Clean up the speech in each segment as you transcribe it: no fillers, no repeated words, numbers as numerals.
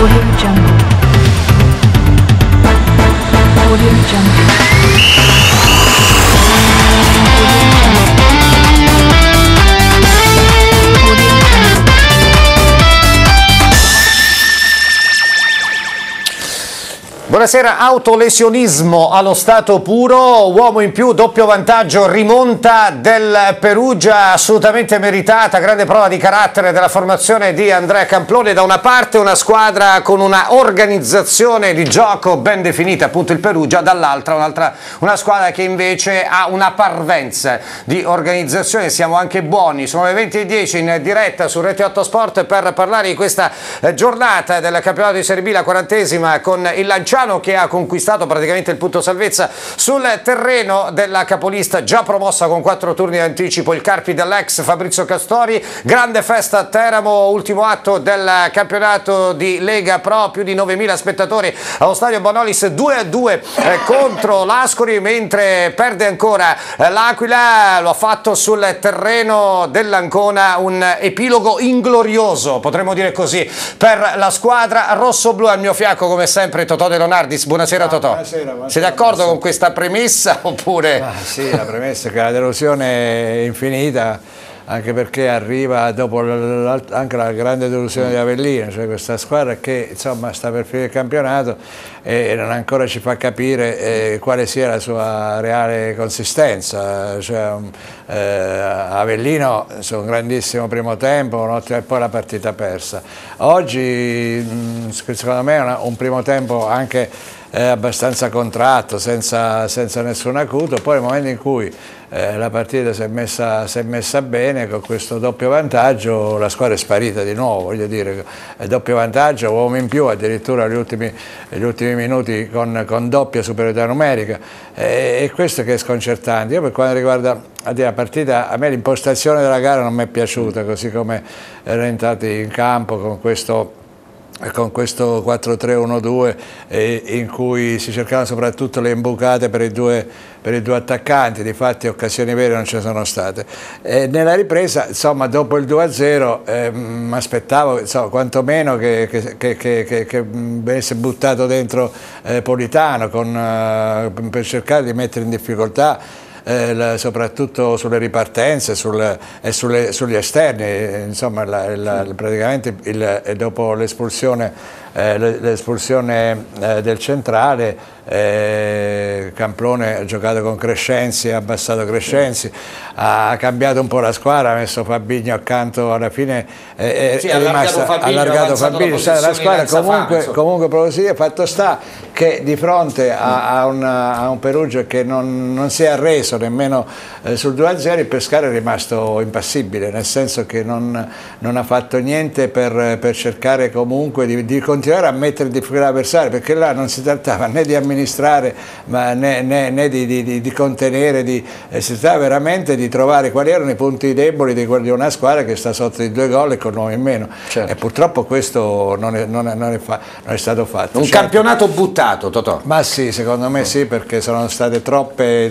Buonasera. Autolesionismo allo stato puro, uomo in più, doppio vantaggio, rimonta del Perugia assolutamente meritata, grande prova di carattere della formazione di Andrea Camplone. Da una parte una squadra con una organizzazione di gioco ben definita, appunto il Perugia, dall'altra una squadra che invece ha una parvenza di organizzazione. Siamo anche buoni, sono le 20:10 in diretta su Rete 8 Sport per parlare di questa giornata del campionato di Serie B, la 40esima, con il Lanciano che ha conquistato praticamente il punto salvezza sul terreno della capolista già promossa con 4 turni di anticipo, il Carpi dell'ex Fabrizio Castori. Grande festa a Teramo, ultimo atto del campionato di Lega Pro, più di 9.000 spettatori allo stadio Bonolis, 2-2 contro l'Ascoli, mentre perde ancora l'Aquila. Lo ha fatto sul terreno dell'Ancona, un epilogo inglorioso, potremmo dire così, per la squadra rossoblu. Al mio fianco come sempre Totò De Leonardis. Buonasera Totò. Buonasera. Sei d'accordo con questa premessa oppure? Sì, la premessa è che la delusione è infinita, anche perché arriva dopo anche la grande delusione di Avellino, cioè questa squadra che insomma sta per finire il campionato e non ancora ci fa capire quale sia la sua reale consistenza. Cioè, Avellino un grandissimo primo tempo e poi la partita persa. Oggi secondo me è un primo tempo anche abbastanza contratto, senza nessun acuto. Poi nel momento in cui la partita si è messa bene, con questo doppio vantaggio la squadra è sparita di nuovo, voglio dire, doppio vantaggio, uomo in più, addirittura negli ultimi minuti con doppia superiorità numerica, e questo che è sconcertante. Io, per quanto riguarda la partita, a me l'impostazione della gara non mi è piaciuta, così come erano entrati in campo con questo 4-3-1-2 in cui si cercavano soprattutto le imbucate per i due attaccanti. Difatti occasioni vere non ci sono state. Nella ripresa, insomma, dopo il 2-0 mi aspettavo quantomeno che venisse buttato dentro Politano per cercare di mettere in difficoltà soprattutto sulle ripartenze e sugli esterni. Insomma, praticamente dopo l'espulsione del centrale, Camplone ha giocato con Crescenzi, ha abbassato Crescenzi, ha cambiato un po' la squadra, ha messo Fabinho accanto, alla fine è allargato Fabinho, la squadra comunque propositiva. Fatto sta che di fronte a un Perugia che non si è arreso nemmeno sul 2-0, il Pescara è rimasto impassibile, nel senso che non ha fatto niente per cercare comunque di continuare a mettere in difficoltà l'avversario, perché là non si trattava né di amministrare né di contenere, si trattava veramente di trovare quali erano i punti deboli di una squadra che sta sotto di 2 gol e con 9 in meno. Certo. E purtroppo questo non è stato fatto. Un campionato buttato, Totò? Ma sì, secondo me sì, perché sono state troppe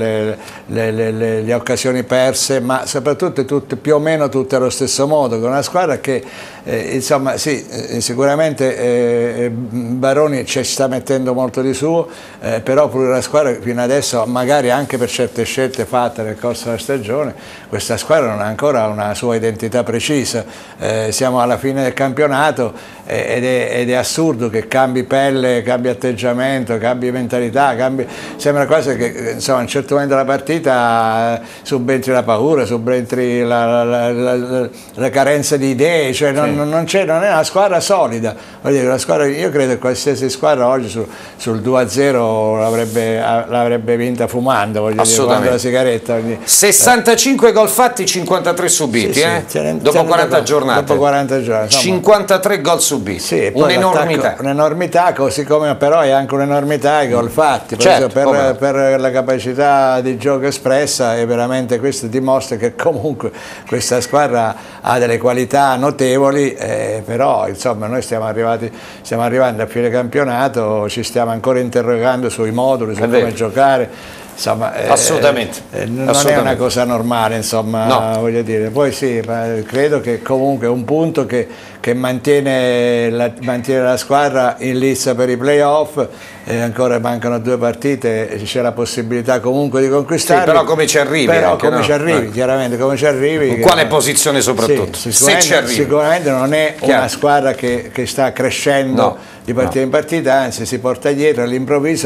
le occasioni perse, ma soprattutto più o meno tutte allo stesso modo, con una squadra che insomma sì, sicuramente Baroni ci sta mettendo molto di suo, però pure la squadra fino adesso, magari anche per certe scelte fatte nel corso della stagione, questa squadra non ha ancora una sua identità precisa. Siamo alla fine del campionato ed è assurdo che cambi pelle, cambi atteggiamento, cambi mentalità, sembra quasi che insomma, a un certo momento della partita subentri la paura, subentri la carenza di idee, cioè non è una squadra solida. Voglio dire, io credo che qualsiasi squadra oggi sul 2-0 l'avrebbe vinta fumando, voglio dire, fumando la sigaretta. Quindi, 65 gol fatti, 53 subiti, dopo 40 giornate. Dopo 40 giornate, 53 gol subiti, sì, un'enormità. Un'enormità, così come però è anche un'enormità i gol fatti, certo, per la capacità di gioco espressa, e veramente questo dimostra che comunque questa squadra ha delle qualità notevoli, però insomma noi stiamo arrivando a fine campionato, ci stiamo ancora interrogando sui moduli, su come giocare. insomma, assolutamente. Non è una cosa normale, insomma, no. Voglio dire. Poi sì, credo che comunque è un punto che mantiene la squadra in lizza per i playoff. Ancora mancano 2 partite, c'è la possibilità comunque di conquistare. Sì, però come ci arrivi? Però anche, come no? ci arrivi, chiaramente come ci arrivi. In quale posizione soprattutto? Sì, se ci arrivi. Sicuramente non è una squadra che sta crescendo di partita in partita, anzi si porta dietro, all'improvviso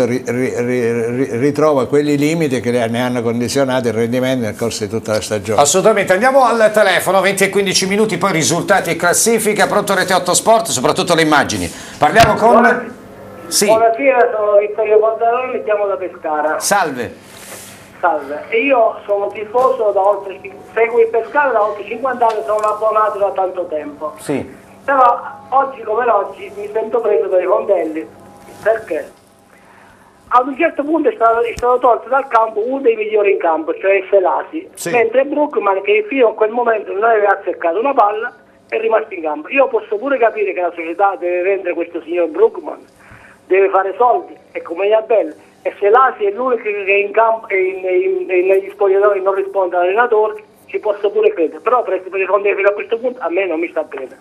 ritrova quei limiti che ne hanno condizionato il rendimento nel corso di tutta la stagione. Assolutamente. Andiamo al telefono, 20 e 15 minuti, poi risultati e classifica. Pronto Rete 8 Sport, soprattutto le immagini. Parliamo con... Sì. Buonasera, sono Vittorio Pantaloni, chiamo da Pescara. Salve. Salve. E io sono tifoso seguo il Pescara da oltre 50 anni, sono abbonato da tanto tempo. Sì. Però oggi come oggi mi sento preso dai fondelli. Perché? Ad un certo punto è stato tolto dal campo uno dei migliori in campo, cioè Selasi. Sì. Mentre Brookman, che fino a quel momento non aveva azzeccato una palla, è rimasto in campo. Io posso pure capire che la società deve vendere questo signor Brookman, deve fare soldi, è come Iabel, e se l'Asi è l'unico che in campo e negli spogliatoi non risponde all'allenatore, ci posso pure credere, però per rispondere fino a questo punto a me non mi sta bene.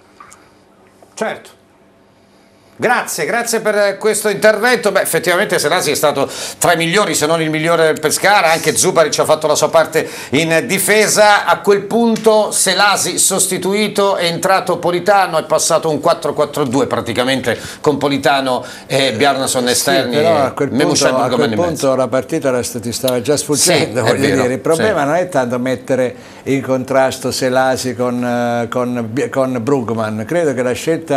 Certo. Grazie per questo intervento. Beh, effettivamente Selasi è stato tra i migliori, se non il migliore del Pescara, anche Zuparic ha fatto la sua parte in difesa. A quel punto Selasi sostituito, è entrato Politano, è passato un 4-4-2 praticamente con Politano e Bjarnason esterni. Sì, però a quel punto la partita ti stava già sfuggendo, voglio dire. Il problema non è tanto mettere in contrasto Selasi con Brugman, credo che la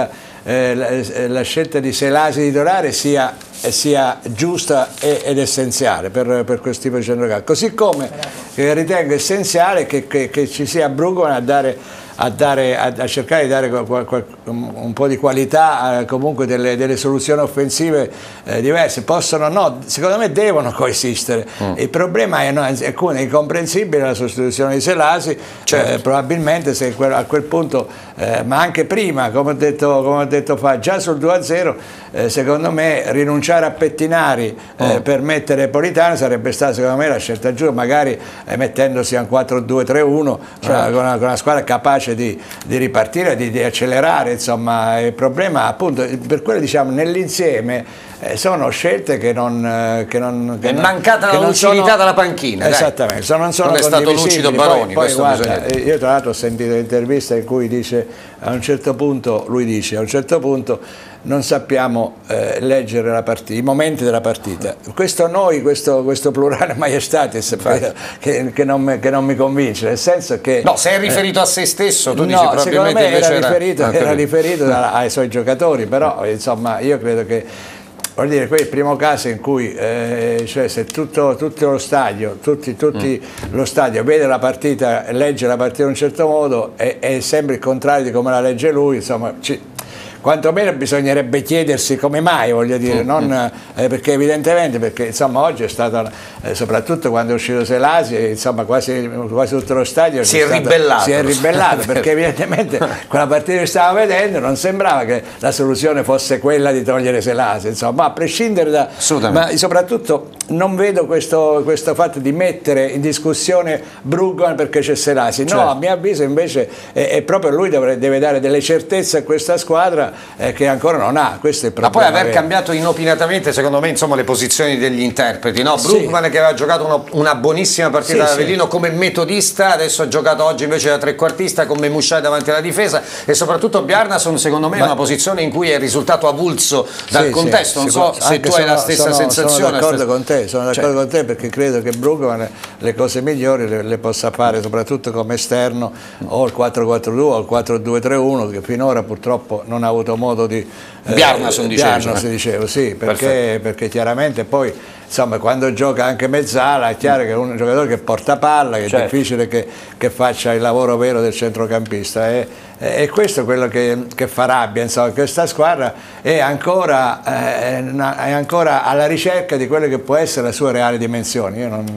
scelta di Selasi di titolare sia giusta ed essenziale per questo tipo di centrocampo, così come ritengo essenziale che ci sia Brugman a cercare di dare un po' di qualità, comunque delle soluzioni offensive diverse. Secondo me devono coesistere. Il problema è incomprensibile la sostituzione di Selasi, probabilmente se a quel punto, ma anche prima, come ho detto fa, già sul 2-0, secondo me rinunciare a Pettinari per mettere Politano sarebbe stata secondo me la scelta giusta, magari mettendosi a un 4-2-3-1, con una squadra capace di ripartire, di accelerare, insomma. Il problema appunto per quello, diciamo, nell'insieme sono scelte che non è mancata la lucidità dalla panchina, esattamente, non è stato lucido Baroni. Poi guarda, io tra l'altro ho sentito l'intervista in cui dice a un certo punto non sappiamo leggere la partita, i momenti della partita. Questo plurale maiestatis che non mi convince, nel senso che... No, se è riferito a se stesso, tu dici probabilmente secondo me era riferito ai suoi giocatori, però insomma io credo che, voglio dire, qui è il primo caso in cui cioè se tutto lo stadio, lo stadio vede la partita, legge la partita in un certo modo e sembra il contrario di come la legge lui, insomma... Quantomeno bisognerebbe chiedersi come mai, voglio dire, non, perché evidentemente, perché insomma oggi è stato, soprattutto quando è uscito Selasi, insomma quasi tutto lo stadio si è ribellato perché evidentemente quella partita che stavo vedendo non sembrava che la soluzione fosse quella di togliere Selasi, insomma, a prescindere da... Ma soprattutto non vedo questo fatto di mettere in discussione Brugman perché c'è Selasi, no, a mio avviso invece è proprio lui deve dare delle certezze a questa squadra che ancora non ha, questo è il problema. Ma poi aver cambiato inopinatamente, secondo me, insomma, le posizioni degli interpreti, no? Brugman che aveva giocato una buonissima partita da Avellino come metodista, adesso ha giocato oggi invece da trequartista con Memushai davanti alla difesa, e soprattutto Bjarnason secondo me è una posizione in cui è risultato avulso dal contesto, non so se tu hai la stessa sensazione. Sono d'accordo con te perché credo che Brugman le cose migliori le possa fare soprattutto come esterno, o il 4-4-2 o il 4-2-3-1, che finora purtroppo non ha avuto modo di... Bjarnason dicevo, sì, perché chiaramente poi insomma quando gioca anche mezzala è chiaro che è un giocatore che porta palla, che è difficile che faccia il lavoro vero del centrocampista, e questo è quello che fa rabbia, insomma. Questa squadra è ancora alla ricerca di quelle che può essere la sua reale dimensione. Io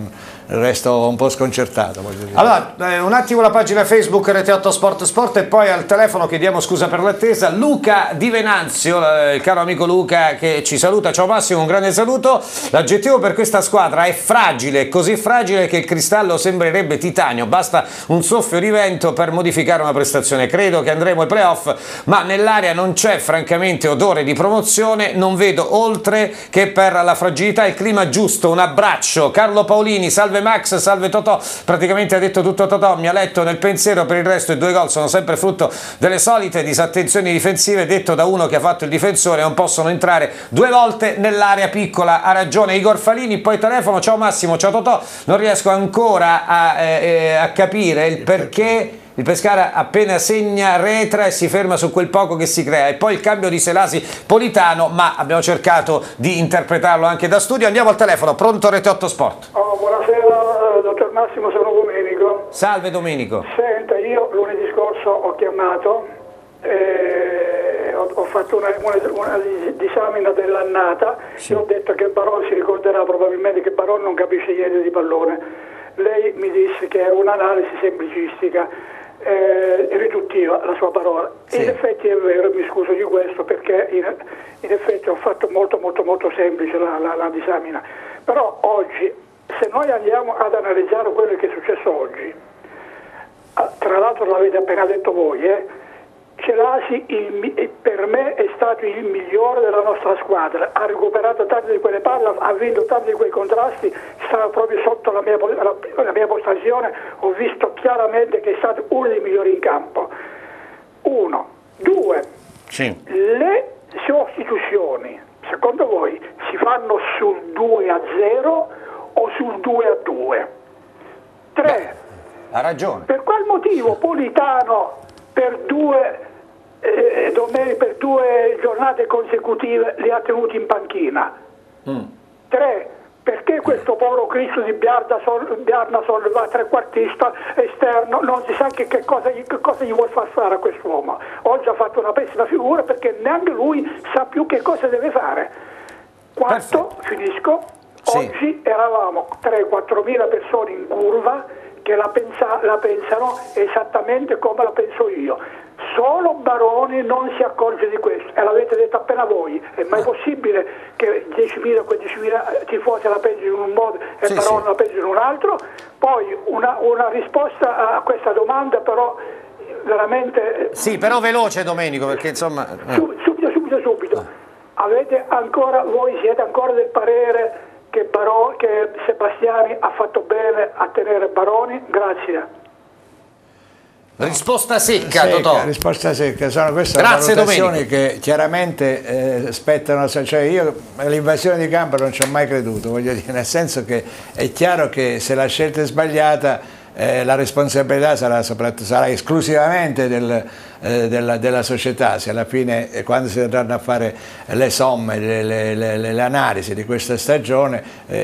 resto un po' sconcertato. Allora, un attimo la pagina Facebook Rete8 Sport e poi al telefono chiediamo scusa per l'attesa. Luca Di Venanzio, il caro amico Luca che ci saluta. Ciao Massimo, un grande saluto. L'aggettivo per questa squadra è fragile, così fragile che il cristallo sembrerebbe titanio, basta un soffio di vento per modificare una prestazione. Credo che andremo ai playoff, ma nell'area non c'è francamente odore di promozione, non vedo oltre che per la fragilità il clima giusto. Un abbraccio. Carlo Paolini, salve Max, salve Totò. Praticamente ha detto tutto Totò, mi ha letto nel pensiero. Per il resto i 2 gol sono sempre frutto delle solite disattenzioni difensive, detto da uno che ha fatto il difensore, non possono entrare 2 volte nell'area piccola. Ha ragione Igor Falini. Poi telefono, ciao Massimo, ciao Totò, non riesco ancora a capire il perché il Pescara appena segna retra e si ferma su quel poco che si crea, e poi il cambio di Selasi Politano, ma abbiamo cercato di interpretarlo anche da studio. Andiamo al telefono, pronto Rete8 Sport. Buonasera dottor Massimo, sono Domenico. Salve Domenico. Senta, io lunedì scorso ho chiamato, ho fatto una disamina dell'annata, sì. E ho detto che Baron si ricorderà probabilmente che Baron non capisce niente di pallone. Lei mi disse che era un'analisi semplicistica, riduttiva la sua parola. Sì. In effetti è vero, mi scuso di questo perché in effetti ho fatto molto semplice la disamina, però oggi se noi andiamo ad analizzare quello che è successo oggi, tra l'altro l'avete appena detto voi, Celasi per me è stato il migliore della nostra squadra, ha recuperato tante di quelle palle, ha vinto tanti di quei contrasti, stava proprio sotto la mia postazione, ho visto chiaramente che è stato uno dei migliori in campo. 1, 2, sì. Le sostituzioni secondo voi si fanno sul 2-0 o sul 2-2? 3. Ha ragione. Per qual motivo Politano per 2 giornate consecutive li ha tenuti in panchina? 3. Perché questo povero Cristo di Bjarnason va trequartista esterno, non si sa che cosa gli vuol far fare a quest'uomo. Oggi ha fatto una pessima figura perché neanche lui sa più che cosa deve fare. Quarto, finisco, sì. Oggi eravamo 3-4 mila persone in curva che la pensano esattamente come la penso io. Solo Baroni non si accorge di questo, e l'avete detto appena voi. È mai possibile che 10.000 o 15.000 tifosi la pensino in un modo e Baroni la pensino in un altro? Poi una risposta a questa domanda però veramente... Sì, però veloce Domenico, perché insomma... Subito. Voi siete ancora del parere che Sebastiani ha fatto bene a tenere Baroni? Grazie. Risposta secca, Totò. Risposta secca, sono queste valutazioni che chiaramente spettano, cioè io all'invasione di campo non ci ho mai creduto, voglio dire, nel senso che è chiaro che se la scelta è sbagliata la responsabilità sarà esclusivamente della società, se alla fine quando si andranno a fare le somme, le analisi di questa stagione,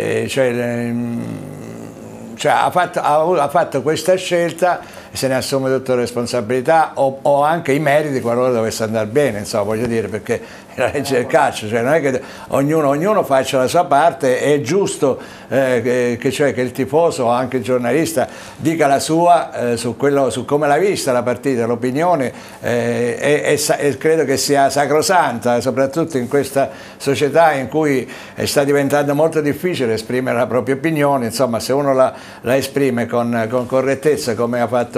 ha fatto questa scelta, se ne assume tutte le responsabilità o anche i meriti qualora dovesse andare bene, insomma, voglio dire, perché la legge del calcio, cioè non è che ognuno faccia la sua parte, è giusto che il tifoso o anche il giornalista dica la sua su come l'ha vista la partita, l'opinione, e credo che sia sacrosanta, soprattutto in questa società in cui sta diventando molto difficile esprimere la propria opinione. Insomma, se uno la esprime con correttezza, come ha fatto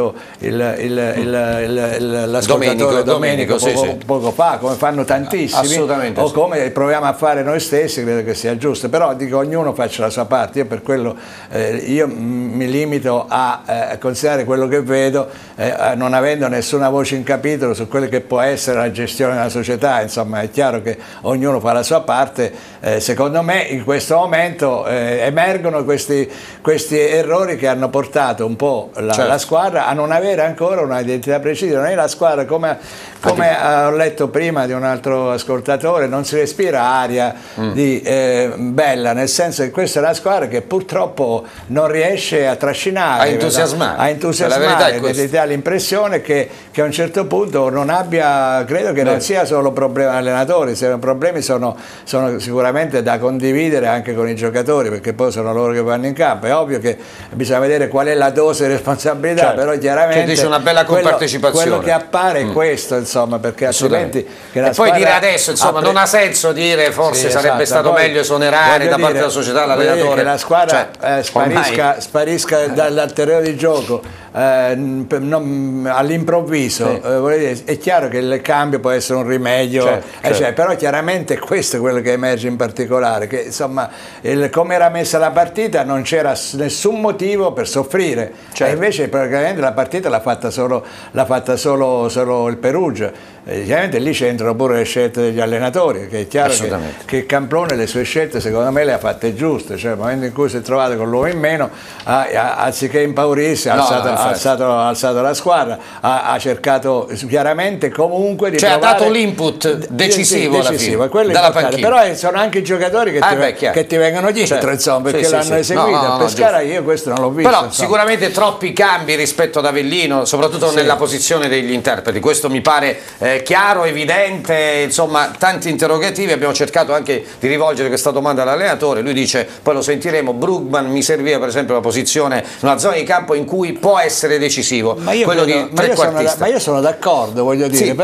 l'ascoltatore Domenico poco fa, come fanno tantissimi, o come proviamo a fare noi stessi, credo che sia giusto, però dico ognuno faccia la sua parte. Io per quello io mi limito a considerare quello che vedo, non avendo nessuna voce in capitolo su quello che può essere la gestione della società. Insomma, è chiaro che ognuno fa la sua parte. Secondo me in questo momento emergono questi errori che hanno portato un po' la squadra a non avere ancora un'identità precisa. Non è la squadra, come ho letto prima di un altro ascoltatore, non si respira aria di bella, nel senso che questa è una squadra che purtroppo non riesce a trascinare, a entusiasmare, dà l'impressione che a un certo punto non abbia, credo che non sia solo problema allenatori, se problemi sono sicuramente da condividere anche con i giocatori, perché poi sono loro che vanno in campo. È ovvio che bisogna vedere qual è la dose di responsabilità, però chiaramente dice una bella compartecipazione. Quello che appare è questo, insomma, perché altrimenti che la e poi dire adesso, insomma, non ha senso dire forse sarebbe stato meglio esonerare da parte della società l'allenatore, che la squadra sparisca dal terreno di gioco all'improvviso, è chiaro che il cambio può essere un rimedio, però chiaramente questo è quello che emerge in particolare, che insomma come era messa la partita non c'era nessun motivo per soffrire, e invece praticamente la partita l'ha fatta solo il Perugia. Chiaramente lì c'entrano pure le scelte degli allenatori, che è chiaro che Camplone le sue scelte secondo me le ha fatte giuste, cioè nel momento in cui si è trovato con l'uomo in meno, anziché impaurirsi ha alzato la squadra, ha cercato chiaramente comunque di ha dato l'input decisivo alla fine, dalla panchina. Però sono anche i giocatori che ti vengono dietro, insomma, perché l'hanno eseguita. Pescara io questo non l'ho visto. Però sicuramente troppi cambi rispetto ad Avellino, soprattutto nella posizione degli interpreti, questo mi pare chiaro, evidente, insomma tanti interrogativi. Abbiamo cercato anche di rivolgere questa domanda all'allenatore, lui dice, poi lo sentiremo, Brugman mi serviva per esempio la posizione, una zona di campo in cui può essere decisivo, ma io sono d'accordo, voglio dire,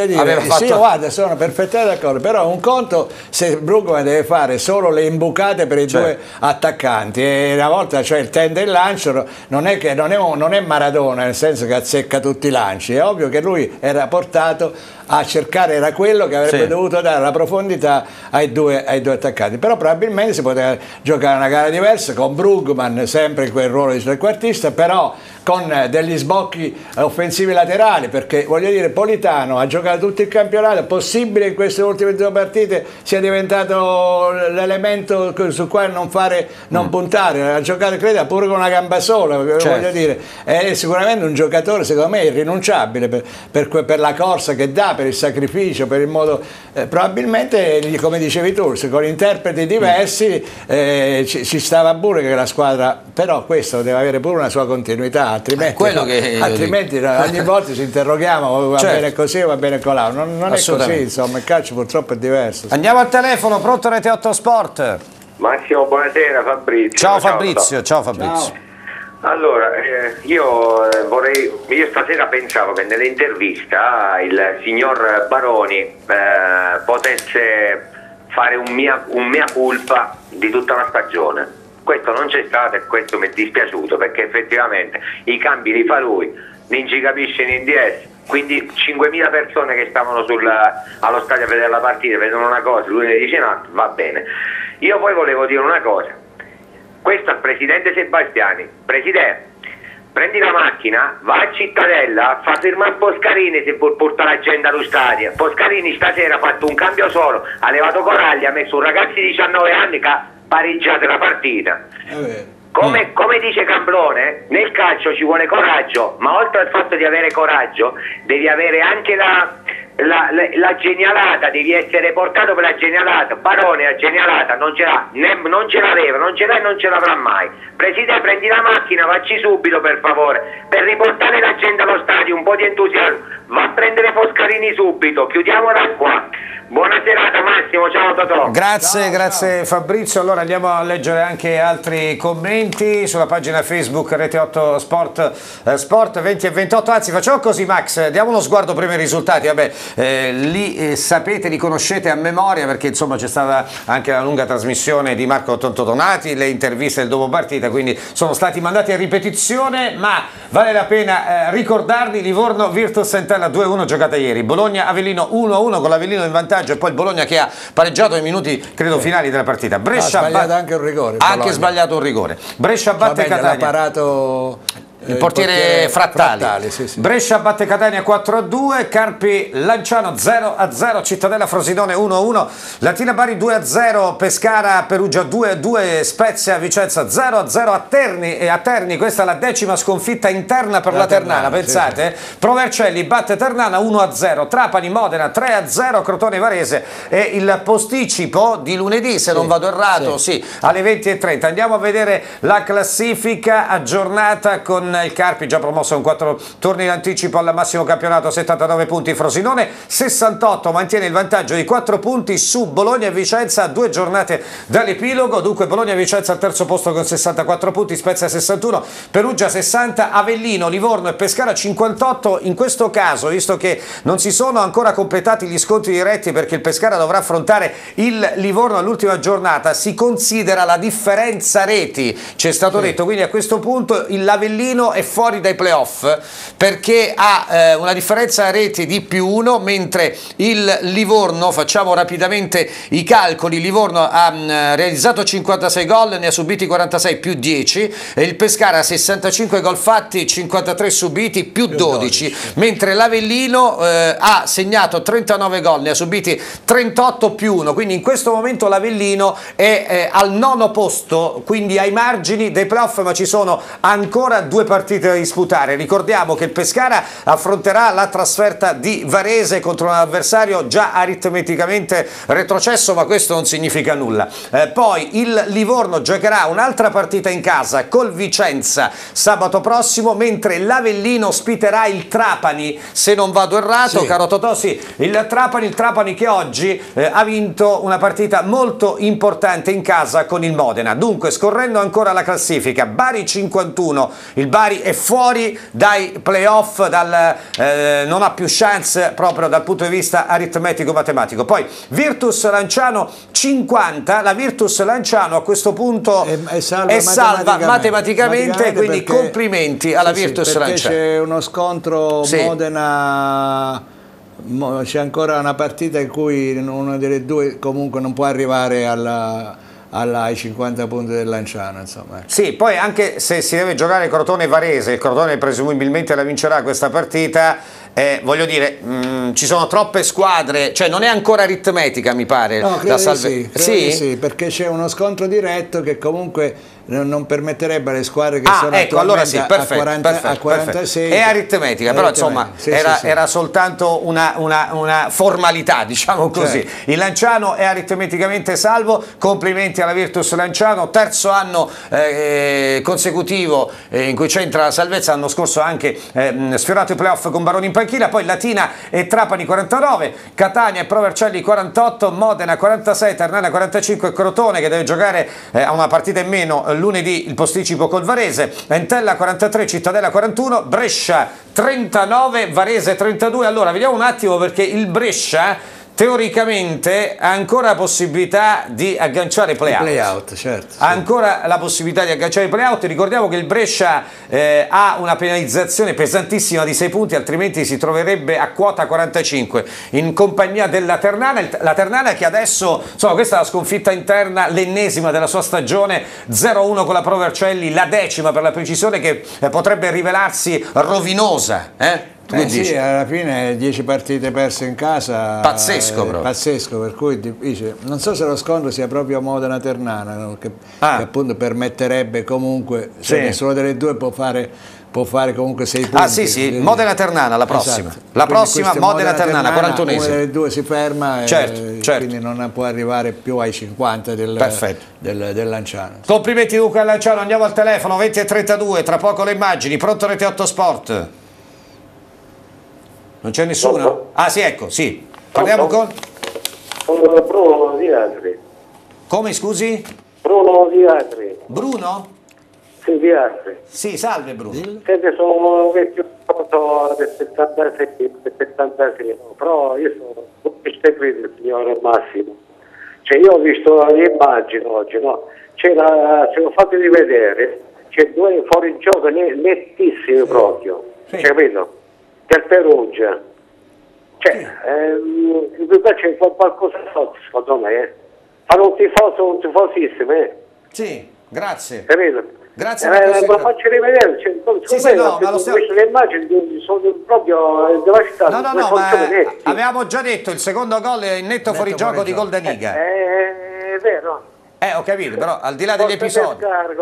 guarda, sono perfettamente d'accordo, però un conto se Brugman deve fare solo le imbucate per i due attaccanti, e una volta, cioè il tende e il lancio, non è Maradona, nel senso che azzecca tutti i lanci, è ovvio che lui era portato a cercare, era quello che avrebbe dovuto dare la profondità ai due attaccanti, però probabilmente si poteva giocare una gara diversa con Brugman sempre in quel ruolo di trequartista, però con degli sbocchi offensivi laterali, perché voglio dire Politano ha giocato tutto il campionato, è possibile che in queste ultime 2 partite sia diventato l'elemento sul quale non puntare, ha giocato credo pure con una gamba sola, voglio dire, è sicuramente un giocatore secondo me irrinunciabile per la corsa che dà, per il sacrificio, per il modo, probabilmente come dicevi tu, con interpreti diversi ci stava pure che la squadra, però questo deve avere pure una sua continuità, altrimenti ogni volta ci interroghiamo, va bene così o va bene colà, non è così, insomma il calcio purtroppo è diverso. Andiamo al telefono, pronto Rete 8 Sport? Massimo, buonasera. Fabrizio. Ciao Fabrizio. Ciao. Allora, io stasera pensavo che nell'intervista il signor Baroni potesse fare un mea culpa di tutta la stagione. Questo non c'è stato e questo mi è dispiaciuto, perché effettivamente i cambi li fa lui, non ci capisce in DS, quindi 5.000 persone che stavano allo stadio a vedere la partita vedono una cosa, lui ne dice no, va bene. Io poi volevo dire una cosa, questo al presidente Sebastiani: Presidente, prendi la macchina, va a Cittadella, fa firmare Poscarini se può portare la gente allo stadio. Poscarini stasera ha fatto un cambio solo, ha levato Coragli, ha messo un ragazzo di 19 anni che ha pareggiato la partita. Come dice Camplone, nel calcio ci vuole coraggio, ma oltre al fatto di avere coraggio devi avere anche la genialata, devi essere portato per la genialata. Barone la genialata non ce l'ha, non ce l'aveva, non ce l'ha e non ce l'avrà mai. Presidente, prendi la macchina, vacci subito per favore, per riportare la gente allo stadio, un po' di entusiasmo, va a prendere Poscarini subito, chiudiamola qua. Buona serata Massimo, ciao Totò. Grazie Fabrizio. Allora andiamo a leggere anche altri commenti sulla pagina Facebook Rete 8 Sport 20 e 28. Anzi, facciamo così, Max, diamo uno sguardo prima ai risultati. Vabbè, li sapete, li conoscete a memoria, perché insomma c'è stata anche la lunga trasmissione di Marco Tontodonati, le interviste del dopo partita, quindi sono stati mandati a ripetizione, ma vale la pena ricordarli. Livorno Virtus Entella 2-1 giocata ieri, Bologna Avellino 1-1 con l'Avellino in vantaggio e poi il Bologna che ha pareggiato ai minuti credo finali della partita. Brescia ha sbagliato anche un rigore. Sbagliato un rigore. Brescia batte Catania. L'ha parato il portiere Frattali. Sì, sì. Brescia batte Catania 4-2, Carpi Lanciano 0-0, Cittadella Frosinone 1-1, Latina Bari 2-0, Pescara Perugia 2-2, Spezia Vicenza 0-0 a Terni, questa è la 10ª sconfitta interna per la Ternana, pensate? Sì. Provercelli batte Ternana 1-0, Trapani Modena 3-0, Crotone Varese e il posticipo di lunedì, se non vado errato, alle 20:30. Andiamo a vedere la classifica aggiornata con il Carpi già promosso con 4 turni in anticipo al massimo campionato, 79 punti, Frosinone 68, mantiene il vantaggio di 4 punti su Bologna e Vicenza a 2 giornate dall'epilogo. Dunque Bologna e Vicenza al terzo posto con 64 punti, Spezia 61, Perugia 60, Avellino, Livorno e Pescara 58. In questo caso, visto che non si sono ancora completati gli scontri diretti perché il Pescara dovrà affrontare il Livorno all'ultima giornata, si considera la differenza reti, ci è stato detto, quindi a questo punto l'Avellino è fuori dai playoff perché ha una differenza reti di +1, mentre il Livorno, facciamo rapidamente i calcoli, Livorno ha realizzato 56 gol, ne ha subiti 46 +10, e il Pescara 65 gol fatti, 53 subiti +12, mentre l'Avellino ha segnato 39 gol, ne ha subiti 38 +1, quindi in questo momento l'Avellino è al 9° posto, quindi ai margini dei playoff, ma ci sono ancora 2 partite da disputare. Ricordiamo che il Pescara affronterà la trasferta di Varese contro un avversario già aritmeticamente retrocesso, ma questo non significa nulla. Poi il Livorno giocherà un'altra partita in casa col Vicenza sabato prossimo, mentre l'Avellino ospiterà il Trapani, se non vado errato, caro Totò, il Trapani che oggi ha vinto una partita molto importante in casa con il Modena. Dunque, scorrendo ancora la classifica, Bari 51, il Bari è fuori dai playoff, non ha più chance proprio dal punto di vista aritmetico-matematico. Poi Virtus Lanciano 50, la Virtus Lanciano a questo punto è salva matematicamente, quindi complimenti alla Virtus Lanciano. C'è uno scontro Modena, c'è ancora una partita in cui una delle due comunque non può arrivare ai 50 punti del Lanciano, insomma. Sì, poi anche se si deve giocare Crotone-Varese, il Crotone presumibilmente la vincerà questa partita, voglio dire, ci sono troppe squadre, cioè non è ancora aritmetica, mi pare. No, credo sì, perché c'è uno scontro diretto che comunque non permetterebbe alle squadre che sono allora sì, perfetto, a 46. È aritmetica, però insomma era soltanto una formalità, diciamo così. Certo. Il Lanciano è aritmeticamente salvo, complimenti alla Virtus Lanciano, terzo anno consecutivo in cui c'entra la salvezza, l'anno scorso ha anche sfiorato i playoff con Baroni in panchina. Poi Latina e Trapani 49, Catania e Provercelli 48, Modena 46, Ternana 45, Crotone che deve giocare a una partita in meno lunedì il posticipo col Varese, Entella 43, Cittadella 41, Brescia 39, Varese 32. Allora vediamo un attimo, perché il Brescia teoricamente ha ancora la possibilità di agganciare i play-out. Certo, ha ancora la possibilità di agganciare i play-out. Ricordiamo che il Brescia ha una penalizzazione pesantissima di 6 punti, altrimenti si troverebbe a quota 45 in compagnia della Ternana. La Ternana che adesso, insomma, questa è la sconfitta interna, l'ennesima della sua stagione, 0-1 con la Provercelli, la 10ª per la precisione, che potrebbe rivelarsi rovinosa. Sì, alla fine 10 partite perse in casa, pazzesco proprio. Pazzesco, per cui dice, non so se lo scontro sia proprio Modena-Ternana, no? che appunto permetterebbe comunque, se nessuno delle due può fare comunque 6 punti. Sì, Modena-Ternana la prossima. Esatto. La prossima Modena-Ternana, 41esima. Una delle due si ferma certo. Quindi non può arrivare più ai 50 del Lanciano. Complimenti dunque al Lanciano, andiamo al telefono 20:32, tra poco le immagini. Pronto Rete 8 Sport? Non c'è nessuno? Sì, ecco, sì. Parliamo con Bruno Di Altri. Come, scusi? Bruno Di Altri. Bruno? Sì, Di Altri. Sì, salve Bruno. Senti, sono un vecchio del 76, però io sono il signore Massimo. Cioè io ho visto le immagini oggi, no? Se lo fate rivedere, c'è 2 fuori gioco nettissimi proprio, capito? Del Perugia, cioè c'è qualcosa sotto, secondo me. Fare un tifosissimo, Sì, grazie. capito? Grazie me lo faccio rivedere, sì, no, ma lo stiamo... le immagini sono proprio devastate. No, ma avevamo già detto il secondo gol è in netto fuorigioco di Goldaniga. È vero. Ho capito, però al di là degli episodi.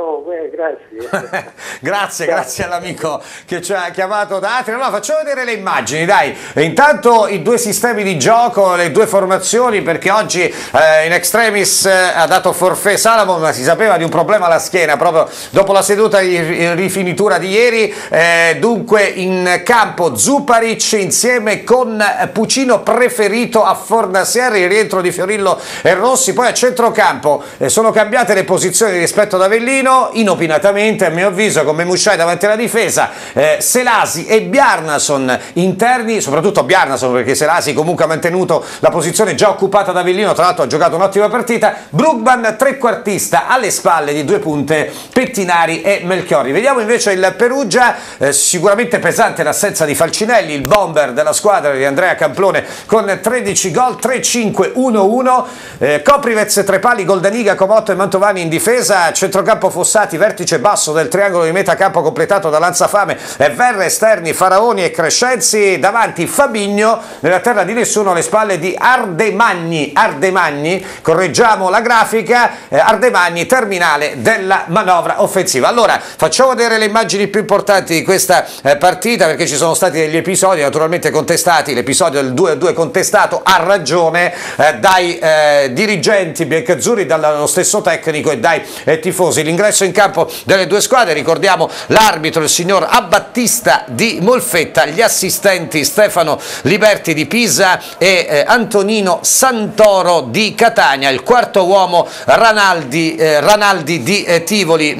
Grazie. grazie all'amico che ci ha chiamato da Atri. Allora facciamo vedere le immagini, dai. Intanto i due sistemi di gioco, le due formazioni, perché oggi in extremis ha dato forfait Salamon, ma si sapeva di un problema alla schiena proprio dopo la seduta di rifinitura di ieri. Dunque in campo Zuparic insieme con Pucino preferito a Fornaciari, il rientro di Fiorillo e Rossi. Poi a centrocampo sono cambiate le posizioni rispetto ad Avellino, inopinatamente a mio avviso, con Memushai davanti alla difesa, Selasi e Bjarnason interni, soprattutto Bjarnason perché Selasi comunque ha mantenuto la posizione già occupata da Avellino, tra l'altro ha giocato un'ottima partita. Brugman trequartista alle spalle di due punte Pettinari e Melchiorri. Vediamo invece il Perugia, sicuramente pesante l'assenza di Falcinelli, il bomber della squadra di Andrea Camplone con 13 gol, 3-5, 1-1, Koprivec, tre pali, Goldaniga, Comotto e Mantovani in difesa, centrocampo Fossati, vertice basso del triangolo di metacampo completato da Lanzafame, Verre, esterni Faraoni e Crescenzi, davanti Fabigno, nella terra di nessuno alle spalle di Ardemagni, correggiamo la grafica, Ardemagni terminale della manovra offensiva. Allora facciamo vedere le immagini più importanti di questa partita, perché ci sono stati degli episodi naturalmente contestati, l'episodio del 2-2 contestato a ragione dai dirigenti biancazzurri, dallo stesso tecnico e dai tifosi. L'ingresso in campo delle due squadre, ricordiamo l'arbitro il signor Abbattista di Molfetta, gli assistenti Stefano Liberti di Pisa e Antonino Santoro di Catania, il quarto uomo Ranaldi di Tivoli.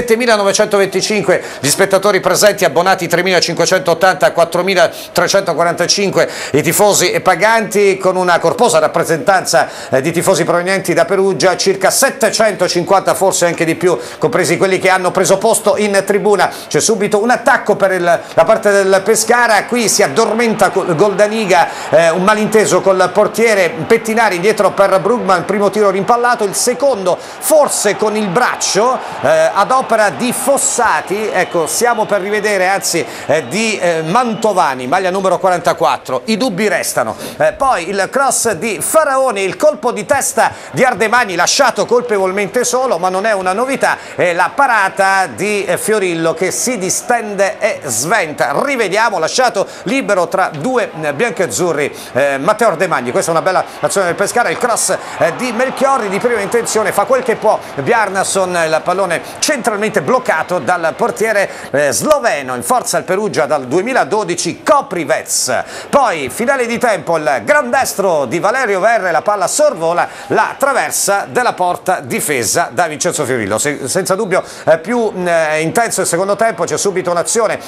7.925 gli spettatori presenti, abbonati 3.580, 4.345 i tifosi e paganti, con una corposa rappresentanza di tifosi provenienti da Perugia, circa 750, forse anche di più, compresi quelli che hanno preso posto in tribuna. C'è subito un attacco per la parte del Pescara, qui si addormenta Goldaniga, un malinteso col portiere, Pettinari indietro per Brugman, primo tiro rimpallato, il secondo forse con il braccio ad opera di Fossati, ecco stiamo per rivedere, anzi di Mantovani, maglia numero 44, i dubbi restano. Poi il cross di Faraoni, il colpo di testa di Ardemagni lasciato colpevolmente solo, ma non è una novità, è la parata di Fiorillo che si distende e sventa. Rivediamo, lasciato libero tra due biancazzurri, Matteo Ardemagni, questa è una bella azione del Pescara, il cross di Melchiorri di prima intenzione, fa quel che può Bjarnason, il pallone centralmente bloccato dal portiere sloveno, in forza al Perugia dal 2012 Koprivec. Poi finale di tempo, il gran destro di Valerio Verre, la palla sorvola la traversa della porta difesa da Vincenzo Fiorillo. Senza dubbio più intenso il secondo tempo, c'è subito un'azione,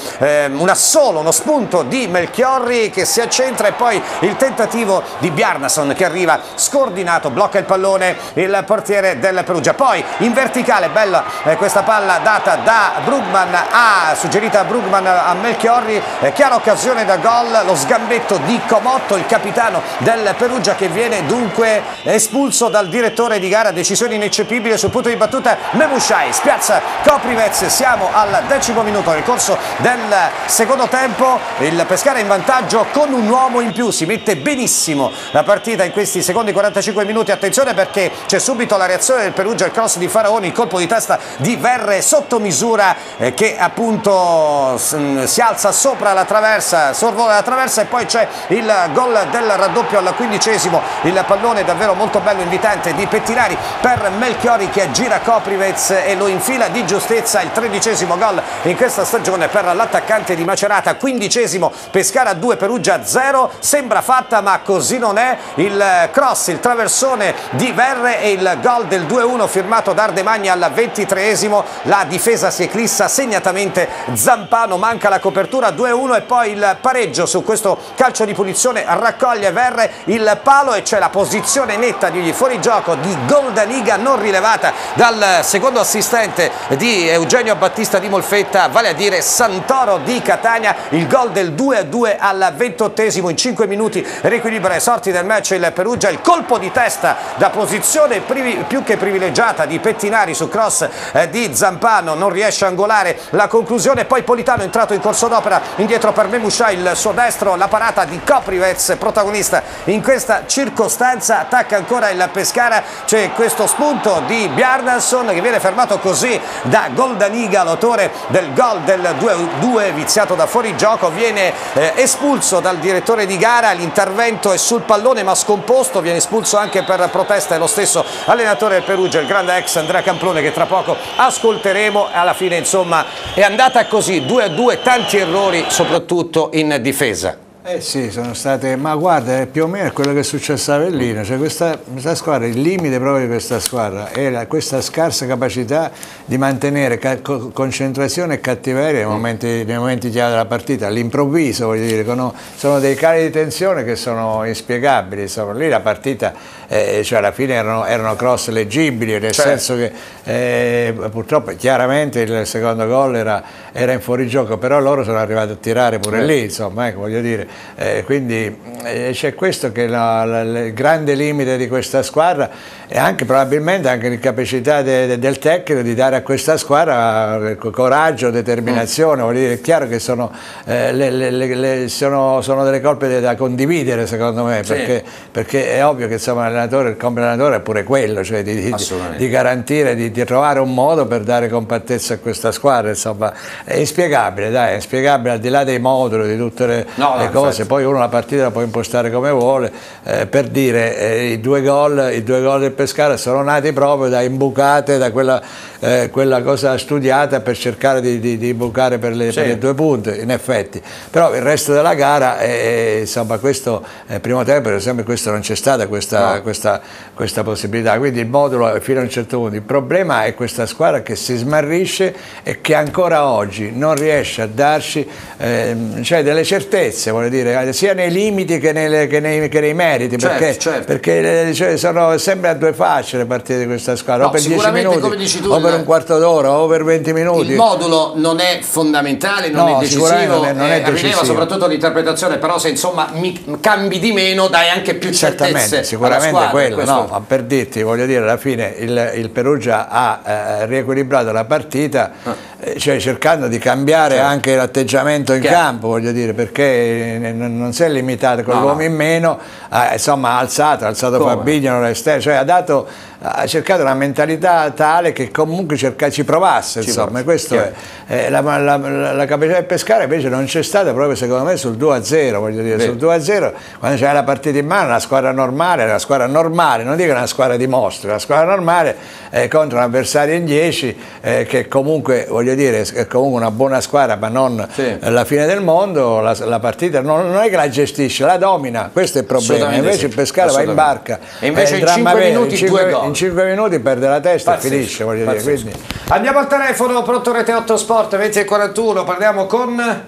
uno spunto di Melchiorri che si accentra e poi il tentativo di Bjarnason che arriva scordinato, blocca il pallone il portiere del Perugia. Poi in verticale, bella questa palla data da Brugman, suggerita a Brugman a Melchiorri, chiara occasione da gol, lo sgambetto di Comotto, il capitano del Perugia, che viene dunque espulso dal direttore di gara, decisione ineccepibile sul punto di battuta. Memushai spiazza Koprivec, siamo al 10° minuto nel corso del secondo tempo, il Pescara in vantaggio con un uomo in più, si mette benissimo la partita in questi secondi 45 minuti. Attenzione perché c'è subito la reazione del Perugia, il cross di Faraoni, il colpo di testa di Verre sotto misura che appunto si alza sopra la traversa, sorvola la traversa, e poi c'è il gol del raddoppio al 15°, il pallone davvero molto bello, invitante di Pettinari per Melchiorri che aggira Koprivec e lo infila di giustezza, il 13° gol in questa stagione per l'attaccante di Macerata. 15°, Pescara 2 Perugia 0, sembra fatta ma così non è, il cross, il traversone di Verre e il gol del 2-1 firmato da Ardemagni al 23°, la difesa si eclissa, segnatamente Zampano, manca la copertura, 2-1 e poi il pareggio su questo calcio di punizione, raccoglie Verre il palo e c'è la posizione netta di fuorigioco di Goldaniga Goldaniga non rilevata dal secondo assistente di Eugenio Battista di Molfetta, vale a dire Santoro di Catania. Il gol del 2-2 al 28esimo. In 5 minuti riequilibra le sorti del match il Perugia. Il colpo di testa da posizione più che privilegiata di Pettinari su cross di Zampano, non riesce a angolare la conclusione. Poi Politano, entrato in corso d'opera, indietro per Memusha, il suo destro, la parata di Koprivec, protagonista in questa circostanza. Attacca ancora il Pescara, c'è questo spunto di Bjarnason che viene fermato così da Goldaniga, l'autore del gol del 2-2 viziato da fuorigioco. Viene espulso dal direttore di gara, l'intervento è sul pallone ma scomposto, viene espulso anche per protesta lo stesso allenatore del Perugia, il grande ex Andrea Camplone, che tra poco ascolteremo. Alla fine insomma è andata così, 2-2, tanti errori soprattutto in difesa. Sì, sono state, ma guarda, è più o meno quello che è successo a Avellino, cioè questa squadra, il limite proprio di questa squadra è questa scarsa capacità di mantenere concentrazione e cattiveria nei momenti chiave della partita, all'improvviso, voglio dire, sono dei cali di tensione che sono inspiegabili. Insomma, lì la partita, cioè alla fine erano cross leggibili, nel senso che purtroppo chiaramente il secondo gol era in fuorigioco, però loro sono arrivati a tirare pure lì, insomma, ecco, voglio dire. Quindi c'è questo che è il grande limite di questa squadra, e anche probabilmente anche l'incapacità del tecnico di dare a questa squadra coraggio, determinazione. Voglio dire, è chiaro che sono delle colpe da condividere, secondo me, perché è ovvio che insomma, il compito dell'allenatore è pure quello, cioè di garantire, di trovare un modo per dare compattezza a questa squadra. Insomma, è inspiegabile, dai, è inspiegabile, al di là dei moduli, di tutte le cose. Poi uno la partita la può impostare come vuole, per dire, i due gol del Pescara sono nati proprio da imbucate, da quella cosa studiata per cercare di bucare per le 2 punte, in effetti. Però il resto della gara, insomma, questo primo tempo per esempio questo non c'è stata questa possibilità, quindi il modulo fino a un certo punto. Il problema è questa squadra che si smarrisce e che ancora oggi non riesce a darci cioè delle certezze, voglio dire, sia nei limiti che nei meriti, perché cioè, sono sempre a due facce le partite di questa squadra, o per 10 minuti, come dici tu, o per un quarto d'ora, o per 20 minuti. Il modulo non è fondamentale, non è decisivo, rileva soprattutto l'interpretazione, però se insomma cambi di meno dai anche più certezze. Sicuramente quello, no, ma per dirti, voglio dire, alla fine il Perugia ha riequilibrato la partita, cioè cercando di cambiare anche l'atteggiamento in campo, voglio dire, perché non si è limitato con l'uomo in meno, insomma ha alzato Fabinho all'esterno, cioè ha cercato una mentalità tale che comunque ci provasse, insomma, e questo è la capacità del Pescara invece non c'è stata proprio secondo me sul 2-0, voglio dire, sul 2-0 quando c'era la partita in mano, una squadra normale, non dico una squadra di mostri, una squadra normale contro un avversario in 10 che comunque, voglio dire, è comunque una buona squadra, ma non la fine del mondo. La partita non è che la gestisce, la domina, questo è il problema. Invece il Pescara va in barca e invece in 5 minuti 2 gol. In 5 minuti perde la testa e finisce, voglio dire. Quindi. Andiamo al telefono, pronto Rete 8 Sport 20:41, parliamo con...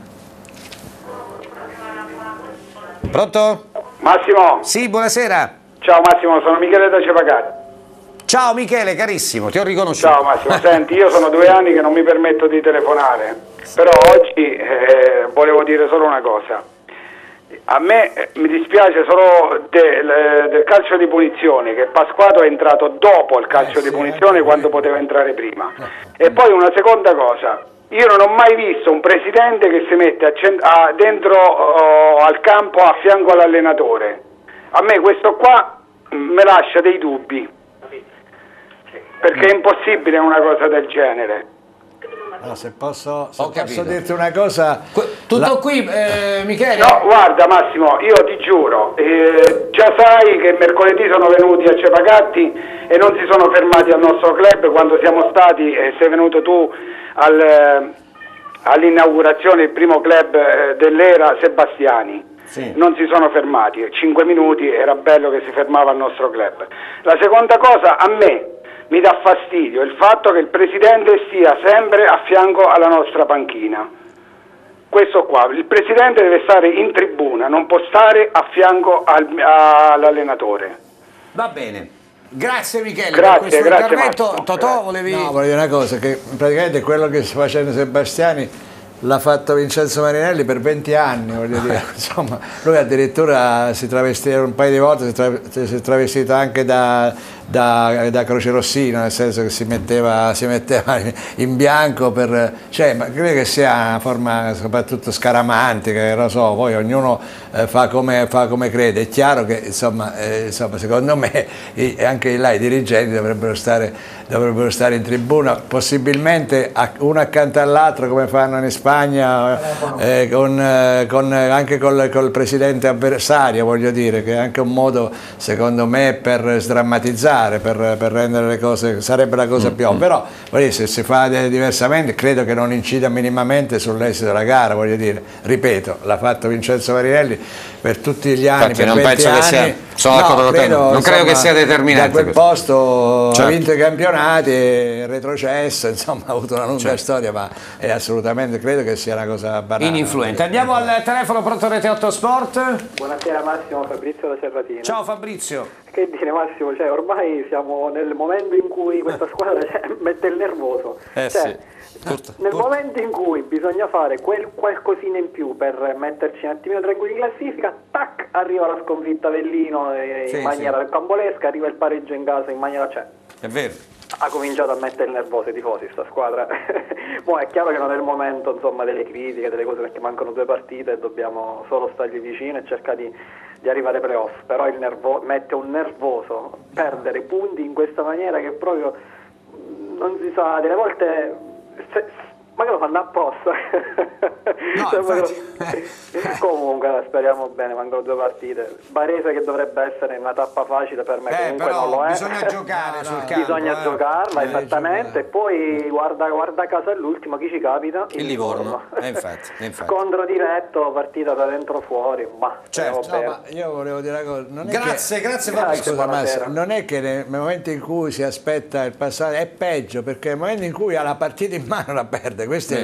Pronto? Massimo. Sì, buonasera. Ciao Massimo, sono Michele da Cepacatti. Ciao Michele, carissimo, ti ho riconosciuto. Ciao Massimo, senti, io sono 2 anni che non mi permetto di telefonare, però oggi volevo dire solo una cosa. A me mi dispiace solo del calcio di punizione, che Pasquato è entrato dopo il calcio di punizione quando poteva entrare prima. E poi una seconda cosa, io non ho mai visto un presidente che si mette dentro al campo a fianco all'allenatore. A me questo qua mi lascia dei dubbi, perché è impossibile una cosa del genere. No, se posso dirti una cosa... Tutto qui, Michele? No, guarda Massimo, io ti giuro, già sai che mercoledì sono venuti a Cepacatti e non si sono fermati al nostro club quando siamo stati, sei venuto tu all'inaugurazione, il primo club dell'era Sebastiani. Sì. Non si sono fermati, 5 minuti era bello che si fermava al nostro club. La seconda cosa, a me mi dà fastidio il fatto che il presidente stia sempre a fianco alla nostra panchina. Questo qua, il presidente deve stare in tribuna, non può stare a fianco all'allenatore. Va bene. Grazie Michele Grazie, per questo grazie, intervento. Massimo. Totò, volevi... No, voglio dire una cosa, che praticamente quello che sta facendo Sebastiani l'ha fatto Vincenzo Marinelli per 20 anni, voglio dire, insomma, lui addirittura si travestiva un paio di volte, si è travestito anche da Croce Rossina, nel senso che si metteva in bianco cioè, ma credo che sia una forma soprattutto scaramantica, non lo so, poi ognuno fa come crede. È chiaro che insomma, secondo me anche là i dirigenti dovrebbero stare in tribuna, possibilmente uno accanto all'altro come fanno in Spagna, anche col presidente avversario, voglio dire, che è anche un modo secondo me per sdrammatizzare, per rendere le cose, sarebbe la cosa più ovvia, però se si fa diversamente credo che non incida minimamente sull'esito della gara, voglio dire, ripeto, l'ha fatto Vincenzo Marinelli per tutti gli anni. Infatti, per non 20 penso anni, che sia, sono d'accordo con te, non credo che sia determinante. Da quel posto certo, ha vinto i campionati, è retrocesso, insomma ha avuto una lunga storia, ma è assolutamente, credo che sia una cosa banale. Ininfluente. Andiamo al telefono, pronto Rete 8 Sport. Buonasera Massimo, Fabrizio da Serratina. Ciao Fabrizio. Che dire Massimo, cioè ormai siamo nel momento in cui questa squadra mette il nervoso. Nel momento in cui bisogna fare qualcosina in più per metterci un attimino tranquilli in classifica, tac, arriva la sconfitta Avellino in maniera rocambolesca, arriva il pareggio in casa in maniera... È vero. Ha cominciato a mettere il nervoso i tifosi sta squadra. Poi è chiaro che non è il momento insomma delle critiche, delle cose, perché mancano 2 partite e dobbiamo solo stargli vicino e cercare di arrivare ai playoff, però mette un nervoso perdere punti in questa maniera che proprio non si sa, delle volte magari lo fanno apposta. Comunque speriamo bene, mancano 2 partite. Varese che dovrebbe essere una tappa facile per me, comunque non lo è. Bisogna giocare sul campo. Bisogna giocarla esattamente, e poi guarda caso all'ultimo chi ci capita? Il Livorno. Infatti. Scontro diretto, partita da dentro fuori, ma certo. Ma io volevo dire una cosa, non è grazie scusa, Massimo, non è che nel momento in cui si aspetta il passaggio è peggio, perché nel momento in cui ha la partita in mano la perde. Questa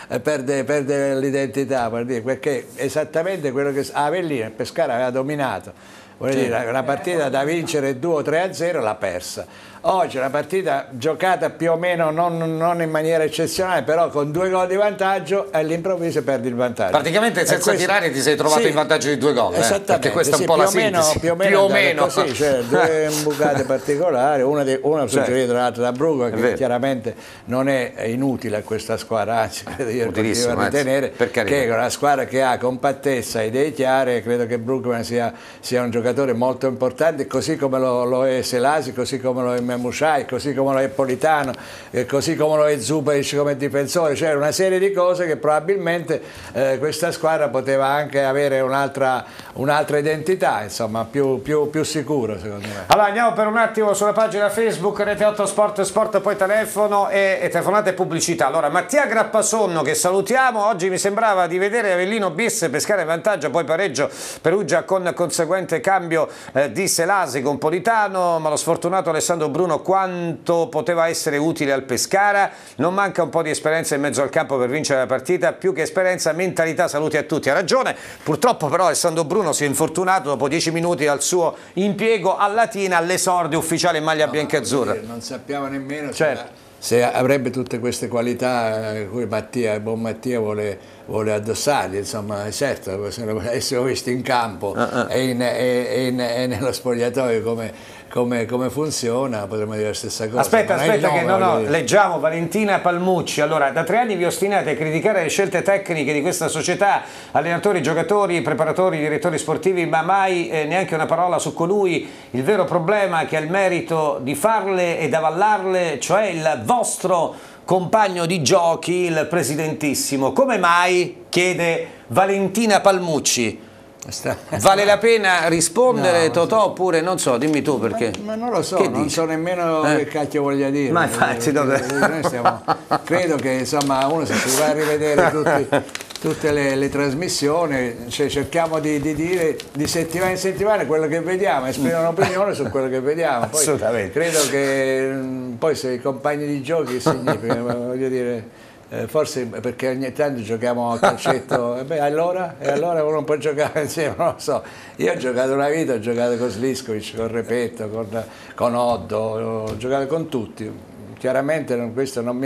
perde l'identità, perché esattamente quello che Avellino e Pescara aveva dominato, dire, una partita da vincere 2 o 3-0 l'ha persa. Oggi è una partita giocata più o meno non in maniera eccezionale, però con 2 gol di vantaggio e all'improvviso perdi il vantaggio. Praticamente senza tirare ti sei trovato in vantaggio di 2 gol. Esattamente, perché questa è un po' la sintesi. Più o meno così, cioè 2 imbucate particolari, una suggerita l'altra da Bruco, che chiaramente non è inutile a questa squadra, anzi credo io continuo a ritenere che è una squadra che ha compattezza, idee chiare. Credo che Bruco sia un giocatore molto importante, così come lo è Selasi, così come lo è Memushai, così come lo è Politano, così come lo è Zuparic come difensore. C'era una serie di cose che probabilmente questa squadra poteva anche avere un'altra identità, insomma più sicuro secondo me. Allora andiamo per un attimo sulla pagina Facebook Rete 8 Sport, poi telefono e telefonate e pubblicità. Allora Mattia Grappasonno, che salutiamo, oggi mi sembrava di vedere Avellino bis, Pescara in vantaggio, poi pareggio Perugia con conseguente cambio di Selasi con Politano, ma lo sfortunato Alessandro Bruno quanto poteva essere utile al Pescara. Non manca un po' di esperienza in mezzo al campo per vincere la partita, più che esperienza, mentalità. Saluti a tutti. Ha ragione, purtroppo però Alessandro Bruno si è infortunato dopo 10 minuti al suo impiego a Latina, all'esordio ufficiale in maglia bianca-azzurra. Non sappiamo nemmeno se avrebbe tutte queste qualità cui buon Mattia vuole addossargli, insomma, certo, se lo avessimo visto in campo e nello spogliatoio come funziona, potremmo dire la stessa cosa. Aspetta che leggiamo Valentina Palmucci. Allora, da 3 anni vi ostinate a criticare le scelte tecniche di questa società, allenatori, giocatori, preparatori, direttori sportivi, ma mai neanche una parola su colui, il vero problema che ha il merito di farle ed avallarle, cioè il vostro compagno di giochi, il presidentissimo. Come mai? Chiede Valentina Palmucci. Vale la pena rispondere, no, Totò, oppure non so, dimmi tu perché. Ma non lo so, non so nemmeno che cacchio voglia dire. Ma infatti credo che insomma uno se si va a rivedere tutte le trasmissioni, cioè, cerchiamo di dire di settimana in settimana quello che vediamo, esprimiamo un'opinione su quello che vediamo. Poi, assolutamente. Credo che poi se i compagni di giochi significa, voglio dire, forse perché ogni tanto giochiamo a calcetto, e allora uno non può giocare insieme, non lo so. Io ho giocato una vita, ho giocato con Sliskovic, con Repetto, con Oddo, ho giocato con tutti. Chiaramente questo non mi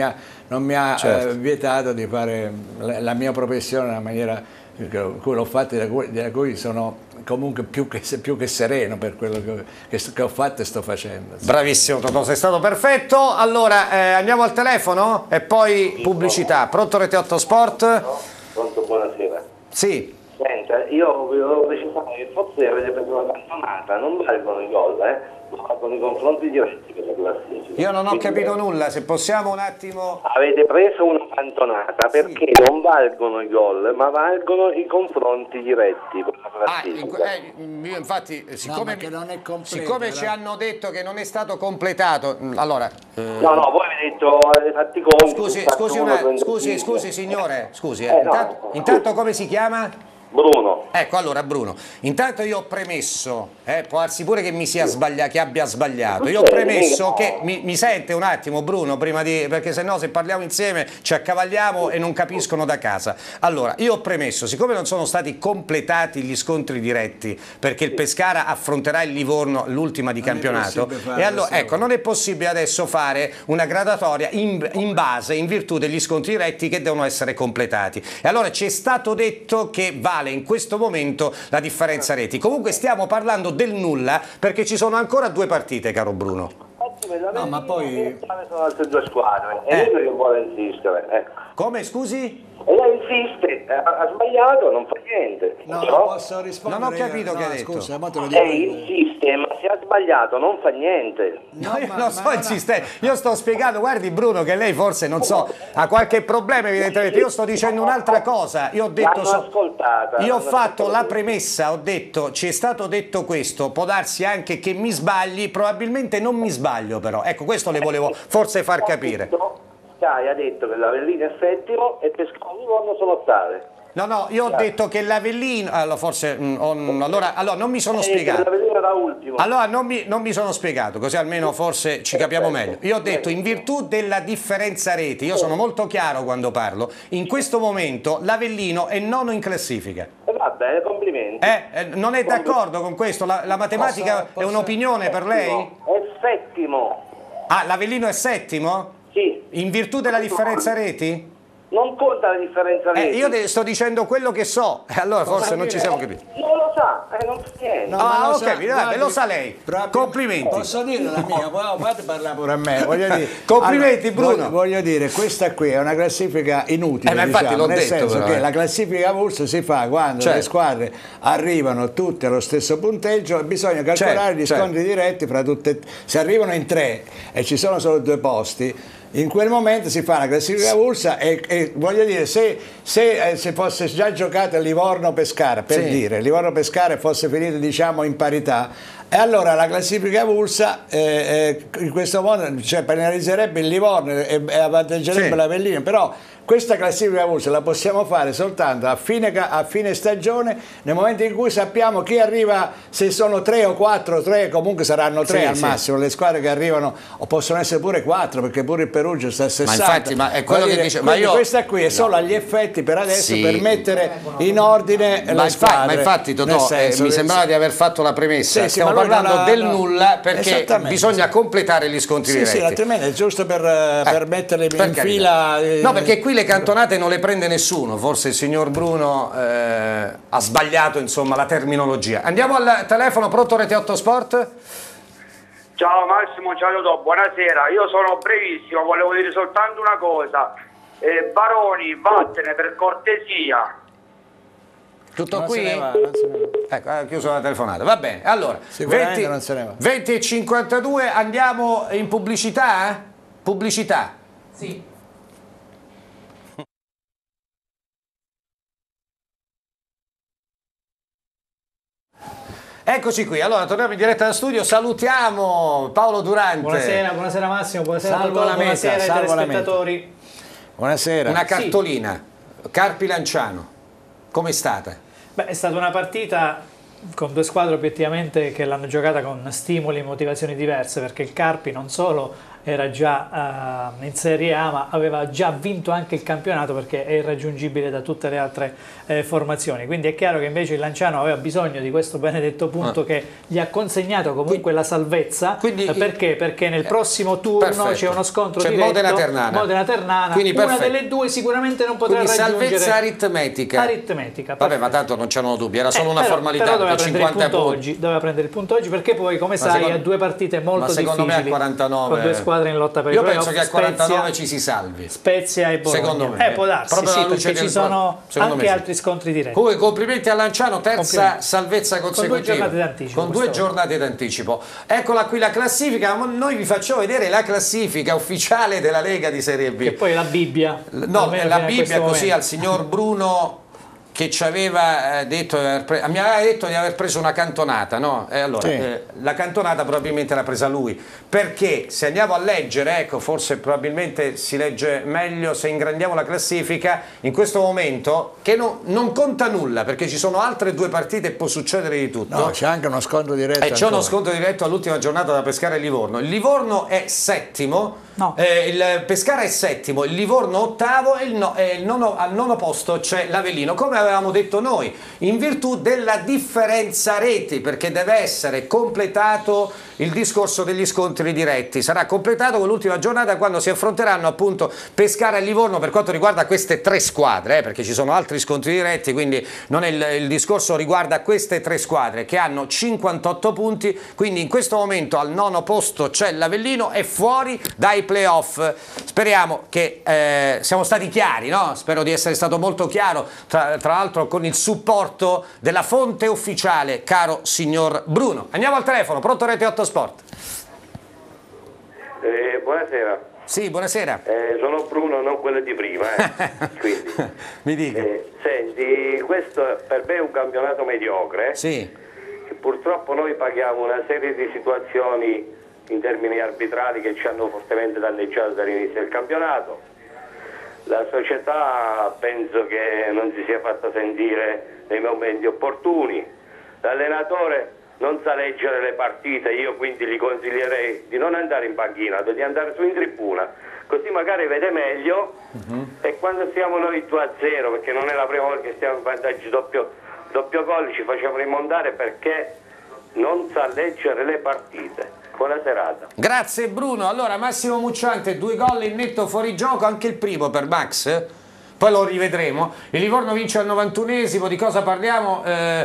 ha certo. vietato di fare la mia professione nella maniera cui l'ho fatta, da cui sono comunque più che sereno per quello che ho fatto e sto facendo. Bravissimo Totò, sei stato perfetto. Allora andiamo al telefono e poi pubblicità. Pronto Rete 8 Sport? Pronto, buonasera. Sì. Senta, io volevo precisare che forse avete preso la cantonata, non valgono i gol, ma valgono i confronti diretti per la classifica. Io non ho capito nulla, se possiamo un attimo... Avete preso una cantonata perché non valgono i gol, ma valgono i confronti diretti per la classifica. Io infatti, siccome, non è completo, siccome ci hanno detto che non è stato completato, allora... No, voi avete detto, avete fatti conti... Scusi signore, scusi, no. intanto come si chiama? Bruno. Ecco, allora Bruno, intanto io ho premesso, può darsi pure che mi sia sbagliato, che abbia sbagliato, io ho premesso che, mi sente un attimo Bruno, prima di, perché sennò se parliamo insieme ci accavagliamo e non capiscono da casa. Allora, io ho premesso, siccome non sono stati completati gli scontri diretti, perché il Pescara affronterà il Livorno l'ultima di campionato, e allora, ecco, non è possibile adesso fare una gradatoria in base, in virtù degli scontri diretti che devono essere completati. E allora ci è stato detto che vale in questo momento la differenza reti. Comunque stiamo parlando del nulla perché ci sono ancora 2 partite, caro Bruno. No, ma poi sono altre 2 squadre e lui non vuole insistere. Ecco. Come, scusi? E lei insiste, ha sbagliato, non fa niente. no, però posso rispondere? Non ho capito io? che ha detto. Scusa, ma te lo dico lei io. insiste, ma se ha sbagliato non fa niente. No, io non sto insistendo, io sto spiegando, guardi Bruno, che lei forse, non so, ha qualche problema evidentemente, io sto dicendo un'altra cosa, io ho detto... Io ho fatto la premessa, ho detto, ci è stato detto questo, può darsi anche che mi sbagli, probabilmente non mi sbaglio però, ecco questo le volevo forse far capire. Sky ha detto che l'Avellino è settimo e Pescara e Livorno sono ottave. No, io ho detto che l'Avellino, allora forse, allora non mi sono spiegato. L'Avellino era ultimo. Allora non mi sono spiegato, così almeno forse ci capiamo meglio. Io ho detto in virtù della differenza reti, io sono molto chiaro quando parlo, in questo momento l'Avellino è nono in classifica. Va bene, complimenti. Non è d'accordo con questo? La matematica è un'opinione per lei? È settimo. Ah, l'Avellino è settimo? Sì. In virtù della differenza reti? Non conta la differenza reti. Io sto dicendo quello che so, allora forse non ci siamo capiti. Non lo sa, non fa niente. No, ok, lo sa lei. Complimenti. Posso dire la mia? Fate parlare pure a me. Voglio dire, complimenti Bruno. Voglio dire, questa qui è una classifica inutile, ma infatti l'ho nel detto, senso però, che la classifica VULS si fa quando le squadre arrivano tutte allo stesso punteggio e bisogna calcolare gli scontri diretti fra tutte. Se arrivano in 3 e ci sono solo 2 posti, in quel momento si fa una classifica VULS e voglio dire, se fosse già giocato Livorno-Pescara, per dire, Livorno-Pescara fosse finito diciamo in parità, e allora la classifica VULS in questo modo penalizzerebbe il Livorno e avvantaggerebbe l'Avellino, però questa classifica VULS la possiamo fare soltanto a fine stagione, nel momento in cui sappiamo chi arriva, se sono 3 o 4, 3 comunque saranno 3 al massimo, le squadre che arrivano, o possono essere pure 4 perché pure il Perugia sta a 60. Ma infatti, ma è quello che dice, ma io... questa qui è solo agli effetti per adesso, per mettere in ordine le squadre. Ma infatti Totò, mi sembrava di aver fatto la premessa, stiamo parlando del nulla perché bisogna completare gli scontri diretti. Sì, altrimenti è giusto per metterli in fila. No, perché qui le cantonate non le prende nessuno, forse il signor Bruno ha sbagliato insomma la terminologia. Andiamo al telefono, pronto Rete 8 Sport? Ciao Massimo, ciao Totò, buonasera, io sono brevissimo, volevo dire soltanto una cosa, Baroni, vattene per cortesia. Tutto non qui? Se ne va, non se ne va. Ecco, ha chiuso la telefonata, va bene, allora 20 e 52, andiamo in pubblicità? Pubblicità? Sì. Eccoci qui, allora torniamo in diretta da studio, salutiamo Paolo Durante. Buonasera Massimo, buonasera a tutti, buonasera ai telespettatori. Buonasera. Una cartolina, Carpi Lanciano, com'è stata? Beh, è stata una partita con 2 squadre obiettivamente che l'hanno giocata con stimoli e motivazioni diverse, perché il Carpi non solo era già in Serie A, ma aveva già vinto anche il campionato perché è irraggiungibile da tutte le altre formazioni. Quindi è chiaro che invece il Lanciano aveva bisogno di questo benedetto punto che gli ha consegnato comunque la salvezza. Perché? Perché nel prossimo turno c'è uno scontro diretto, Modena-Ternana, una delle due sicuramente non potrà raggiungere. Salvezza aritmetica. Vabbè, ma tanto non c'erano dubbi, era solo una formalità. Però doveva prendere il punto oggi, perché poi, come sai, ha due partite molto difficili. Secondo me al 49 con due squadre in lotta per il playoff. Io penso che al 49 ci si salvi. Spezia e Bologna. Secondo me. Può darsi, sì, perché ci sono anche altri scontri diretti. Comunque complimenti a Lanciano, terza salvezza consecutiva. Con 2 giornate d'anticipo. Eccola qui la classifica, noi vi facciamo vedere la classifica ufficiale della Lega di Serie B. Che poi è la Bibbia. No, è la Bibbia così al signor Bruno che ci aveva detto, mi aveva detto di aver preso una cantonata, no? E allora, la cantonata probabilmente l'ha presa lui, perché se andiamo a leggere, ecco, forse probabilmente si legge meglio se ingrandiamo la classifica, in questo momento, che non conta nulla, perché ci sono altre 2 partite e può succedere di tutto. No, c'è anche uno scontro diretto. C'è uno scontro diretto all'ultima giornata da Pescara e Livorno. Il Livorno è settimo, il Pescara è settimo, il Livorno ottavo e al nono posto c'è l'Avellino, come avevamo detto noi, in virtù della differenza reti, perché deve essere completato il discorso degli scontri diretti. Sarà completato con l'ultima giornata, quando si affronteranno appunto Pescara e Livorno per quanto riguarda queste 3 squadre, perché ci sono altri scontri diretti, quindi non è il discorso riguarda queste 3 squadre che hanno 58 punti, quindi in questo momento al nono posto c'è l'Avellino e fuori dai playoff. Speriamo che siamo stati chiari, no? Spero di essere stato molto chiaro, tra l'altro con il supporto della fonte ufficiale, caro signor Bruno. Andiamo al telefono, pronto Rete 8 Sport. Buonasera. Sì, buonasera. Sono Bruno, non quello di prima. Quindi, mi dica. Senti, questo per me è un campionato mediocre. Sì. Che purtroppo noi paghiamo una serie di situazioni in termini arbitrali che ci hanno fortemente danneggiato dall'inizio del campionato. La società penso che non si sia fatta sentire nei momenti opportuni. L'allenatore non sa leggere le partite, io quindi gli consiglierei di non andare in panchina, di andare su in tribuna, così magari vede meglio e quando siamo noi 2-0, perché non è la prima volta che stiamo in vantaggio doppio gol, ci facciamo rimontare perché non sa leggere le partite. Buona serata. Grazie Bruno. Allora Massimo Mucciante, 2 gol in netto fuorigioco, anche il primo per Max, poi lo rivedremo. Il Livorno vince al 91esimo, di cosa parliamo?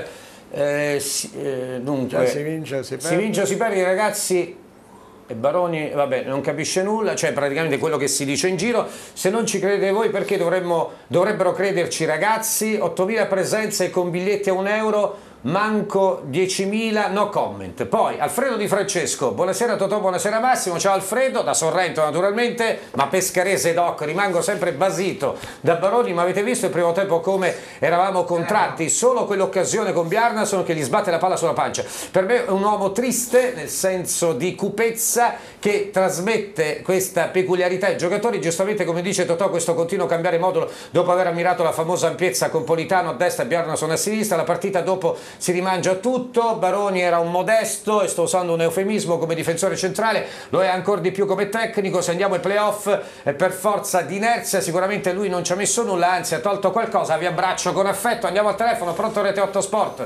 Dunque, si vince o si perde, ragazzi. E Baroni, vabbè, non capisce nulla, cioè praticamente quello che si dice in giro. Se non ci credete voi, perché dovrebbero crederci ragazzi? 8.000 presenze e con biglietti a €1, manco 10.000, no comment. Poi Alfredo Di Francesco, buonasera Totò, buonasera Massimo, ciao Alfredo, da Sorrento naturalmente, ma pescarese doc, rimango sempre basito da Baroni, ma avete visto il primo tempo come eravamo contratti? Solo quell'occasione con Bjarnason che gli sbatte la palla sulla pancia. Per me è un uomo triste, nel senso di cupezza, che trasmette questa peculiarità ai giocatori, giustamente come dice Totò, questo continuo cambiare modulo dopo aver ammirato la famosa ampiezza con Politano a destra e Bjarnason a sinistra, la partita dopo si rimangia tutto. Baroni era un modesto, e sto usando un eufemismo, come difensore centrale, lo è ancora di più come tecnico. Se andiamo ai playoff per forza di inerzia, sicuramente lui non ci ha messo nulla, anzi ha tolto qualcosa. Vi abbraccio con affetto. Andiamo al telefono, pronto Rete 8 Sport?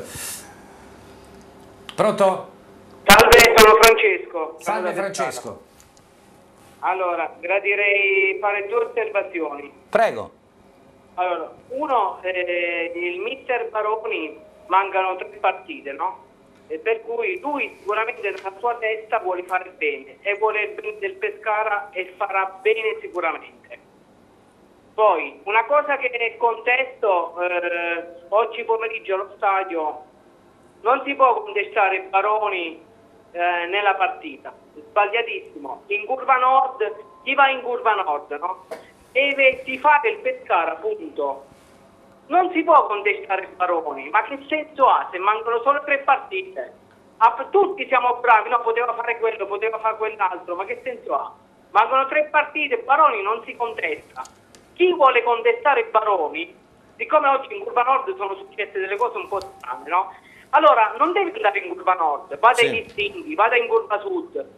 Pronto? Salve, sono Francesco. Salve Francesco. Allora, gradirei fare 2 osservazioni. Prego. Allora, uno, il mister Baroni mancano 3 partite, no? E per cui lui sicuramente nella sua testa vuole fare bene e vuole bene del Pescara e farà bene sicuramente. Poi, una cosa che contesto, oggi pomeriggio allo stadio non si può contestare Baroni nella partita, sbagliatissimo. In curva nord, chi va in curva nord, no? Deve tifare il Pescara, punto. Non si può contestare Baroni, ma che senso ha se mancano solo 3 partite? Tutti siamo bravi, no, poteva fare quello, poteva fare quell'altro, ma che senso ha? Mancano 3 partite, Baroni non si contesta. Chi vuole contestare Baroni, siccome oggi in curva nord sono successe delle cose un po' strane, no? Allora non deve andare in curva nord, vada in Istinghi, vada in curva sud,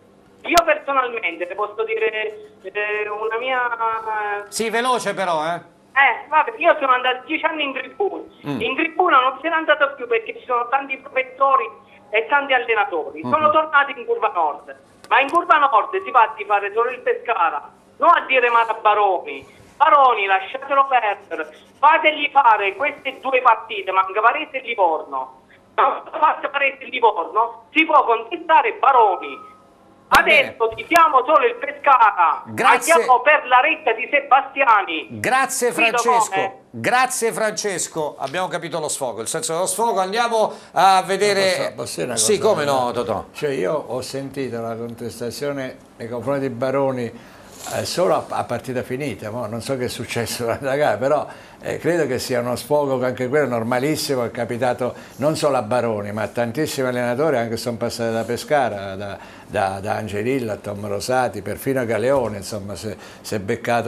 Io personalmente, le posso dire una mia... Sì, veloce però, vabbè, io sono andato 10 anni in tribuna. In tribuna non se n'è andato più perché ci sono tanti professori e tanti allenatori. Sono tornati in curva nord. Ma in curva nord si va a fare solo il Pescara, non a dire Mara Baroni. Baroni, lasciatelo perdere. Fategli fare queste 2 partite, manca Varese e Livorno. Ma fatta Varese e Livorno, si può contestare Baroni. Adesso diamo solo il Pescara. Grazie. Andiamo per la retta di Sebastiani. Grazie Francesco. Grazie Francesco, abbiamo capito lo sfogo, il senso dello sfogo. Andiamo a vedere. Posso dire una sì, cosa, come no, Totò? Cioè io ho sentito la contestazione nei confronti di Baroni solo a partita finita, non so che è successo durante la gara, però credo che sia uno sfogo che anche quello normalissimo, è capitato non solo a Baroni ma a tantissimi allenatori anche sono passati da Pescara, da Angelillo a Tom Rosati, perfino a Galeone, insomma si è beccato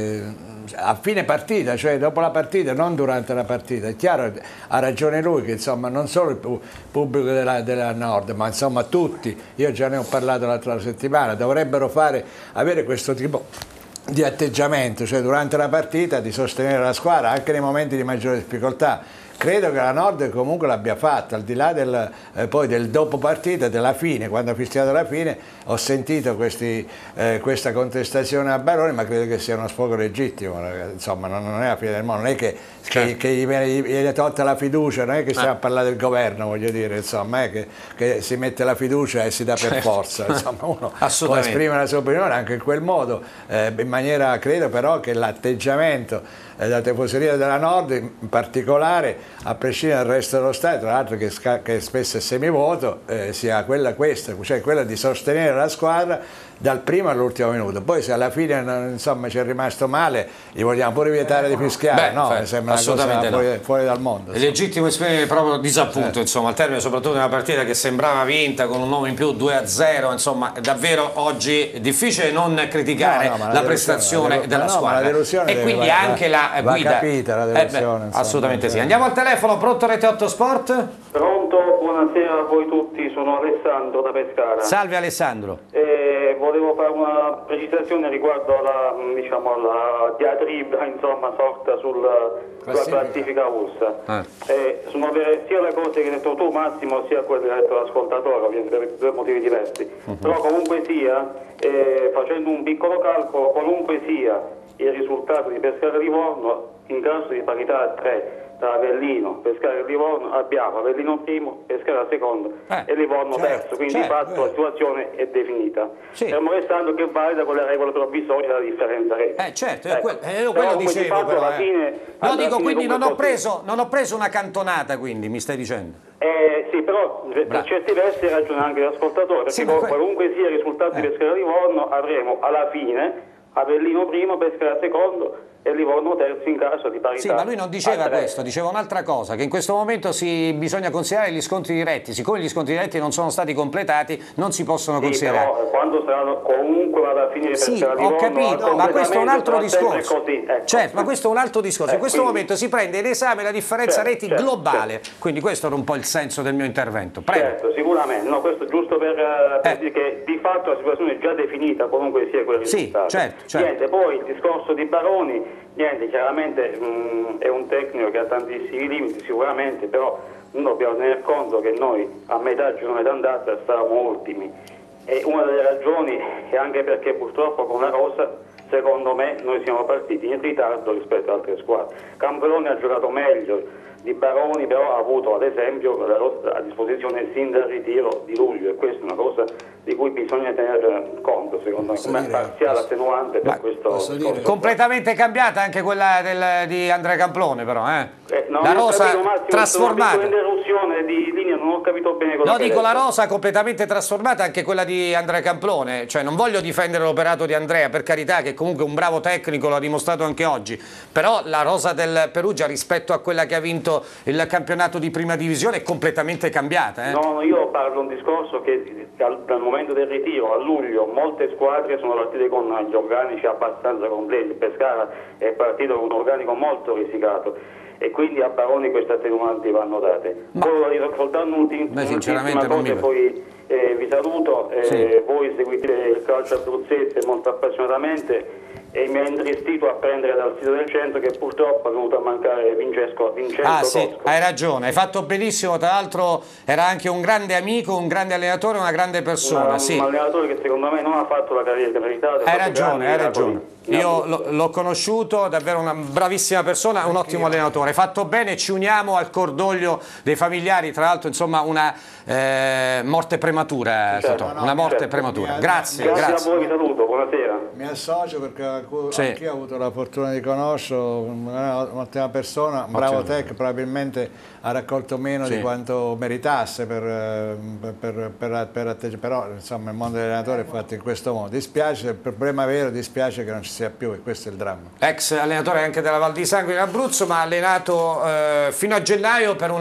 a fine partita, cioè dopo la partita, non durante la partita. È chiaro, ha ragione lui che insomma non solo il pubblico della Nord ma insomma tutti, io già ne ho parlato l'altra settimana, dovrebbero avere questo tipo di atteggiamento, cioè durante la partita di sostenere la squadra anche nei momenti di maggiore difficoltà. Credo che la Nord comunque l'abbia fatta, al di là poi del dopo partita, della fine, quando ha fischiato la fine, ho sentito questa contestazione a Baroni, ma credo che sia uno sfogo legittimo, insomma non è la fine del mondo, non è che gli viene tolta la fiducia, non è che stiamo a parlare del governo, voglio dire, insomma, è che si mette la fiducia e si dà per forza, insomma uno può esprimere la sua opinione anche in quel modo, in maniera, credo però che l'atteggiamento della tifoseria della Nord in particolare, a prescindere dal resto dello Stato, tra l'altro che spesso è semivuoto, sia questa, cioè quella di sostenere la squadra dal primo all'ultimo minuto. Poi se alla fine insomma ci è rimasto male, gli vogliamo pure vietare di fischiare, mi sembra una cosa fuori dal mondo. È legittimo esprimere il proprio disappunto, insomma, al termine soprattutto di una partita che sembrava vinta con un uomo in più, 2-0, insomma, davvero oggi è difficile non criticare la prestazione della squadra. E quindi anche la guida. Va capita la delusione. Assolutamente sì. Andiamo al telefono, pronto Rete 8 Sport? Pronto, buonasera a voi tutti, sono Alessandro da Pescara. Salve Alessandro. Volevo fare una precisazione riguardo alla diatriba, insomma, sorta sulla classifica russa. Sono vere sia le cose che hai detto tu Massimo, sia quelle che ha detto l'ascoltatore, ovviamente per 2 motivi diversi. Però comunque sia, facendo un piccolo calcolo, qualunque sia il risultato di Pescara Livorno, in caso di parità a 3 tra Avellino, Pescara e Livorno, abbiamo Avellino primo, Pescara secondo e Livorno terzo, quindi di fatto la situazione è definita. Stiamo restando che valida con le regole provvisorie della differenza rete. Certo, quello dicevo però. No, dico, quindi non ho preso una cantonata, quindi mi stai dicendo? Sì, però per certi versi ragiona anche l'ascoltatore, perché qualunque sia il risultato di Pescara Livorno avremo alla fine Avellino primo, Pescara secondo e Livorno terzo in caso di parità. Sì, ma lui non diceva questo, diceva un'altra cosa, che in questo momento bisogna considerare gli scontri diretti. Siccome gli scontri diretti non sono stati completati, non si possono considerare. Però quando saranno comunque vada a finire Pescara Livorno, ho capito, ma questo è un altro discorso. Così, ecco. Certo, ma questo è un altro discorso. In questo momento si prende in esame la differenza reti globale, quindi questo era un po' il senso del mio intervento. Prego. Certo, sicuramente, no, questo giusto per dire che di fatto la situazione è già definita, qualunque sia quel risultato. Certo. Niente, poi il discorso di Baroni, niente, chiaramente è un tecnico che ha tantissimi limiti sicuramente, però non dobbiamo tener conto che noi a metà girone d'andata stavamo ultimi, e una delle ragioni è anche perché purtroppo con la rosa, secondo me, noi siamo partiti in ritardo rispetto ad altre squadre. Camperoni ha giocato meglio di Baroni, però ha avuto ad esempio la rosa a disposizione sin dal ritiro di luglio, e questa è una cosa di cui bisogna tenere conto, secondo me, come parziale attenuante per questo. Completamente cambiata anche quella di Andrea Camplone, però, la rosa trasformata. Un'interruzione di linea, non ho capito bene cosa. No, dico la rosa completamente trasformata, anche quella di Andrea Camplone, cioè non voglio difendere l'operato di Andrea, per carità, che comunque un bravo tecnico, lo ha dimostrato anche oggi, però la rosa del Perugia rispetto a quella che ha vinto il campionato di prima divisione è completamente cambiata. No, io parlo un discorso che dal momento del ritiro a luglio molte squadre sono partite con gli organici abbastanza completi. Il Pescara è partito con un organico molto risicato e quindi a Baroni queste attenuanti vanno date. Poi soltanto un'ultima cosa e poi vi saluto, voi seguite il calcio abruzzese molto appassionatamente e mi ha intristito apprendere dal sito del centro che purtroppo è venuto a mancare Vincenzo sì, Cosco. hai ragione, hai fatto benissimo, tra l'altro era anche un grande amico, un grande allenatore, una grande persona. Un allenatore che secondo me non ha fatto la carriera che meritava. Hai ragione. Io l'ho conosciuto, davvero una bravissima persona, un ottimo allenatore. Hai fatto bene, ci uniamo al cordoglio dei familiari, tra l'altro insomma una morte prematura, una morte prematura. Grazie a voi, vi saluto, buonasera. Mi associo perché anch'io ho avuto la fortuna di conoscerlo, un'ottima persona, un bravo tech, probabilmente ha raccolto meno di quanto meritasse però insomma il mondo dell'allenatore è fatto in questo modo. Dispiace, il problema vero, dispiace che non ci sia più e questo è il dramma. Ex allenatore anche della Val di Sangro in Abruzzo, ma ha allenato fino a gennaio per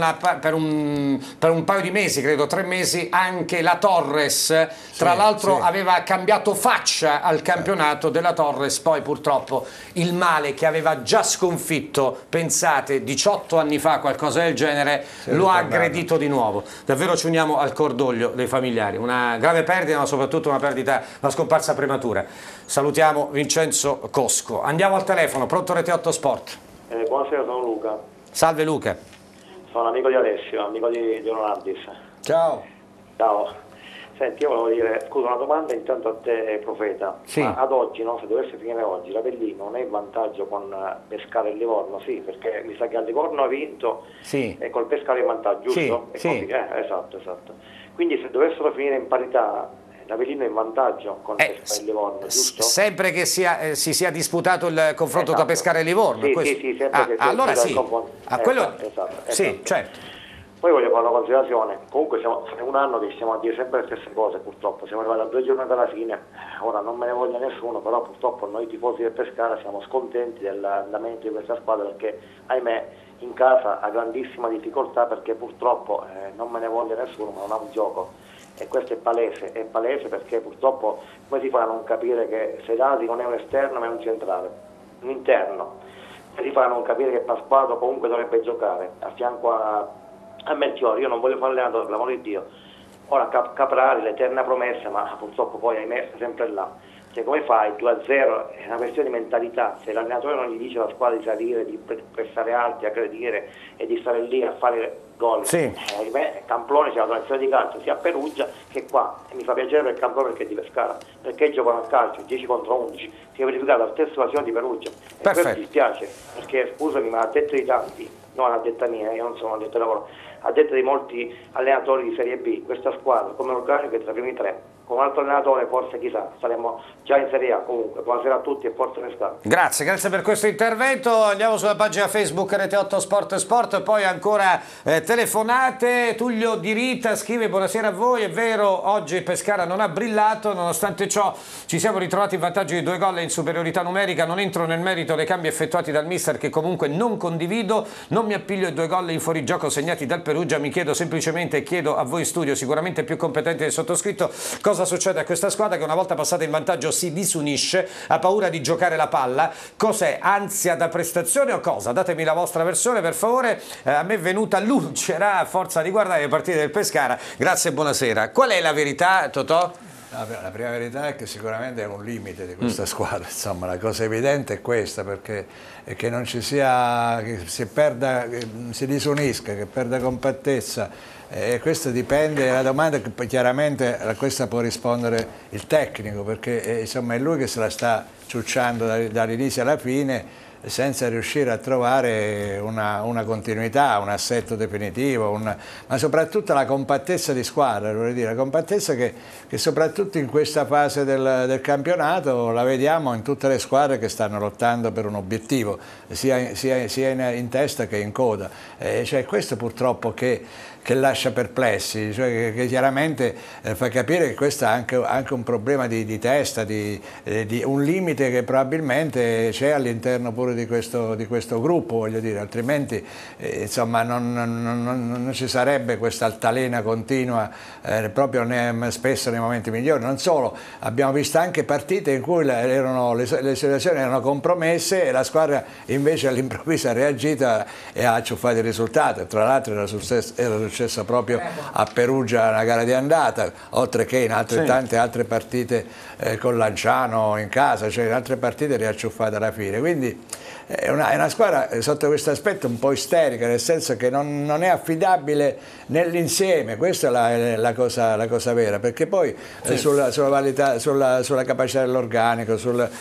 un paio di mesi, credo 3 mesi, anche la Torres. Tra l'altro aveva cambiato faccia al campionato della Torres, poi purtroppo il male che aveva già sconfitto, pensate, 18 anni fa, qualcosa del genere, lo ha aggredito di nuovo. Davvero ci uniamo al cordoglio dei familiari, una grave perdita, ma soprattutto una scomparsa prematura. Salutiamo Vincenzo Cosco. Andiamo al telefono, pronto Rete 8 Sport. Buonasera, sono Luca. Salve Luca. Sono amico di Alessio, amico di Leonardis. Ciao. Ciao. Senti, io volevo dire, scusa, una domanda intanto a te, Profeta. Sì. Ma ad oggi, se dovesse finire oggi, l'Avellino non è in vantaggio con Pescara e Livorno? Sì, perché mi sa che a Livorno ha vinto e col Pescara è in vantaggio, giusto? Sì. Esatto. Quindi se dovessero finire in parità, l'Avellino è in vantaggio con Pescara e Livorno, giusto? Sempre che si sia disputato il confronto tra Pescara e Livorno. Sì, sempre che allora sì. Esatto. Sì, certo. Poi voglio fare una considerazione, comunque è un anno che stiamo a dire sempre le stesse cose, purtroppo, siamo arrivati a 2 giorni dalla fine, ora non me ne voglia nessuno, però purtroppo noi tifosi del Pescara siamo scontenti dell'andamento di questa squadra perché, ahimè, in casa ha grandissima difficoltà perché purtroppo, non me ne voglia nessuno, ma non ha un gioco. E questo è palese perché purtroppo come si fa a non capire che Sedasi non è un esterno ma è un centrale, un interno, come si fa a non capire che Pasquato comunque dovrebbe giocare a fianco a Melchiori? Io non voglio fare allenatore, per l'amor di Dio. Ora Caprari, l'eterna promessa, ma purtroppo poi hai messo sempre là. Cioè, come fai? 2-0 è una questione di mentalità. Se l'allenatore non gli dice alla squadra di salire, di pressare alti, aggredire e di stare lì a fare gol, Camplone c'è la donazione di calcio sia a Perugia che qua, e mi fa piacere per Camplone perché è di Pescara, perché giocano a calcio 10 contro 11, si è verificata la stessa occasione di Perugia e questo mi dispiace perché, scusami, ma ha detto di tanti, non a detta mia, io non sono addetto al lavoro, a detta di molti allenatori di Serie B, questa squadra come organico è tra i primi 3, con un altro allenatore forse chissà, saremmo già in Serie A. Comunque buonasera a tutti e forza Pescara. Grazie per questo intervento. Andiamo sulla pagina Facebook Rete 8 Sport, poi ancora telefonate. Tullio Di Rita scrive: buonasera a voi, è vero, oggi Pescara non ha brillato, nonostante ciò ci siamo ritrovati in vantaggio di 2 gol e in superiorità numerica. Non entro nel merito dei cambi effettuati dal mister, che comunque non condivido, non mi appiglio ai 2 gol in fuorigioco segnati dal Perugia. Mi chiedo semplicemente, e chiedo a voi in studio, sicuramente più competenti del sottoscritto, cosa succede a questa squadra che una volta passata in vantaggio si disunisce, ha paura di giocare la palla? Cos'è? Ansia da prestazione o cosa? Datemi la vostra versione per favore. A me è venuta lucera a forza di guardare le partite del Pescara. Grazie e buonasera. Qual è la verità, Totò? La prima verità è che sicuramente è un limite di questa squadra, insomma la cosa evidente è questa, perché è che non ci sia, che si perda, che si disunisca, che perda compattezza, e questo dipende, la domanda che poi chiaramente a questa può rispondere il tecnico, perché insomma è lui che se la sta ciucciando dall'inizio alla fine, senza riuscire a trovare una continuità, un assetto definitivo, ma soprattutto la compattezza di squadra, vorrei dire, la compattezza che soprattutto in questa fase del campionato la vediamo in tutte le squadre che stanno lottando per un obiettivo, sia in testa che in coda. Cioè questo purtroppo che lascia perplessi, cioè che chiaramente fa capire che questo è anche un problema di testa, di un limite che probabilmente c'è all'interno pure di questo gruppo, voglio dire, altrimenti insomma non ci sarebbe questa altalena continua proprio spesso nei momenti migliori. Non solo, abbiamo visto anche partite in cui le situazioni erano compromesse e la squadra invece all'improvviso ha reagito e ha acciuffato il risultato, tra l'altro era successo proprio a Perugia una gara di andata, oltre che in tante altre partite con Lanciano in casa, cioè in altre partite riacciuffate alla fine. Quindi è una squadra sotto questo aspetto un po' isterica, nel senso che non è affidabile nell'insieme, questa è la cosa vera, perché poi sulla capacità dell'organico,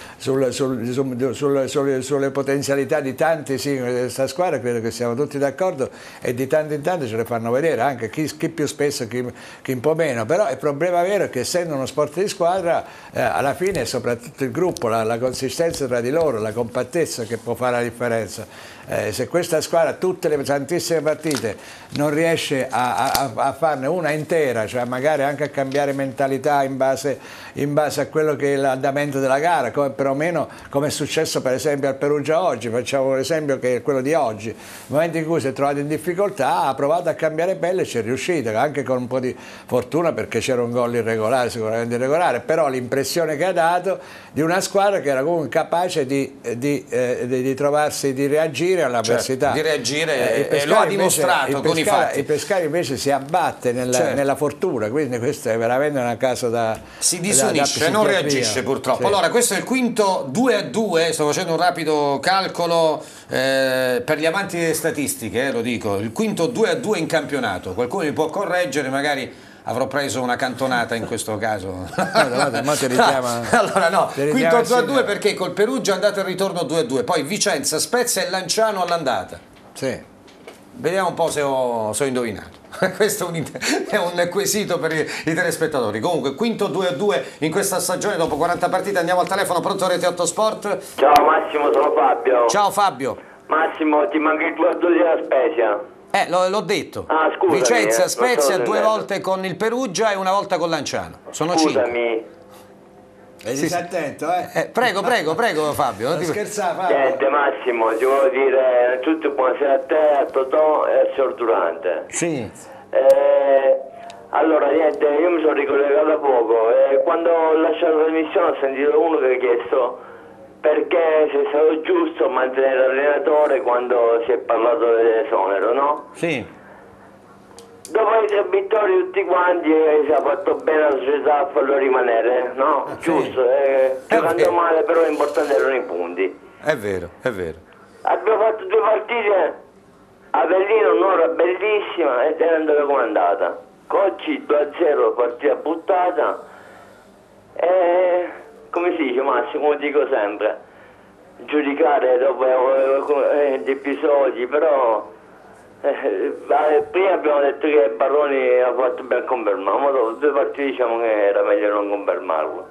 sulle potenzialità di tanti singoli di questa squadra credo che siamo tutti d'accordo, e di tanto in tanto ce le fanno vedere, anche chi più spesso, chi un po' meno, però il problema vero è che essendo uno sport di squadra alla fine è soprattutto il gruppo, la consistenza tra di loro, la compattezza che può fare la differenza. Se questa squadra tutte le tantissime partite non riesce a farne una intera, cioè magari anche a cambiare mentalità in base a quello che è l'andamento della gara, come perlomeno come è successo per esempio al Perugia oggi, facciamo un esempio che è quello di oggi, nel momento in cui si è trovato in difficoltà ha provato a cambiare pelle e ci è riuscito, anche con un po' di fortuna perché c'era un gol irregolare, sicuramente irregolare, però l'impressione che ha dato di una squadra che era comunque capace di trovarsi, di reagire all'avversità. Di reagire, e lo ha dimostrato con i fatti. Il Pescara invece si abbatte nella fortuna, quindi questo è veramente una caso da... Si disunisce, non reagisce purtroppo. Sì. Allora, questo è il quinto 2-2, sto facendo un rapido calcolo per gli amanti delle statistiche, lo dico, il quinto 2-2 in campionato. Qualcuno mi può correggere, magari avrò preso una cantonata in questo caso. Allora no, quinto 2-2 perché col Perugia andata e ritorno 2-2, poi Vicenza, Spezia e Lanciano all'andata. Sì. Vediamo un po' se ho indovinato. Questo è un quesito per i telespettatori. Comunque, quinto 2-2 in questa stagione dopo 40 partite. Andiamo al telefono, pronto Rete 8 Sport. Ciao Massimo, sono Fabio. Ciao Fabio. Massimo, ti manca il 2-2 della Spezia. L'ho detto. Scusami, Vicenza, Spezia, 2 volte con il Perugia e una volta con Lanciano. Sono 5. Sei disattento, Prego Fabio. Non scherzare, Fabio. Niente Massimo, ti volevo dire innanzitutto buonasera a te, a Totò e al signor Durante. Sì. Allora niente, io mi sono ricollegato da poco e quando ho lasciato la trasmissione ho sentito uno che ha chiesto perché sia stato giusto mantenere l'allenatore quando si è parlato dell'esonero, no? Sì. Dopo le 3 vittorie tutti quanti si è fatto bene la società a farlo rimanere, no? Giusto, giocando male però l'importante erano i punti. È vero. Abbiamo fatto 2 partite, Avellino un'ora bellissima ed è andata come è andata. Oggi 2-0 partita buttata e come si dice Massimo, come dico sempre, giudicare dopo gli episodi, però prima abbiamo detto che Baroni ha fatto ben confermarlo, ma dopo 2 partite diciamo che era meglio non confermarlo.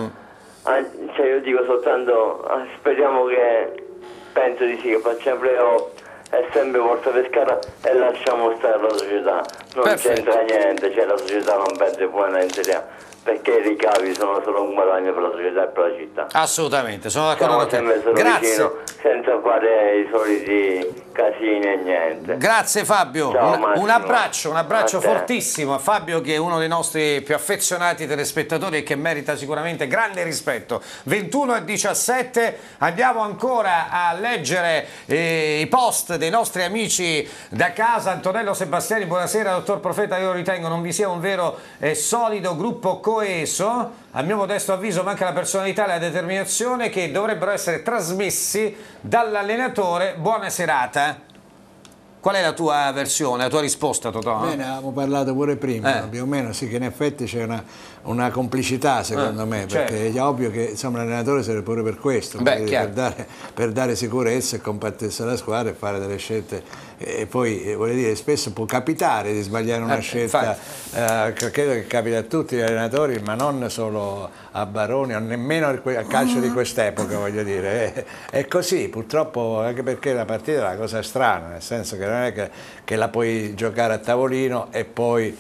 Cioè io dico soltanto speriamo che, penso di sì, che facciamo playoff, è sempre Porta Pescara e lasciamo stare la società, non c'entra niente, cioè la società non perde poi in Serie A, perché i ricavi sono solo un guadagno per la società e per la città. Assolutamente, sono d'accordo con te. Grazie. Vicino, senza fare i soliti casini e niente. Grazie Fabio, un abbraccio a fortissimo a Fabio, che è uno dei nostri più affezionati telespettatori e che merita sicuramente grande rispetto. 21:17, andiamo ancora a leggere i post dei nostri amici da casa. Antonello Sebastiani, buonasera dottor Profeta, io ritengo non vi sia un vero e solido gruppo coeso. A mio modesto avviso manca la personalità e la determinazione che dovrebbero essere trasmessi dall'allenatore. Buona serata. Qual è la tua versione, la tua risposta, Totò? Bene, avevamo parlato pure prima, più o meno, sì, che in effetti c'è una complicità secondo me, perché è ovvio che l'allenatore serve pure per questo, per dare sicurezza e compattezza alla squadra e fare delle scelte. E poi voglio dire, spesso può capitare di sbagliare una scelta, credo che capita a tutti gli allenatori, ma non solo a Baroni o nemmeno al calcio di quest'epoca, voglio dire, è così purtroppo, anche perché la partita è una cosa strana, nel senso che non è che la puoi giocare a tavolino e poi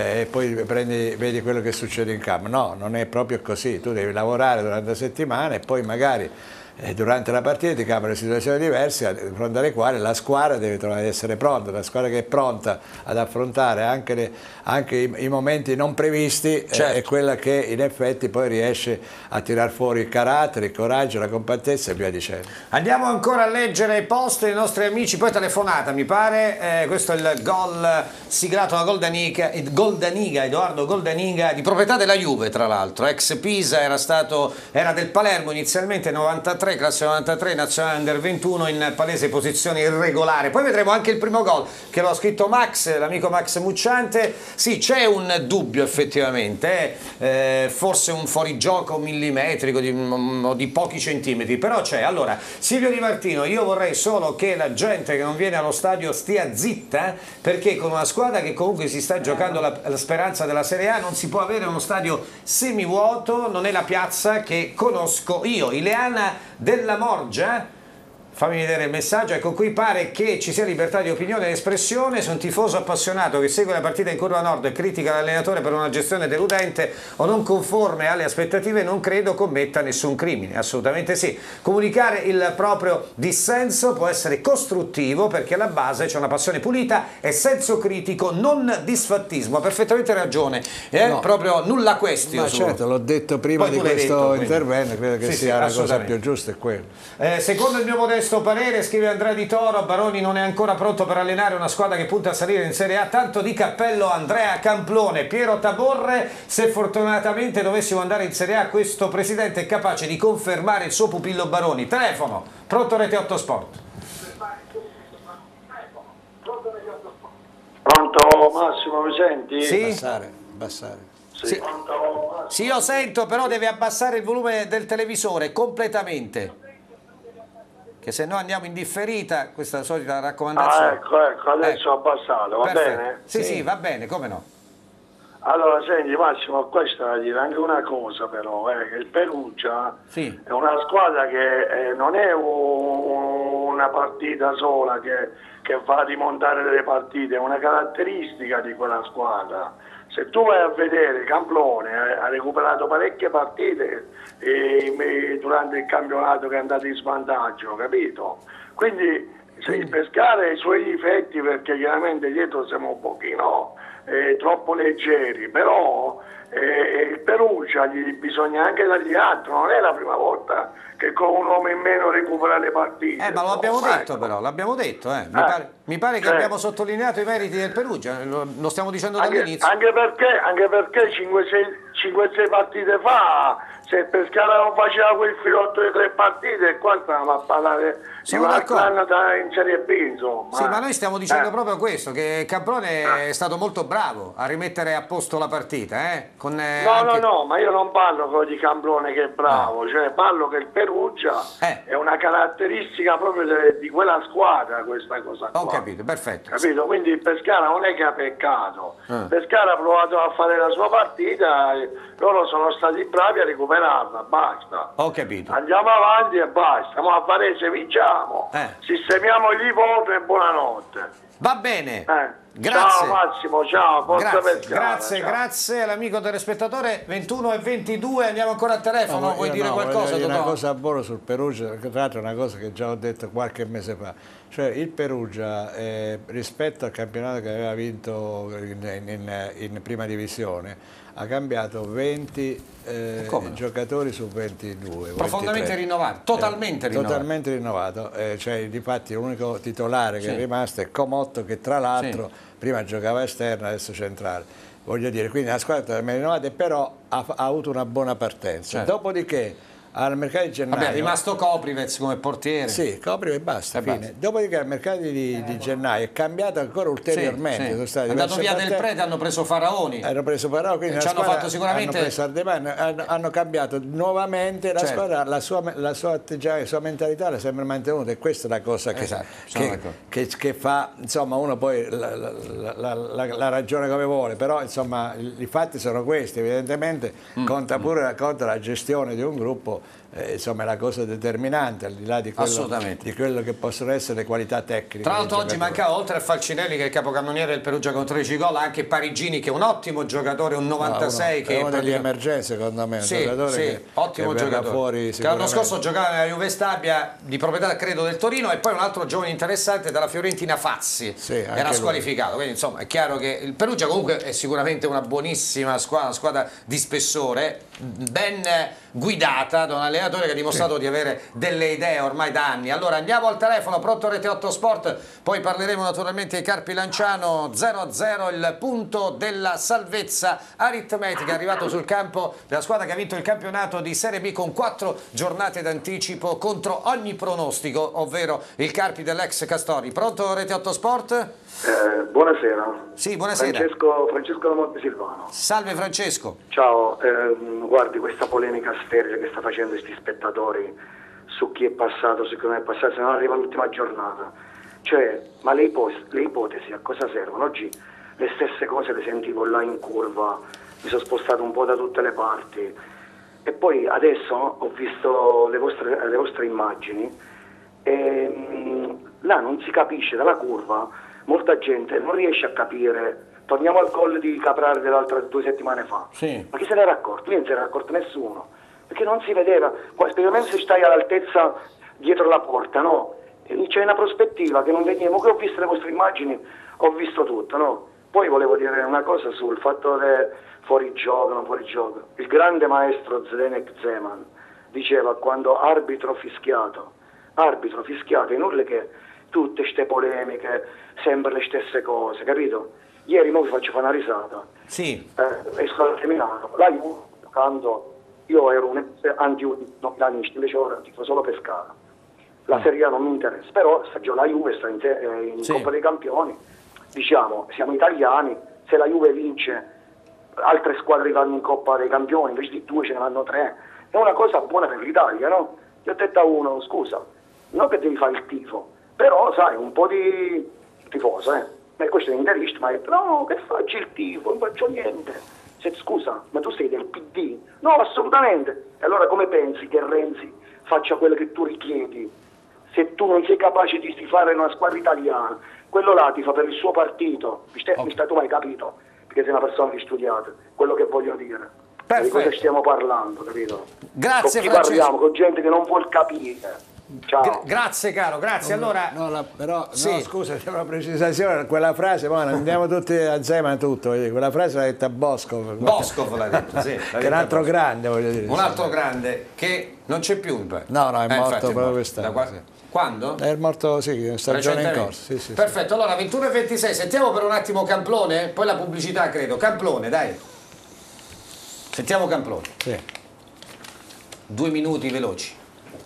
vedi quello che succede in campo. No, non è proprio così, tu devi lavorare durante la settimana e poi magari durante la partita ti cambiano situazioni diverse, di fronte alle quali la squadra deve trovare ad essere pronta, la squadra che è pronta ad affrontare anche i momenti non previsti, è quella che in effetti poi riesce a tirar fuori il carattere, il coraggio, la compattezza e via dicendo. Andiamo ancora a leggere i post dei nostri amici, poi telefonata mi pare, questo è il gol siglato da Goldaniga, Edoardo Goldaniga, di proprietà della Juve tra l'altro, ex Pisa, era del Palermo inizialmente, 93, classe 93, nazionale under 21, in palese posizione irregolare. Poi vedremo anche il primo gol che lo ha scritto Max, l'amico Max Mucciante. Sì, c'è un dubbio effettivamente, forse un fuorigioco millimetrico di pochi centimetri, però c'è. Allora, Silvio Di Martino, io vorrei solo che la gente che non viene allo stadio stia zitta, perché con una squadra che comunque si sta giocando la speranza della Serie A non si può avere uno stadio semivuoto, non è la piazza che conosco io. Ileana della Morgia, fammi vedere il messaggio, ecco, qui pare che ci sia libertà di opinione ed espressione. Sono un tifoso appassionato che segue la partita in Curva Nord e critica l'allenatore per una gestione deludente o non conforme alle aspettative, non credo commetta nessun crimine. Assolutamente sì. Comunicare il proprio dissenso può essere costruttivo, perché alla base c'è una passione pulita e senso critico, non disfattismo. Ha perfettamente ragione, no, proprio nulla questione. Ma certo, l'ho detto prima di questo intervento, credo che sia la cosa più giusta, è quello. Secondo il mio modesto parere, scrive Andrea Di Toro, Baroni non è ancora pronto per allenare una squadra che punta a salire in Serie A. Tanto di cappello Andrea Camplone. Piero Taborre, se fortunatamente dovessimo andare in Serie A, questo presidente è capace di confermare il suo pupillo Baroni. Telefono, pronto Rete 8 Sport. Pronto Massimo, mi senti? Sì? Abbassare. Sì. Sì, io sento, però deve abbassare il volume del televisore completamente, che se no andiamo in differita, questa solita raccomandazione. Ecco, adesso ho abbassato, va bene? Sì, va bene, come no. Allora, senti Massimo, questo da dire anche una cosa però, che il Perugia è una squadra che non è una partita sola che va a rimontare delle partite, è una caratteristica di quella squadra. Se tu vai a vedere, Camplone ha recuperato parecchie partite durante il campionato che è andato in svantaggio, capito? Quindi pescare i suoi difetti, perché chiaramente dietro siamo un pochino troppo leggeri, però il Perugia bisogna anche dargli altro, non è la prima volta che con un uomo in meno recupera le partite. Ma lo abbiamo detto però, l'abbiamo detto, mi pare che abbiamo sottolineato i meriti del Perugia, lo stiamo dicendo dall'inizio. Anche perché 5-6 partite fa, se il Pescara non faceva quel filotto di 3 partite, qua stavamo a parlare di qualche anno in Serie B, insomma. Sì, ma noi stiamo dicendo proprio questo, che Camplone è stato molto bravo a rimettere a posto la partita. No, ma io non parlo di Camplone che è bravo, cioè parlo che il Perugia è una caratteristica proprio di quella squadra, questa cosa qua. Ho capito, perfetto. Capito? Quindi il Pescara non è che ha peccato, il Pescara ha provato a fare la sua partita, loro sono stati bravi a recuperarla, basta. Ho capito. Andiamo avanti e basta, ma a Varese vinciamo, sistemiamo gli voti e buonanotte. Va bene. Grazie. Ciao Massimo, ciao, forza Pescara. Grazie all'amico telespettatore. 21:22, andiamo ancora al telefono. Vuoi dire qualcosa? Una cosa a volo sul Perugia, tra l'altro è una cosa che già ho detto qualche mese fa, cioè il Perugia rispetto al campionato che aveva vinto in prima divisione ha cambiato 20 giocatori su 22. Profondamente 23. Rinnovato, totalmente rinnovato. Cioè, difatti l'unico titolare che è rimasto è Comotto, che tra l'altro prima giocava esterno, adesso centrale. Voglio dire, quindi la squadra è totalmente rinnovata, però ha avuto una buona partenza. Dopodiché al mercato di gennaio... è rimasto Koprivec come portiere. Sì, Koprivec e basta, fine. Dopodiché al mercato di gennaio è cambiato ancora ulteriormente. Sono stati è andato via Del Prete, hanno preso Faraoni. Hanno preso Faraoni, quindi ci hanno fatto sicuramente... hanno preso Ardemani, hanno cambiato nuovamente la squadra, la sua atteggiamento, la sua mentalità l'ha sempre mantenuta, e questa è la cosa che fa, insomma, uno poi la ragione come vuole, però insomma i fatti sono questi, evidentemente conta la gestione di un gruppo insomma è la cosa determinante, al di là di quello che possono essere le qualità tecniche. Tra l'altro oggi mancava, oltre a Falcinelli che è il capocannoniere del Perugia con 13 gol, anche Parigini che è un ottimo giocatore, un 96 che è uno degli emergenze secondo me, un giocatore ottimo giocatore, fuori che l'anno scorso giocava nella Juve Stabia, di proprietà credo del Torino, e poi un altro giovane interessante della Fiorentina, Fazzi, era squalificato, quindi insomma è chiaro che il Perugia comunque è sicuramente una buonissima squadra, una squadra di spessore, ben guidata da un allenatore che ha dimostrato di avere delle idee ormai da anni. Allora andiamo al telefono, pronto Rete 8 Sport, poi parleremo naturalmente di Carpi Lanciano. 0-0 il punto della salvezza aritmetica arrivato sul campo della squadra che ha vinto il campionato di Serie B con 4 giornate d'anticipo contro ogni pronostico, ovvero il Carpi dell'ex Castori. Pronto Rete 8 Sport? Buonasera. Sì, buonasera. Francesco da Montesilvano. Salve Francesco. Ciao, guardi questa polemica sterile che sta facendo questi spettatori su chi è passato, su chi non è passato, se non arriva l'ultima giornata. Cioè, ma le ipotesi a cosa servono? Oggi le stesse cose le sentivo là in curva, mi sono spostato un po' da tutte le parti e poi adesso ho visto le vostre immagini e là non si capisce dalla curva. Molta gente non riesce a capire. Torniamo al gol di Caprari dell'altra 2 settimane fa. Sì. Ma chi se n'era accorto? Io non se n'era accorto nessuno. Perché non si vedeva, specialmente se stai all'altezza dietro la porta, no? C'è una prospettiva che non vediamo. Che ho visto le vostre immagini, ho visto tutto, no? Poi volevo dire una cosa sul fatto del fuorigioco, non fuorigioco. Il grande maestro Zdenek Zeman diceva quando arbitro fischiato, è nulla che tutte queste polemiche, sempre le stesse cose, capito? Ieri vi faccio fare una risata. Sì. È stato terminato. La Juve, quando io ero un anti-milanista, invece ora tifo solo Pescara. La Serie A non mi interessa, però la Juve sta in Coppa dei Campioni. Diciamo, siamo italiani, se la Juve vince, altre squadre vanno in Coppa dei Campioni, invece di 2 ce ne vanno 3. È una cosa buona per l'Italia, no? Io ho detto a uno, scusa, non che devi fare il tifo, però sai, un po' di tifoso, questo è interista, ma ha detto no, che faccio il tifo, non faccio niente. Scusa, ma tu sei del PD? No, assolutamente. E allora come pensi che Renzi faccia quello che tu richiedi? Se tu non sei capace di stifare una squadra italiana, quello là ti fa per il suo partito. Tu mai capito? Perché sei una persona di studiata, quello che voglio dire. Di cosa stiamo parlando, capito? Grazie con chi parliamo, con gente che non vuol capire. Ciao. Grazie caro, grazie. Allora, scusa, c'è una precisazione, quella frase, poi andiamo tutti a Zeman tutto, quella frase l'ha detta Boscov. Boscov l'ha detto, sì. Che è un altro grande, voglio dire. Un altro grande che non c'è più. No, è morto proprio quest'anno. Quando? È morto, stagione in corso. Sì. Perfetto, allora 21:26, sentiamo per un attimo Camplone, poi la pubblicità credo. Camplone, dai. Sentiamo Camplone. Sì. 2 minuti veloci.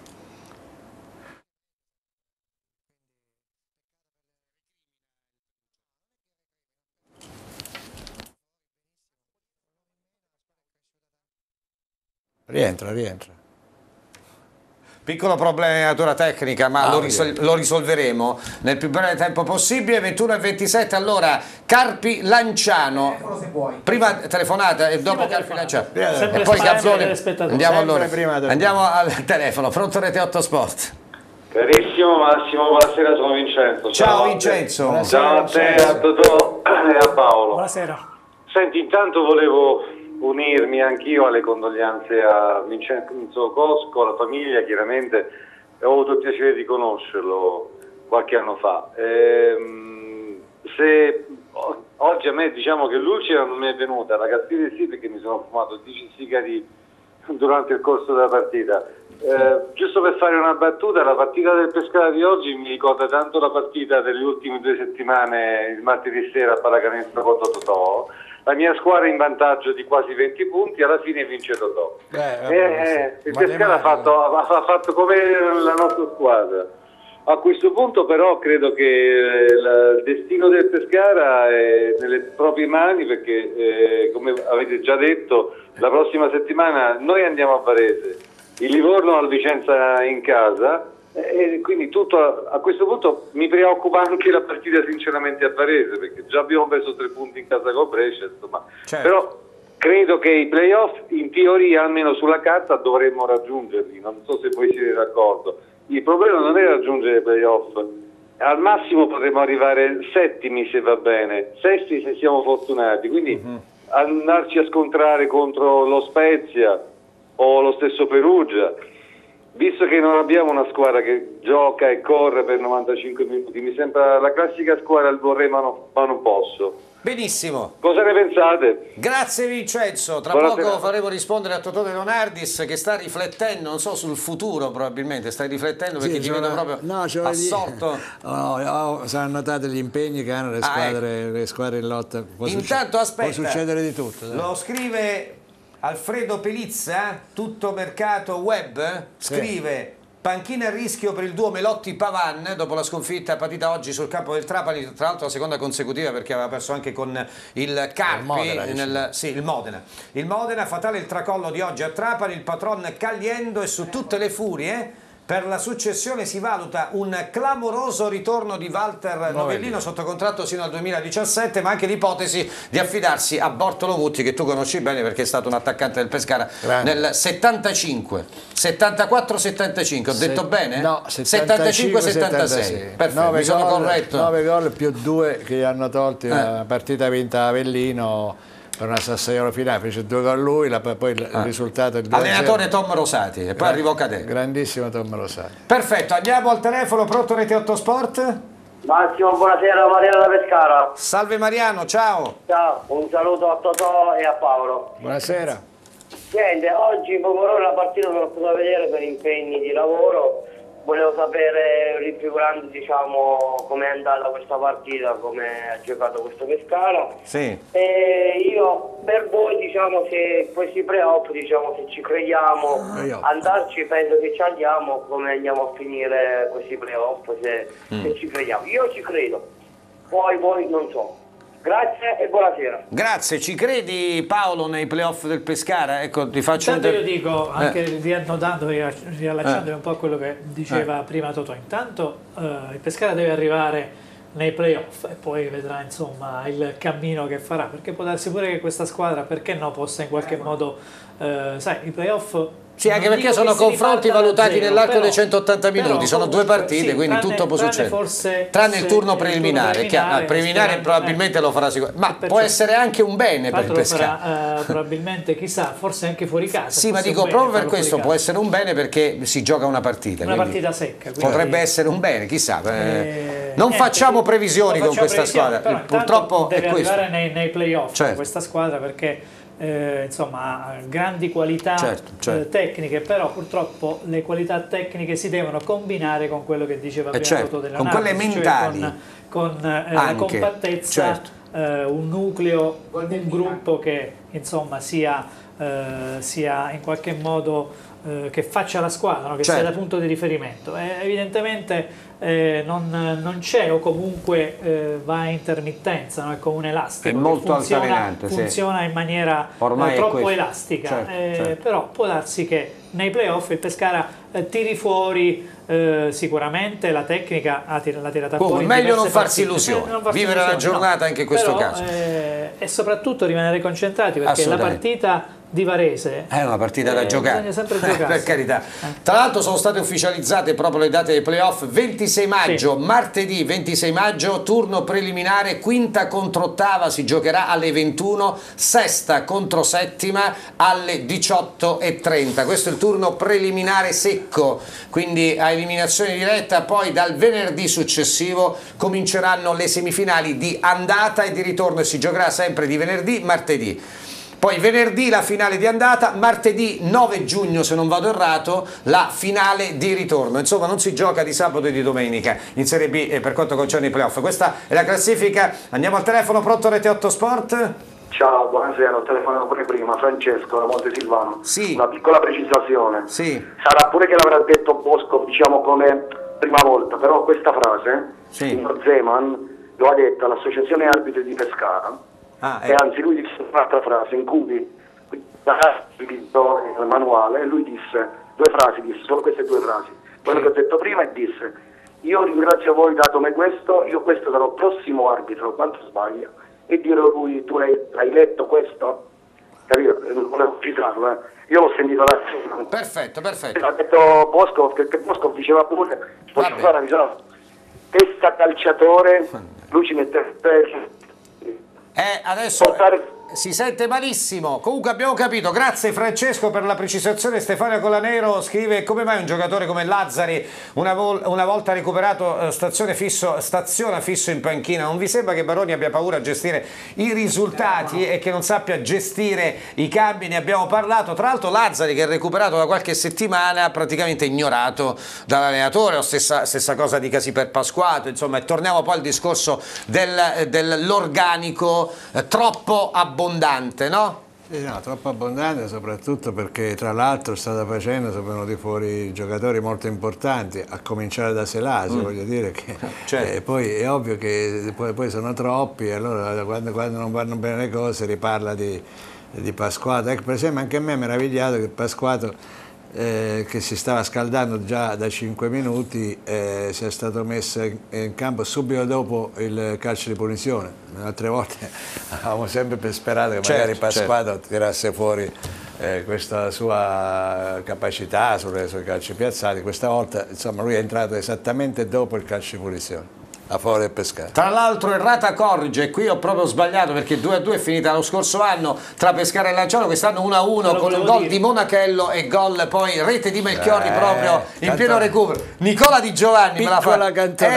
Rientra. Piccolo problema di natura tecnica, ma lo risolveremo nel più breve tempo possibile. 21:27, allora Carpi Lanciano. Prima telefonata e dopo Carpi Lanciano. E poi Camplone. Andiamo al telefono. Pronto Rete 8 Sport. Carissimo Massimo, buonasera, sono Vincenzo. Ciao Vincenzo. Ciao a te, a Totò e a Paolo. Buonasera. Senti, intanto volevo unirmi anch'io alle condoglianze a Vincenzo Cosco, alla famiglia, chiaramente ho avuto il piacere di conoscerlo qualche anno fa. Oggi a me diciamo che l'ulcera non mi è venuta, la gastrite sì, perché mi sono fumato 10 sigari durante il corso della partita. Giusto per fare una battuta, la partita del Pescara di oggi mi ricorda tanto la partita delle ultime 2 settimane, il martedì sera a Pallacanestro contro Totò. La mia squadra in vantaggio di quasi 20 punti, alla fine vince Totò. Il Pescara ha fatto come la nostra squadra. A questo punto però credo che il destino del Pescara è nelle proprie mani, perché come avete già detto, la prossima settimana noi andiamo a Varese, il Livorno al Vicenza in casa, e quindi tutto a questo punto mi preoccupa anche la partita sinceramente a Varese, perché già abbiamo preso 3 punti in casa con Brescia, insomma. Certo. Però credo che i playoff in teoria, almeno sulla carta, dovremmo raggiungerli, non so se voi siete d'accordo. Il problema non è raggiungere i playoff, al massimo potremmo arrivare settimi se va bene, sesti se siamo fortunati, quindi andarci a scontrare contro lo Spezia o lo stesso Perugia, visto che non abbiamo una squadra che gioca e corre per 95 minuti, mi sembra la classica squadra il vorrei ma non posso. Benissimo. Cosa ne pensate? Grazie Vincenzo, tra poco faremo rispondere a Totò De Leonardis che sta riflettendo, non so, sul futuro probabilmente, stai riflettendo perché ti vedo proprio assorto. Sono annotati gli impegni che hanno le squadre in lotta. Intanto aspetta, può succedere di tutto. Dai. Lo scrive Alfredo Pelizza, Tutto Mercato Web, scrive... Panchina a rischio per il duo Melotti-Pavan dopo la sconfitta partita oggi sul campo del Trapani, tra l'altro la seconda consecutiva perché aveva perso anche con il Carpi, il Modena. Il Modena, fatale il tracollo di oggi a Trapani, il patron Cagliendo è su tutte le furie. Per la successione si valuta un clamoroso ritorno di Walter Novellino sotto contratto sino al 2017, ma anche l'ipotesi di affidarsi a Bortolo Mutti, che tu conosci bene perché è stato un attaccante del Pescara nel 75, 74-75, ho detto bene? No, 75-76. Perfetto, mi sono corretto. 9 gol più 2 che hanno tolti la partita vinta a Avellino. Per una Sassuolo finale, fece 2 gol lui, poi il risultato è il 2-0. Allenatore Tom Rosati e poi arrivò Cadè. Grandissimo Tom Rosati. Perfetto, andiamo al telefono, pronto Rete 8 Sport? Massimo, buonasera, Mariano da Pescara. Salve Mariano, ciao. Ciao, un saluto a Totò e a Paolo. Buonasera. Niente, oggi poco la partita non l'ho potuta vedere per impegni di lavoro. Volevo sapere il più grande, diciamo, com'è andata questa partita, come ha giocato questo Pescara. Sì. E io per voi, diciamo, se questi playoff, diciamo, se ci crediamo, andarci penso che ci andiamo, come andiamo a finire questi playoff, se ci crediamo. Io ci credo, poi voi non so. Grazie e buonasera. Grazie, ci credi Paolo nei playoff del Pescara? Ecco, ti faccio io dico, anche riallacciandomi un po' a quello che diceva prima Totò, intanto il Pescara deve arrivare nei playoff e poi vedrà insomma il cammino che farà, perché può darsi pure che questa squadra, perché no, possa in qualche modo, sai, i playoff... Sì, anche perché sono confronti valutati nell'arco dei 180 minuti, sono 2 partite, quindi tutto può succedere. Tranne il turno preliminare, il preliminare probabilmente lo farà sicuramente, ma può essere anche un bene per il Pescara. Probabilmente, chissà, forse anche fuori casa. Sì, ma dico proprio per questo può essere un bene, perché si gioca una partita. Una partita secca. Potrebbe essere un bene, chissà. Non facciamo previsioni con questa squadra, purtroppo deve è questo. Arrivare nei playoff questa squadra, perché insomma ha grandi qualità tecniche, però purtroppo le qualità tecniche si devono combinare con quello che diceva prima Totò De Leonardis, con quelle mentali, cioè con la compattezza, un nucleo, un gruppo che insomma sia in qualche modo che faccia la squadra, no? Che sia da punto di riferimento. Evidentemente non c'è, o comunque va a intermittenza, no? È come un elastico, è molto altalenante, funziona in maniera troppo elastica, però può darsi che nei playoff il Pescara tiri fuori sicuramente la tecnica, l'ha tirata fuori. Meglio non farsi illusioni, vivere la giornata anche in questo caso, e soprattutto rimanere concentrati, perché la partita di Varese è una partita da giocare, bisogna sempre giocare, per carità. Tra l'altro sono state ufficializzate proprio le date dei playoff: 26 maggio, martedì 26 maggio, turno preliminare, quinta contro ottava si giocherà alle 21, sesta contro settima alle 18:30. Questo è il turno preliminare secco, quindi a eliminazione diretta. Poi dal venerdì successivo cominceranno le semifinali di andata e di ritorno, e si giocherà sempre di venerdì, martedì. Poi venerdì la finale di andata, martedì 9 giugno se non vado errato la finale di ritorno. Insomma non si gioca di sabato e di domenica in Serie B per quanto concerne i playoff. Questa è la classifica. Andiamo al telefono, pronto Rete 8 Sport? Ciao, buonasera, ho telefonato pure prima, Francesco da Montesilvano. Sì. Una piccola precisazione. Sì. Sarà pure che l'avrà detto Bosco, diciamo, come prima volta, però questa frase, signor Zeman lo ha detta all'Associazione Arbitri di Pescara. E anzi lui disse un'altra frase in cui il manuale, e lui disse solo queste 2 frasi, quello che ho detto prima, e disse: io ringrazio voi datome questo, io questo sarò prossimo arbitro quanto sbaglia, e dirò lui: tu hai letto questo? capito? Non volevo citarlo, Io l'ho sentito da Perfetto. Ha detto Bosco, che Bosco diceva pure, posso fare una testa calciatore, lui ci mette adesso si sente malissimo. Comunque abbiamo capito. Grazie Francesco per la precisazione. Stefano Colanero scrive: come mai un giocatore come Lazzari una volta recuperato staziona fisso in panchina? Non vi sembra che Baroni abbia paura a gestire i risultati e che non sappia gestire i cambi? Ne abbiamo parlato. Tra l'altro Lazzari, che è recuperato da qualche settimana, praticamente ignorato dall'allenatore, o stessa cosa dicasi per Pasquato. Insomma, torniamo poi al discorso dell'organico troppo abbondante, no? Sì, no, troppo abbondante, soprattutto perché tra l'altro strada facendo sono venuti fuori giocatori molto importanti, a cominciare da Selasio, voglio dire che poi è ovvio che poi sono troppi, e allora quando non vanno bene le cose riparla di Pasquato. Ecco, per esempio anche a me è meravigliato che Pasquato, che si stava scaldando già da 5 minuti, sia stato messo in campo subito dopo il calcio di punizione. Altre volte avevamo sempre sperato che magari Pasquato tirasse fuori questa sua capacità sui calci piazzati. Questa volta insomma lui è entrato esattamente dopo il calcio di punizione a favore del Pescara. Tra l'altro errata corrige, qui ho proprio sbagliato perché 2-2 è finita lo scorso anno tra Pescara e Lanciano, quest'anno 1-1 con un gol di Monachello e gol poi rete di Melchiorri proprio in pieno recupero. Nicola Di Giovanni me la fa.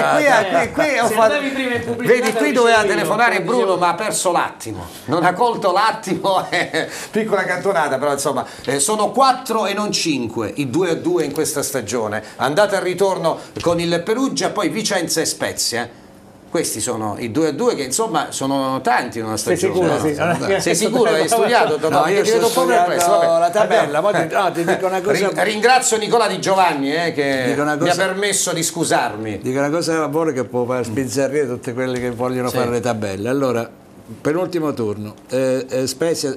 Qui ho fatto. Vedi, qui doveva telefonare Bruno, ma ha perso l'attimo, non ha colto l'attimo. Piccola cantonata, però insomma sono 4 e non 5 i 2-2 in questa stagione, andata al ritorno con il Perugia, poi Vicenza e Spezia. Questi sono i 2-2 che insomma sono tanti in una stagione. Sei sicuro? Hai studiato? No, io sto studiando la tabella. Ti dico una cosa. Ringrazio Nicola Di Giovanni che mi ha permesso di scusarmi. Dico una cosa a favore che può far sbizzarrire tutti quelli che vogliono fare le tabelle. Allora, penultimo turno, Spezia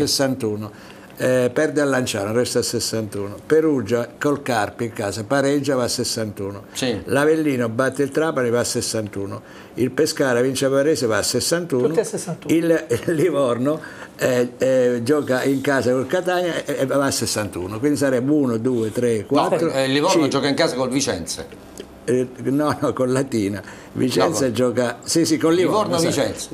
61. Perde a Lanciano, resta a 61. Perugia col Carpi in casa pareggia, va a 61. L'Avellino batte il Trapani, va a 61. Il Pescara vince a Varese, va a 61. Tutti a 61. Il Livorno gioca in casa col Catania e va a 61. Quindi sarebbe 1, 2, 3, 4. Il Livorno gioca in casa col Vicenza. No, con Latina. Vicenza gioca con Livorno, Vicenza.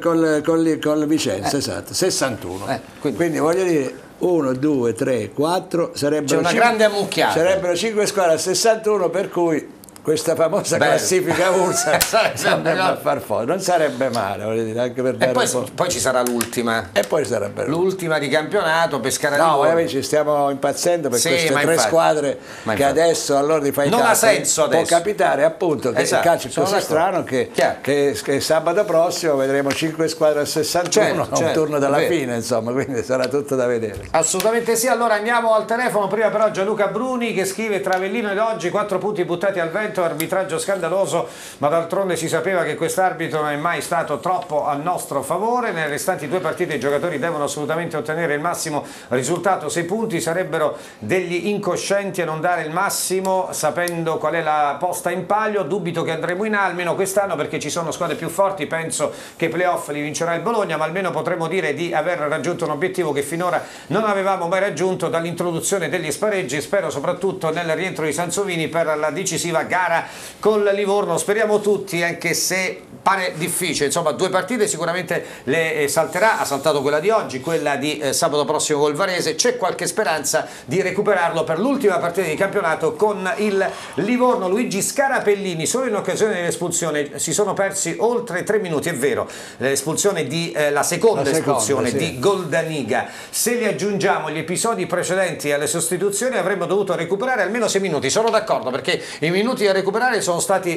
Col Vicenza, esatto, 61. Quindi voglio dire 1, 2, 3, 4 sarebbero grande ammucchiata. Sarebbero 5 squadre a 61, per cui questa famosa classifica URSA a far fuori. Non sarebbe male, voglio dire, anche per dare poi ci sarà l'ultima. E poi sarebbe l'ultima di campionato, Pescara. No, veramente ci stiamo impazzendo per queste tre squadre che adesso allora fai non ha senso può capitare appunto che il calcio è così strano che sabato prossimo vedremo 5 squadre a 61 a un turno dalla fine, insomma, quindi sarà tutto da vedere. Assolutamente sì. Allora andiamo al telefono, prima però Gianluca Bruni che scrive: tra Avellino ed oggi 4 punti buttati al vento, arbitraggio scandaloso, ma d'altronde si sapeva che quest'arbitro non è mai stato troppo a nostro favore. Nelle restanti 2 partite i giocatori devono assolutamente ottenere il massimo risultato, 6 punti. Sarebbero degli incoscienti a non dare il massimo sapendo qual è la posta in palio. Dubito che andremo in almeno quest'anno perché ci sono squadre più forti. Penso che i playoff li vincerà il Bologna, ma almeno potremo dire di aver raggiunto un obiettivo che finora non avevamo mai raggiunto dall'introduzione degli spareggi. Spero soprattutto nel rientro di Sansovini per la decisiva gara con Livorno. Speriamo tutti, anche se pare difficile. Insomma, 2 partite sicuramente le salterà. Ha saltato quella di oggi, quella di sabato prossimo col Varese. C'è qualche speranza di recuperarlo per l'ultima partita di campionato con il Livorno. Luigi Scarapellini, solo in occasione dell'espulsione si sono persi oltre 3 minuti, è vero, l'espulsione di la seconda espulsione di Goldaniga. Se li aggiungiamo gli episodi precedenti alle sostituzioni avremmo dovuto recuperare almeno 6 minuti. Sono d'accordo, perché i minuti da recuperare sono stati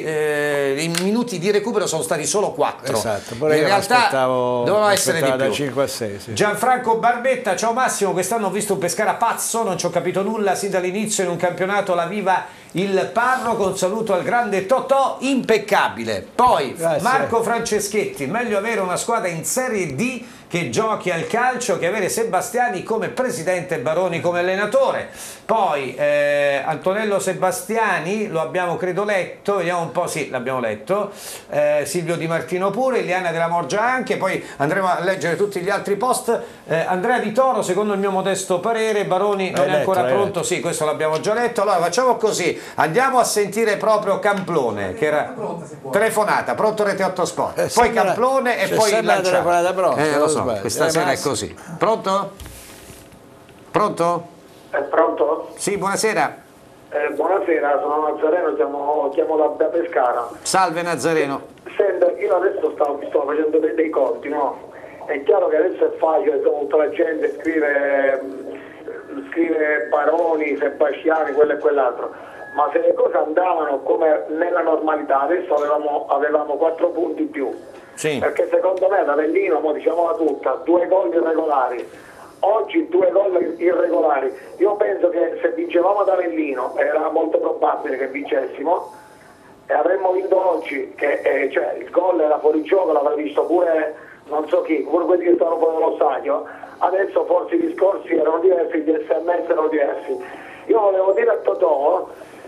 i minuti di recupero sono stati solo 4. Esatto, in realtà dovevano essere di più. Da 5 a 6, sì. Gianfranco Barbetta: ciao Massimo, quest'anno ho visto un Pescara pazzo, non ci ho capito nulla sin dall'inizio, in un campionato la viva il parroco, un saluto al grande Totò, impeccabile. Poi Marco Franceschetti: meglio avere una squadra in Serie D che giochi al calcio che avere Sebastiani come presidente e Baroni come allenatore. Poi Antonello Sebastiani lo abbiamo credo letto, vediamo un po', sì, l'abbiamo letto, Silvio Di Martino pure, Iliana della Morgia anche, poi andremo a leggere tutti gli altri post. Andrea Di Toro, secondo il mio modesto parere, Baroni non è ancora pronto, sì, questo l'abbiamo già letto. Allora facciamo così, andiamo a sentire proprio Camplone, che era telefonata, pronto Rete 8 Sport, poi Camplone e poi Lanciano. Lo so, questa sera è così. Pronto? Pronto? È pronto? Sì, buonasera. Buonasera, sono Nazareno, chiamo da Pescara. Salve Nazareno. Senta, io adesso sto facendo dei conti, no? È chiaro che adesso è facile, tutta la gente scrive Baroni, Sebastiani, quello e quell'altro, ma se le cose andavano come nella normalità, adesso avevamo 4 punti in più. Sì. Perché secondo me da Avellino, diciamola tutta, 2 gol irregolari. Oggi 2 gol irregolari. Io penso che se vincevamo ad Avellino era molto probabile che vincessimo e avremmo vinto oggi, che cioè, il gol era fuori gioco, l'avrà visto pure non so chi, pure quelli che stavano fuori dallo stadio. Adesso forse i discorsi erano diversi, gli SMS erano diversi. Io volevo dire a Totò,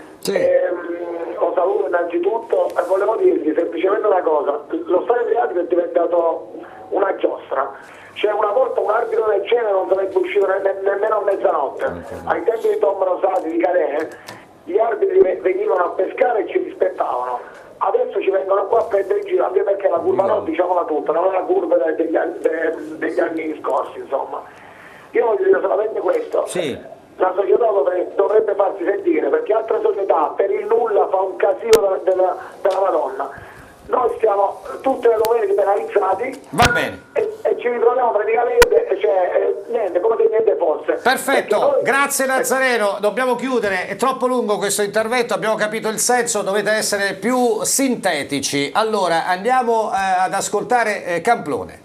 lo saluto innanzitutto e volevo dirgli semplicemente una cosa: lo stadio Adriatico è diventato una giostra. Cioè una volta un arbitro del genere non sarebbe uscito nemmeno a mezzanotte. Ai tempi di Tom Rosati, di Calais, gli arbitri venivano a pescare e ci rispettavano. Adesso ci vengono qua a prendere in giro, anche perché la curva no, diciamola tutta, non è la curva degli anni scorsi, insomma. Io voglio dire solamente questo. Sì. La società dovrebbe farsi sentire, perché altre società per il nulla fa un casino della Madonna. Noi stiamo tutte le domeniche penalizzati. Va bene. E ci ritroviamo praticamente, niente, come se niente fosse. Perfetto, grazie Nazareno, dobbiamo chiudere, è troppo lungo questo intervento, abbiamo capito il senso, dovete essere più sintetici. Allora andiamo ad ascoltare Camplone.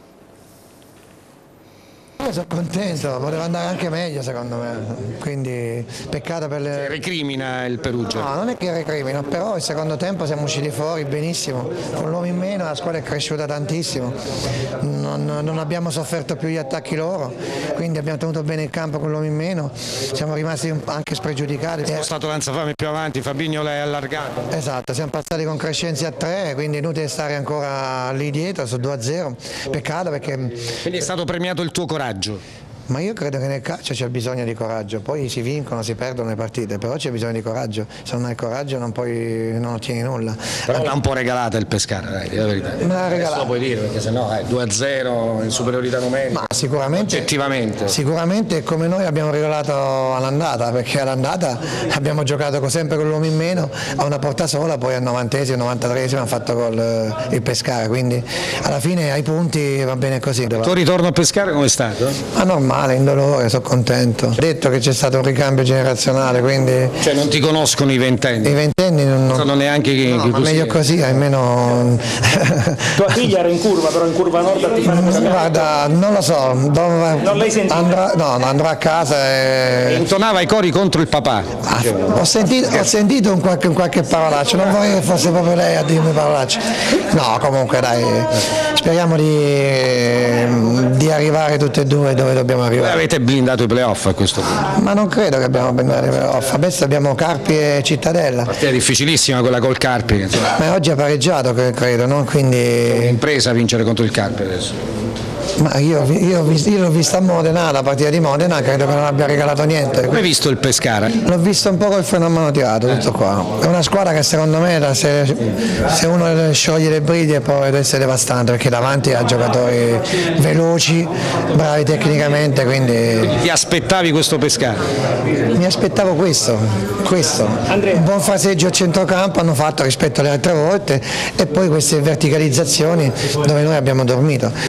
Io sono contento, poteva andare anche meglio secondo me, quindi peccato per le... Recrimina il Perugia? No, non è che recrimina, però il secondo tempo siamo usciti fuori benissimo, con l'uomo in meno la squadra è cresciuta tantissimo, non abbiamo sofferto più gli attacchi loro, quindi abbiamo tenuto bene il campo con l'uomo in meno, siamo rimasti anche spregiudicati. È spostato Lanzafame più avanti, Fabinho l'hai allargato. Esatto, siamo passati con Crescenzi a 3, quindi è inutile stare ancora lì dietro su 2-0, peccato perché... Quindi è stato premiato il tuo coraggio? Ma io credo che nel calcio c'è bisogno di coraggio, poi si vincono, si perdono le partite, però c'è bisogno di coraggio, se non hai coraggio non ottieni nulla. Però l'ha un po' regalata il Pescara, dai, la verità. Me l'ha regalata. Lo puoi dire, perché sennò 2-0 in superiorità numerica. Ma sicuramente, oggettivamente. Sicuramente come noi abbiamo regalato all'andata, perché all'andata abbiamo giocato sempre con l'uomo in meno, a una porta sola, poi al 90esimo, 93esimo ha fatto gol il Pescara, quindi alla fine ai punti va bene così. Il tuo ritorno a Pescara come è stato? Ma normale, indolore, sono contento. Ho detto che c'è stato un ricambio generazionale, quindi... Cioè non ti conoscono i ventenni? I ventenni non sono neanche chi ma meglio così, almeno... Tua figlia era in curva, però in curva nord a tifare. Guarda, non lo so. Non l'hai sentito? Andrò a casa e... Intonava i cori contro il papà. Ho sentito un qualche parolaccio, non vorrei che fosse proprio lei a dirmi parolacce. No, comunque dai, speriamo di arrivare tutte e due dove dobbiamo arrivare. Avete blindato i playoff a questo punto? Ma non credo che abbiamo blindato i playoff, adesso abbiamo Carpi e Cittadella. Partita difficilissima quella col Carpi. Ma oggi ha pareggiato, credo, no? Quindi... È impresa vincere contro il Carpi adesso. Ma io l'ho vista a Modena, la partita di Modena, credo che non abbia regalato niente. Come hai visto il Pescara? L'ho visto un po' col freno a mano tirato, tutto qua. È una squadra che secondo me se uno scioglie le briglie può essere devastante, perché davanti ha giocatori veloci, bravi tecnicamente, quindi... Ti aspettavi questo Pescara? Mi aspettavo questo. Un buon fraseggio a centrocampo hanno fatto rispetto alle altre volte e poi queste verticalizzazioni dove noi abbiamo dormito.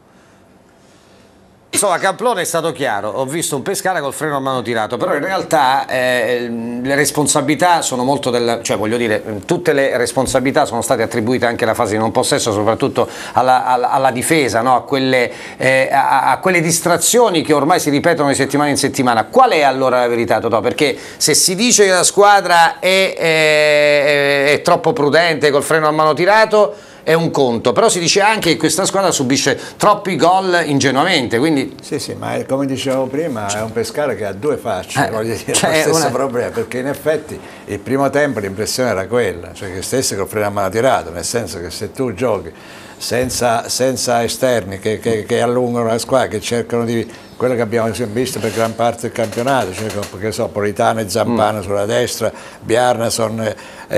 Insomma, Camplone è stato chiaro, ho visto un Pescara col freno a mano tirato, però in realtà le responsabilità sono molto cioè voglio dire, tutte le responsabilità sono state attribuite anche alla fase di non possesso, soprattutto alla difesa, no? a quelle distrazioni che ormai si ripetono di settimana in settimana. Qual è allora la verità, Totò? Perché se si dice che la squadra è troppo prudente col freno a mano tirato, è un conto, però si dice anche che questa squadra subisce troppi gol ingenuamente, quindi... Sì, ma come dicevo prima è un Pescara che ha due facce, voglio dire, lo stesso problema, perché in effetti il primo tempo l'impressione era quella, cioè che stesse col freno a mano tirato, nel senso che se tu giochi senza esterni che allungano la squadra, che cercano di... quello che abbiamo visto per gran parte del campionato, cioè, che so, Politano e Zampano sulla destra, Bjarnason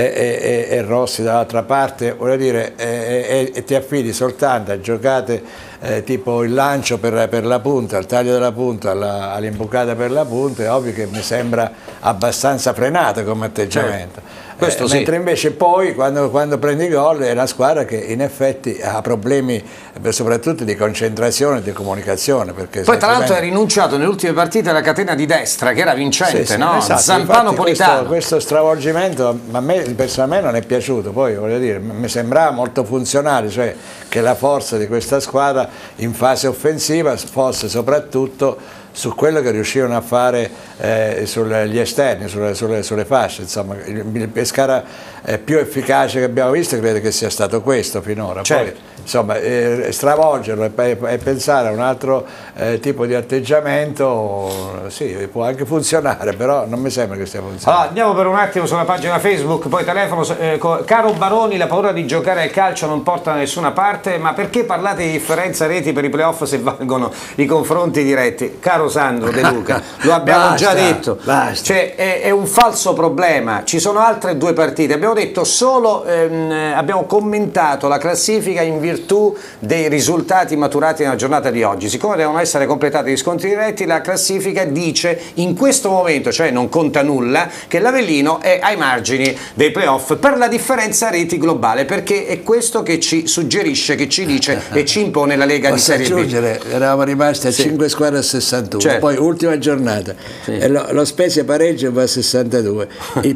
e Rossi dall'altra parte, voglio dire, e ti affidi soltanto a giocate tipo il lancio per la punta, il taglio della punta, all'imbucata per la punta, è ovvio che mi sembra abbastanza frenato come atteggiamento. Questo sì. Mentre invece poi quando prendi gol è una squadra che in effetti ha problemi soprattutto di concentrazione e di comunicazione. Perché poi tra l'altro è rinunciato nelle ultime partite alla catena di destra che era vincente, sì, no? Esatto. Zampano Politano. Questo stravolgimento a me personalmente non è piaciuto, poi voglio dire, mi sembrava molto funzionale, cioè che la forza di questa squadra in fase offensiva fosse soprattutto su quello che riuscivano a fare sugli esterni, sulle fasce, insomma il Pescara più efficace che abbiamo visto credo che sia stato questo finora. Certo. Poi insomma stravolgerlo e pensare a un altro tipo di atteggiamento sì, può anche funzionare, però non mi sembra che stia funzionando. Allora, andiamo per un attimo sulla pagina Facebook, poi telefono. Caro Baroni, la paura di giocare al calcio non porta da nessuna parte, ma perché parlate di differenza reti per i playoff se valgono i confronti diretti? Caro Sandro De Luca, lo abbiamo già detto, cioè, è un falso problema, ci sono altre due partite, abbiamo detto solo, abbiamo commentato la classifica in virtù dei risultati maturati nella giornata di oggi, siccome devono essere completati gli scontri diretti, la classifica dice in questo momento, cioè non conta nulla, che l'Avellino è ai margini dei playoff per la differenza reti globale, perché è questo che ci suggerisce, che ci dice e ci impone la Lega di Serie B. Eravamo rimasti a 5 squadre a 61, certo. Poi ultima giornata, lo Spezia pareggia e va a 62, il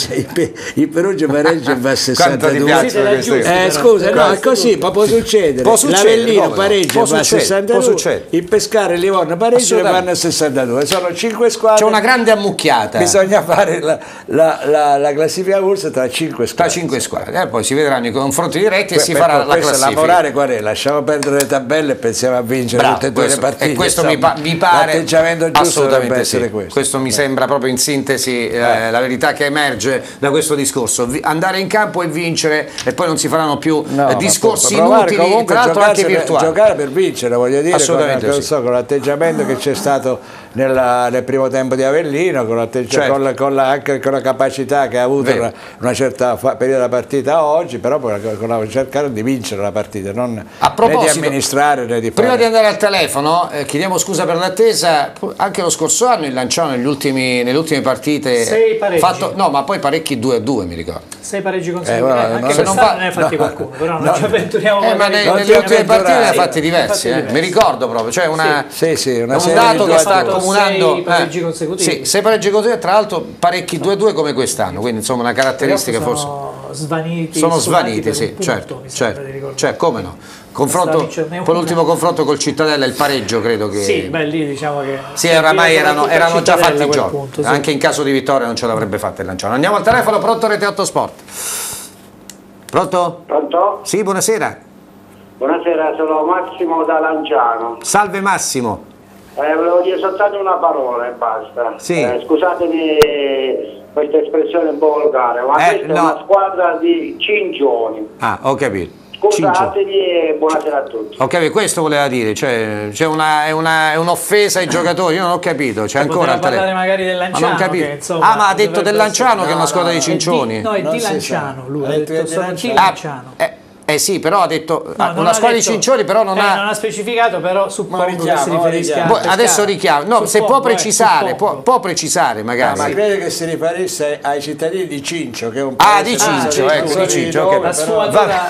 Perugia pareggia e va a 62. Scusa, no, è così, ma può succedere. L'Avellino pareggia e va a 62, il Pescara e Livorno pareggia e vanno a 62. Sono 5 squadre. C'è una grande ammucchiata. Bisogna fare la classifica corsa tra 5 squadre. Tra 5 squadre, poi si vedranno i confronti diretti e si farà la classifica. La morale qual è? Lasciamo perdere le tabelle e pensiamo a vincere tutte e due le partite. E questo mi pare l'atteggiamento giusto dovrebbe essere questo. Questo mi sembra proprio in sintesi la verità che emerge da questo discorso. Andare in campo e vincere e poi non si faranno più discorsi inutili, tra l'altro anche virtuali. Giocare per vincere, voglio dire, assolutamente con l'atteggiamento che c'è stato nel primo tempo di Avellino, anche con la capacità che ha avuto una certa periodo della partita oggi, però cercare di vincere la partita, non né di amministrare né di fare. Prima di andare al telefono chiediamo scusa per l'attesa. Anche lo scorso anno il Lanciano nelle ultime partite 6 pareggi. ma poi parecchi 2-2 mi ricordo. 6 pareggi consecutivi, anche se non ne ha fatti qualcuno, però non ci avventuriamo. Ma nelle ultime partite ne ha fatti diversi, mi ricordo proprio, cioè un dato che sta accomunando 6 pareggi consecutivi. Sì, 6 pareggi consecutivi, tra l'altro parecchi 2-2 come quest'anno, quindi insomma una caratteristica forse sono svaniti, sì, certo, come no. Confronto, l'ultimo confronto col Cittadella, il pareggio credo che... Sì, beh, lì diciamo che... Sì, oramai erano già fatti i giochi, punto, sì. Anche in caso di vittoria non ce l'avrebbe fatta il Lanciano. Andiamo al telefono, pronto Rete 8 Sport. Pronto? Pronto? Sì, buonasera. Buonasera, sono Massimo da Lanciano. Salve Massimo. Volevo dire soltanto una parola e basta. Sì. Scusatemi questa espressione un po' volgare, ma questa è una squadra di cingioni. Ah, ho capito. Scusatemi e buonasera a tutti. Ok, questo voleva dire, cioè c'è è un'offesa ai giocatori, io non ho capito, c'è ancora il parlare magari del Lanciano, ma non capito. Che, insomma, ma ha detto del Lanciano che è una squadra di cincioni. No, è di Lanciano, lui ha detto sono di Lanciano. Sì, però ha detto una squadra di cincioni, però non ha specificato, però suppongo che si riferisca adesso richiamo, no, se può precisare, può precisare magari. Ma credo che si riferisse ai cittadini di Cincio, che è un di Cincio, ecco, di Cincio. La sfumatura.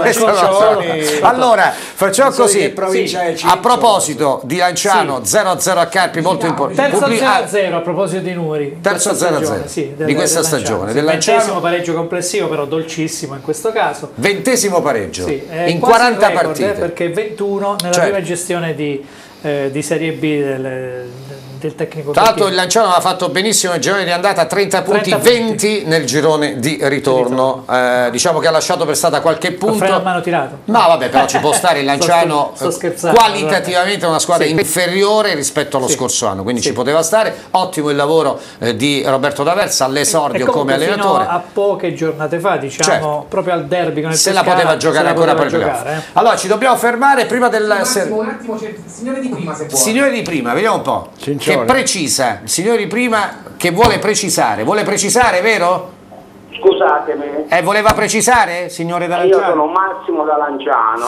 Allora, facciamo così. A proposito di Lanciano 0-0 a Carpi, molto importante. Terzo 0-0 a proposito dei numeri. Terzo 0-0 di questa stagione. Del Lanciano, 20° pareggio complessivo, però dolcissimo in questo caso. 20° pareggio in 40 partite, perché 21 nella prima gestione di Serie B del tecnico. Tra l'altro il Lanciano ha fatto benissimo il girone di andata, 30 punti, 20 nel girone di ritorno. Diciamo che ha lasciato per strada qualche punto. A mano tirato. No, vabbè, però ci può stare il Lanciano. Qualitativamente è una squadra inferiore rispetto allo scorso anno, quindi ci poteva stare. Ottimo il lavoro di Roberto D'Aversa all'esordio come allenatore. Fino a poche giornate fa, diciamo, proprio al derby con il Se la poteva giocare ancora per giocare. Allora ci dobbiamo fermare prima del... Un attimo, c'è il signore di prima, se vuole. Signore di prima, vediamo un po'. Che precisa, il signore di prima che vuole precisare, vero? Scusatemi. Voleva precisare, signore da Lanciano? Io sono Massimo da Lanciano,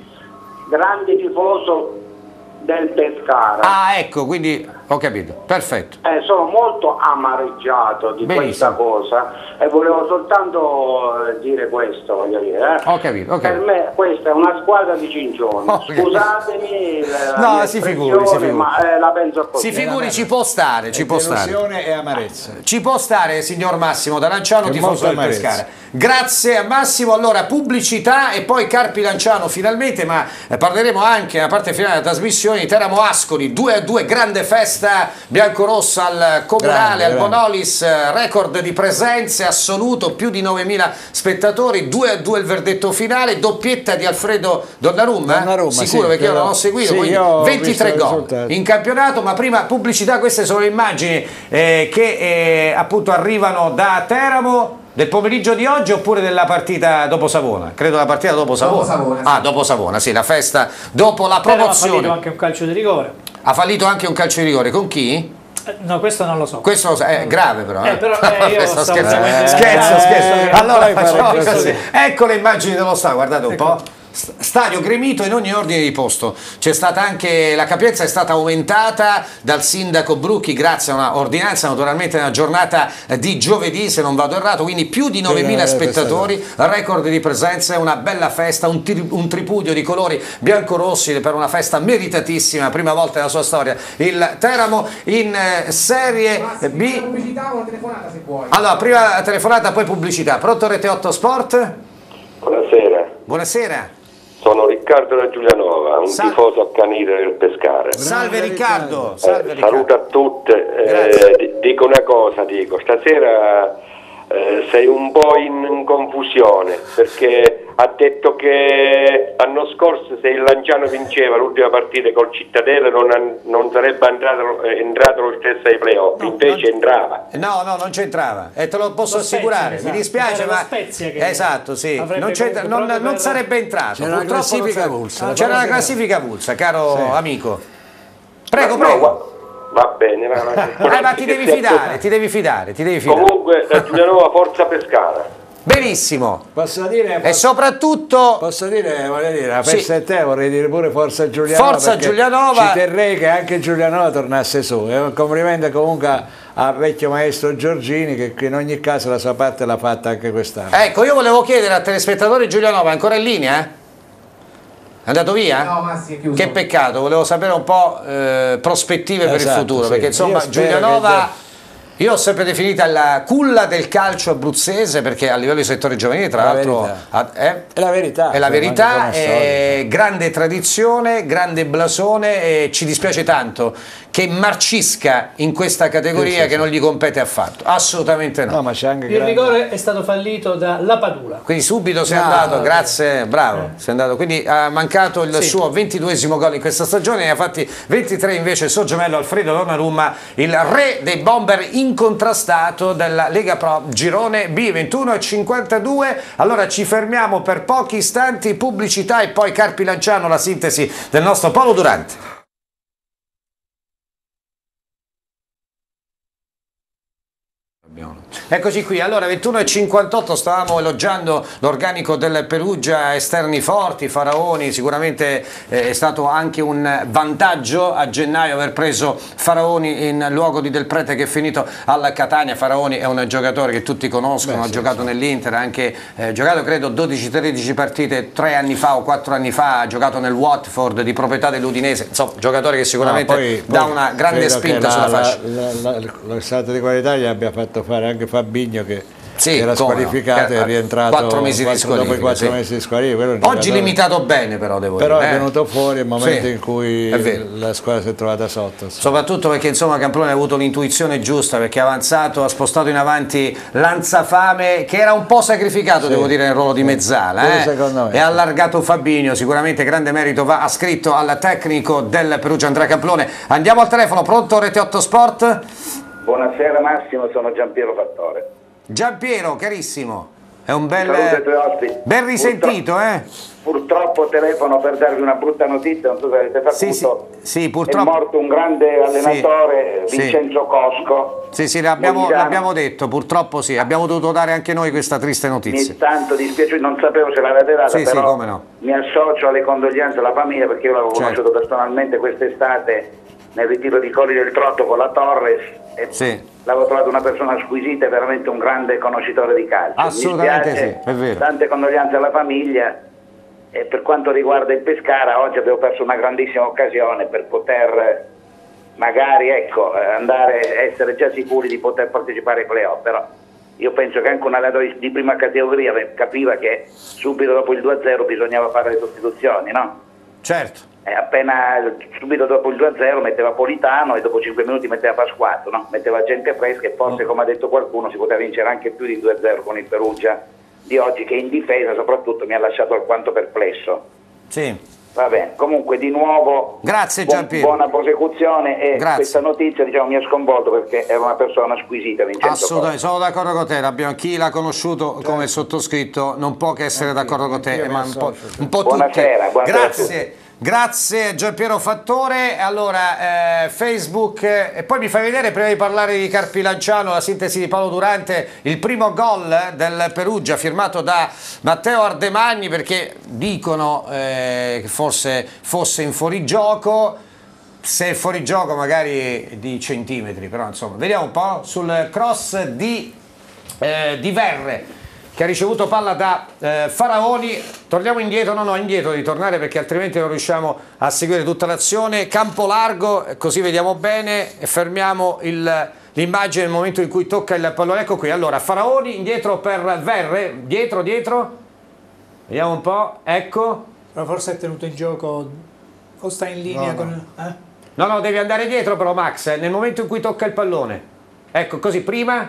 grande tifoso del Pescara. Ah, ecco, quindi ho capito, perfetto. Sono molto amareggiato di questa cosa e volevo soltanto dire questo, voglio dire. Ho capito. Per me questa è una squadra di cincioni. Scusatemi, no, si figuri. Ma la penso così. Si figuri, ci può stare, Delusione e amarezza. Ci può stare, signor Massimo da Lanciano, tifoso del Pescara. Grazie a Massimo. Allora, pubblicità e poi Carpi Lanciano finalmente, ma parleremo anche nella parte finale della trasmissione di Teramo Ascoli, 2-2, grande festa biancorossa al Comunale, al Bonolis, record di presenze assoluto, più di 9.000 spettatori, 2-2 il verdetto finale, doppietta di Alfredo Donnarumma, sicuro, perché io non ho seguito, quindi 23 gol in campionato. Ma prima pubblicità, queste sono le immagini che appunto arrivano da Teramo. Del pomeriggio di oggi oppure della partita dopo Savona? Credo la partita dopo Savona. Dopo Savona, sì, la festa dopo la promozione. Ha fallito anche un calcio di rigore. Ha fallito anche un calcio di rigore, con chi? No, questo non lo so. Questo è grave però. Però io scherzo. Allora facciamo così. Ecco le immagini dello stadio, guardate un po'. Stadio gremito in ogni ordine di posto. C'è stata anche, la capienza è stata aumentata dal sindaco Brucchi grazie a una ordinanza, naturalmente nella giornata di giovedì, se non vado errato, quindi più di 9.000 spettatori, record di presenze, una bella festa, un tripudio di colori biancorossi per una festa meritatissima, prima volta nella sua storia il Teramo in Serie B. Pubblicità o una telefonata, se vuoi. Allora, prima telefonata, poi pubblicità. Pronto Rete 8 Sport? Buonasera. Sono Riccardo da Giulianova, un tifoso accanito del Pescara. Salve Riccardo. Saluto a tutte. Dico una cosa, stasera sei un po' in confusione perché ha detto che l'anno scorso se il Lanciano vinceva l'ultima partita col Cittadella non sarebbe entrato lo stesso ai playoff, invece entrava. No, non c'entrava, e te lo posso assicurare, mi dispiace, ma esatto, sì, non sarebbe entrato. C'era una classifica avulsa. C'era una classifica avulsa, caro amico. Prego. Va bene, ma ti devi fidare. Comunque da Giulianova forza Pescara. Benissimo. Posso dire, e soprattutto posso dire, la festa è te, vorrei dire pure Forza Giulianova. Forza Giulianova. Ci terrei che anche Giulianova tornasse su. È un complimento comunque al vecchio maestro Giorgini che in ogni caso la sua parte l'ha fatta anche quest'anno. Ecco, io volevo chiedere al telespettatore Giulianova, ancora in linea? È andato via? No, ma si è chiuso. Che peccato, volevo sapere un po' prospettive per il futuro, perché insomma Giulianova io l'ho sempre definita la culla del calcio abruzzese, perché a livello di settore giovanile tra l'altro è la verità, è grande tradizione, grande blasone, e ci dispiace tanto che marcisca in questa categoria che non gli compete affatto, assolutamente no. Ma c'è anche il rigore è stato fallito da La Padula, quindi subito sei andato, grazie, bravo, sei andato, quindi ha mancato il suo 22esimo gol in questa stagione, ne ha fatti 23 invece il suo gemello Alfredo Donnarumma, il re dei bomber incontrastato della Lega Pro girone B. 21:52. Allora ci fermiamo per pochi istanti, pubblicità e poi Carpi Lanciano, la sintesi del nostro Paolo Durante. Eccoci qui, allora 21:58, stavamo elogiando l'organico del Perugia, esterni forti, Faraoni, sicuramente è stato anche un vantaggio a gennaio aver preso Faraoni in luogo di Del Prete che è finito alla Catania. Faraoni è un giocatore che tutti conoscono, ha giocato nell'Inter, ha anche giocato credo 12-13 partite 3 anni fa o 4 anni fa, ha giocato nel Watford di proprietà dell'Udinese, insomma giocatore che sicuramente dà una grande spinta sulla fascia. Lo stato di qualità gli abbia fatto fare anche Fabinho che Sì, era squalificato e è rientrato 4 mesi di squalifica, dopo i 4 sì. mesi di squalifica. Oggi limitato bene però, devo però dire. È venuto fuori il momento Sì, in cui è vero. la squadra si è trovata sotto. Soprattutto perché insomma Camplone ha avuto l'intuizione giusta, perché ha avanzato, ha spostato in avanti Lanzafame, che era un po' sacrificato, Sì. devo dire, nel ruolo di mezzala, Pure secondo me, e ha allargato Fabinho. Sicuramente grande merito va ascritto al tecnico del Perugia Andrea Camplone. Andiamo al telefono, pronto Rete 8 Sport? Buonasera Massimo, sono Giampiero Fattore. Giampiero, carissimo, è un bel, Saluto ai tuoi ospiti. ben risentito, Purtroppo telefono per darvi una brutta notizia, non so se avete saputo. Sì, purtroppo. È morto un grande allenatore, Sì. Vincenzo Cosco. Sì, l'abbiamo detto, purtroppo sì, abbiamo dovuto dare anche noi questa triste Mi notizia. è tanto dispiaciuto, non sapevo se l'avete data, Sì, però sì, come no. mi associo alle condoglianze alla famiglia, perché io l'avevo conosciuto personalmente quest'estate nel ritiro di Colli del Trotto con la Torres e l'avevo trovato una persona squisita e veramente un grande conoscitore di calcio. Assolutamente Mi dispiace, sì, è vero. Tante condoglianze alla famiglia. E per quanto riguarda il Pescara, oggi abbiamo perso una grandissima occasione per poter magari andare, essere già sicuri di poter partecipare ai playoff, però io penso che anche un allenatore di prima categoria capiva che subito dopo il 2-0 bisognava fare le sostituzioni, no? Certo. Subito dopo il 2-0 metteva Politano e dopo 5 minuti metteva Pasquato, no? Metteva gente fresca e forse, come ha detto qualcuno, si poteva vincere anche più di 2-0 con il Perugia di oggi, che in difesa soprattutto mi ha lasciato alquanto perplesso. Sì. Va bene, comunque di nuovo grazie Giampiero. Buona prosecuzione e Grazie. questa notizia mi ha sconvolto perché era una persona squisita, Vincenzo. Assolutamente, sono d'accordo con te. Chi l'ha conosciuto come il sottoscritto non può che essere d'accordo con te, ma un po' Buonasera, tutti. buonasera a Grazie. Grazie Giampiero Fattore. Allora, Facebook, e poi mi fai vedere, prima di parlare di Carpi Lanciano, la sintesi di Paolo Durante, il primo gol del Perugia firmato da Matteo Ardemagni, perché dicono che forse fosse in fuorigioco. Se è fuorigioco magari di centimetri, però insomma, vediamo un po' sul cross di Verre, che ha ricevuto palla da Faraoni. Torniamo indietro, indietro di tornare, perché altrimenti non riusciamo a seguire tutta l'azione. Campo largo, così vediamo bene e fermiamo l'immagine nel momento in cui tocca il pallone. Ecco qui, allora Faraoni indietro per Verre, dietro, vediamo un po', ecco. Però forse è tenuto in gioco o sta in linea con... No, devi andare dietro però Max, nel momento in cui tocca il pallone. Ecco, così, prima,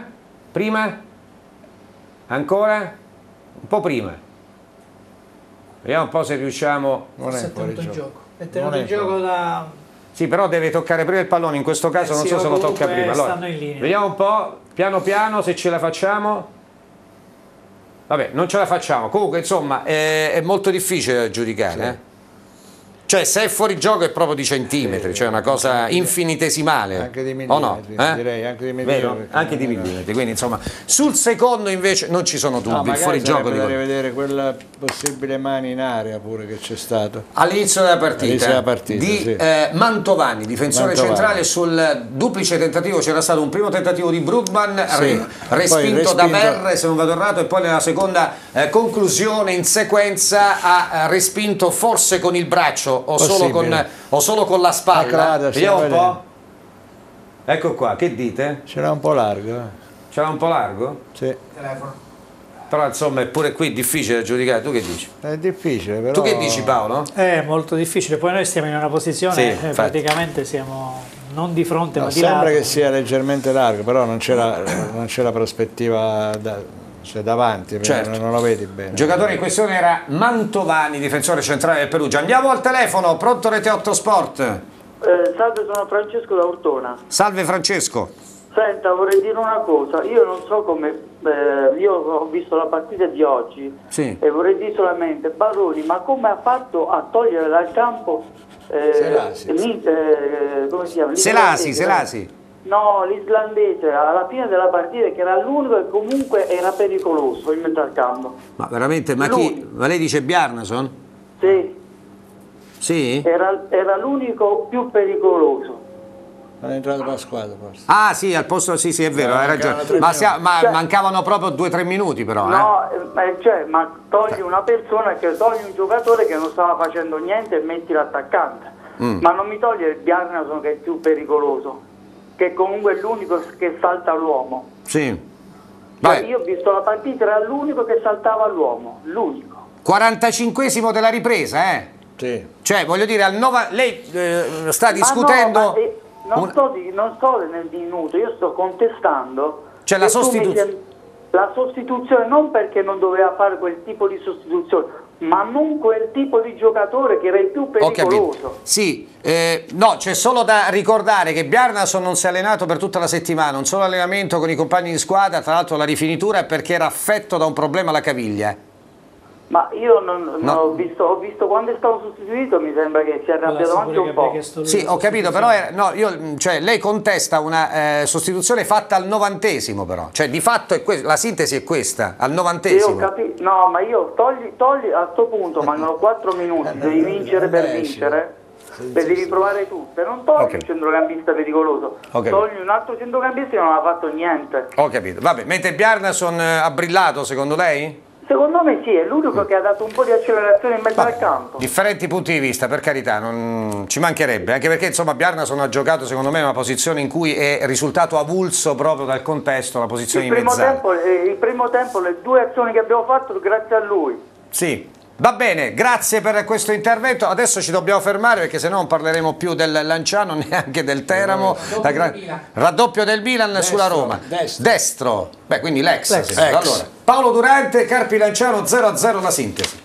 ancora, un po' prima. Vediamo un po' se riusciamo. Forse è tenuto in gioco. È tenuto in gioco da... Sì, però deve toccare prima il pallone, in questo caso non so se lo tocca prima. Allora, stanno in linea. vediamo un po', piano piano, se ce la facciamo. Vabbè, non ce la facciamo. Comunque, insomma, è molto difficile da giudicare. Cioè, se è fuori gioco è proprio di centimetri, cioè una cosa infinitesimale. Anche di millimetri, direi, anche di millimetri. Anche di millimetri, quindi insomma, sul secondo invece non ci sono dubbi, il fuorigioco da rivedere quella possibile mano in area pure che c'è stato. All'inizio della partita, di Mantovani, difensore centrale. Sul duplice tentativo c'era stato un primo tentativo di Brugman, respinto da Verre, se non vado errato, e poi nella seconda conclusione in sequenza ha respinto forse con il braccio o solo con la spalla. Vediamo un po'. Ecco qua, che dite? C'era un po' largo. C'era un po' largo? Sì. Telefono. Però insomma è pure qui difficile da giudicare, tu che dici? È difficile, però... Tu che dici Paolo? È molto difficile, poi noi stiamo in una posizione, praticamente siamo non di fronte ma di lato. Sembra che sia leggermente largo, però non c'è la prospettiva davanti, non lo vedi bene. Il giocatore in questione era Mantovani, difensore centrale del Perugia. Andiamo al telefono, pronto Rete 8 Sport? Salve, sono Francesco da Ortona. Salve Francesco. Senta, vorrei dire una cosa, io non so come, io ho visto la partita di oggi e vorrei dire solamente, Baroni, ma come ha fatto a togliere dal campo come si chiama? Selasi. No, l'islandese alla fine della partita, che era l'unico che comunque era pericoloso in mezzo al campo. Ma veramente, ma lei dice Bjarnason? Sì. Sì? Era l'unico più pericoloso. È entrato Pasquato forse. Ah sì, al posto, sì è vero, hai ragione. Ma mancavano proprio 2-3 minuti però. No, ma togli una persona, togli un giocatore che non stava facendo niente e metti l'attaccante. Ma non mi toglie il Bjarnason che è più pericoloso, che comunque è l'unico che salta l'uomo. Sì. Io ho visto la partita, era l'unico che saltava all'uomo, l'unico. 45esimo della ripresa, eh? Sì. Cioè, voglio dire, lei sta discutendo... Non sto nel minuto, io sto contestando... Cioè la sostituzione... La sostituzione non perché non doveva fare quel tipo di sostituzione, ma non quel tipo di giocatore che era il più pericoloso. Sì, no, c'è solo da ricordare che Bjarnason non si è allenato per tutta la settimana, un solo allenamento con i compagni di squadra, tra l'altro la rifinitura è perché era affetto da un problema alla caviglia. Ma io non ho visto quando è stato sostituito, mi sembra che si è arrabbiato anche un po'. Sì, ho capito, però lei contesta una sostituzione fatta al 90esimo, però. Cioè, di fatto è la sintesi è questa, al 90esimo. No, ma io togli a sto punto, mancano 4 minuti, devi vincere per vincere. Devi provare tutte, non togli un centrocampista pericoloso, togli un altro centrocampista che non ha fatto niente. Ho capito, vabbè, mentre Bjarnason ha brillato secondo lei? Secondo me sì, è l'unico che ha dato un po' di accelerazione in mezzo al campo. Differenti punti di vista, per carità, non ci mancherebbe, anche perché insomma Bjarnason ha giocato secondo me in una posizione in cui è risultato avulso proprio dal contesto, la posizione di mezzala. Il primo tempo, le 2 azioni che abbiamo fatto grazie a lui. Sì. Va bene, grazie per questo intervento. Adesso ci dobbiamo fermare perché sennò non parleremo più del Lanciano, neanche del Teramo. Raddoppio del Milan sulla Roma. Destro. Beh, quindi l'ex. Allora, Paolo Durante, Carpi Lanciano 0-0 la sintesi.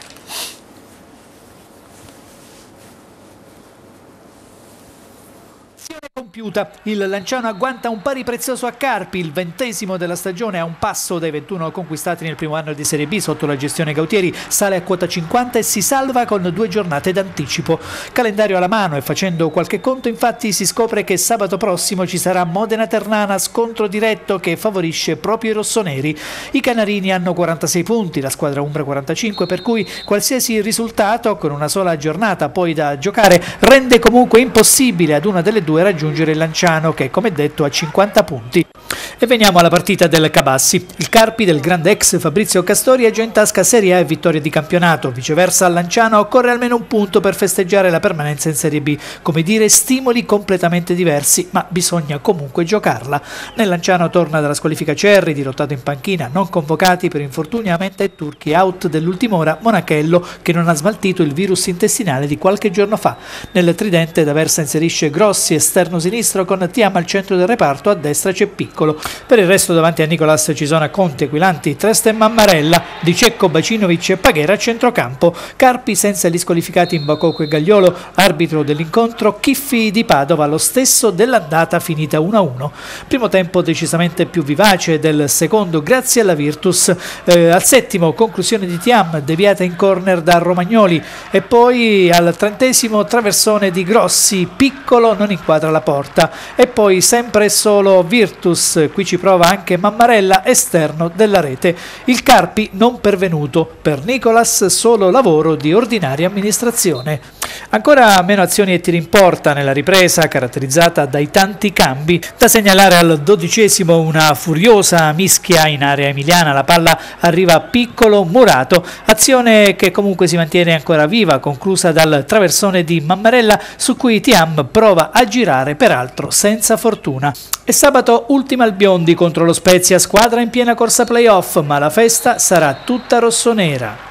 Compiuta. Il Lanciano agguanta un pari prezioso a Carpi, il 20° della stagione, a un passo dai 21 conquistati nel primo anno di Serie B sotto la gestione Gautieri, sale a quota 50 e si salva con 2 giornate d'anticipo. Calendario alla mano e facendo qualche conto infatti si scopre che sabato prossimo ci sarà Modena-Ternana, scontro diretto che favorisce proprio i rossoneri. I canarini hanno 46 punti, la squadra umbra 45, per cui qualsiasi risultato con una sola giornata poi da giocare rende comunque impossibile ad una delle due raggiungere il Lanciano che come detto ha 50 punti. E veniamo alla partita del Cabassi. Il Carpi del grande ex Fabrizio Castori è già in tasca Serie A e vittoria di campionato, viceversa al Lanciano occorre almeno un punto per festeggiare la permanenza in Serie B, come dire stimoli completamente diversi, ma bisogna comunque giocarla. Nel Lanciano torna dalla squalifica Cerri, dirottato in panchina, non convocati per infortuni Amenta e Turchi, out dell'ultima ora Monachello che non ha smaltito il virus intestinale di qualche giorno fa. Nel tridente D'Aversa inserisce Grossi esterno sinistro con Tiam al centro del reparto, a destra c'è Piccolo. Per il resto davanti a Nicolas ci sono Conte, Quilanti, Tresta e Mammarella, Di Cecco, Bacinovic e Paghera a centrocampo. Carpi senza gli squalificati Mbakoko e Gagliolo, arbitro dell'incontro Chiffi di Padova, lo stesso dell'andata finita 1-1. Primo tempo decisamente più vivace del secondo grazie alla Virtus. Al 7° conclusione di Tiam deviata in corner da Romagnoli e poi al 30° traversone di Grossi, Piccolo non inquadra la porta e poi sempre solo Virtus, qui ci prova anche Mammarella esterno della rete. Il Carpi non pervenuto, per Nicolas solo lavoro di ordinaria amministrazione. Ancora meno azioni e tiri in porta nella ripresa caratterizzata dai tanti cambi. Da segnalare al 12° una furiosa mischia in area emiliana, la palla arriva a Piccolo, Murato, azione che comunque si mantiene ancora viva, conclusa dal traversone di Mammarella su cui Tiam prova a girare, peraltro senza fortuna. E sabato ultima il Biondi contro lo Spezia, squadra in piena corsa playoff, ma la festa sarà tutta rossonera.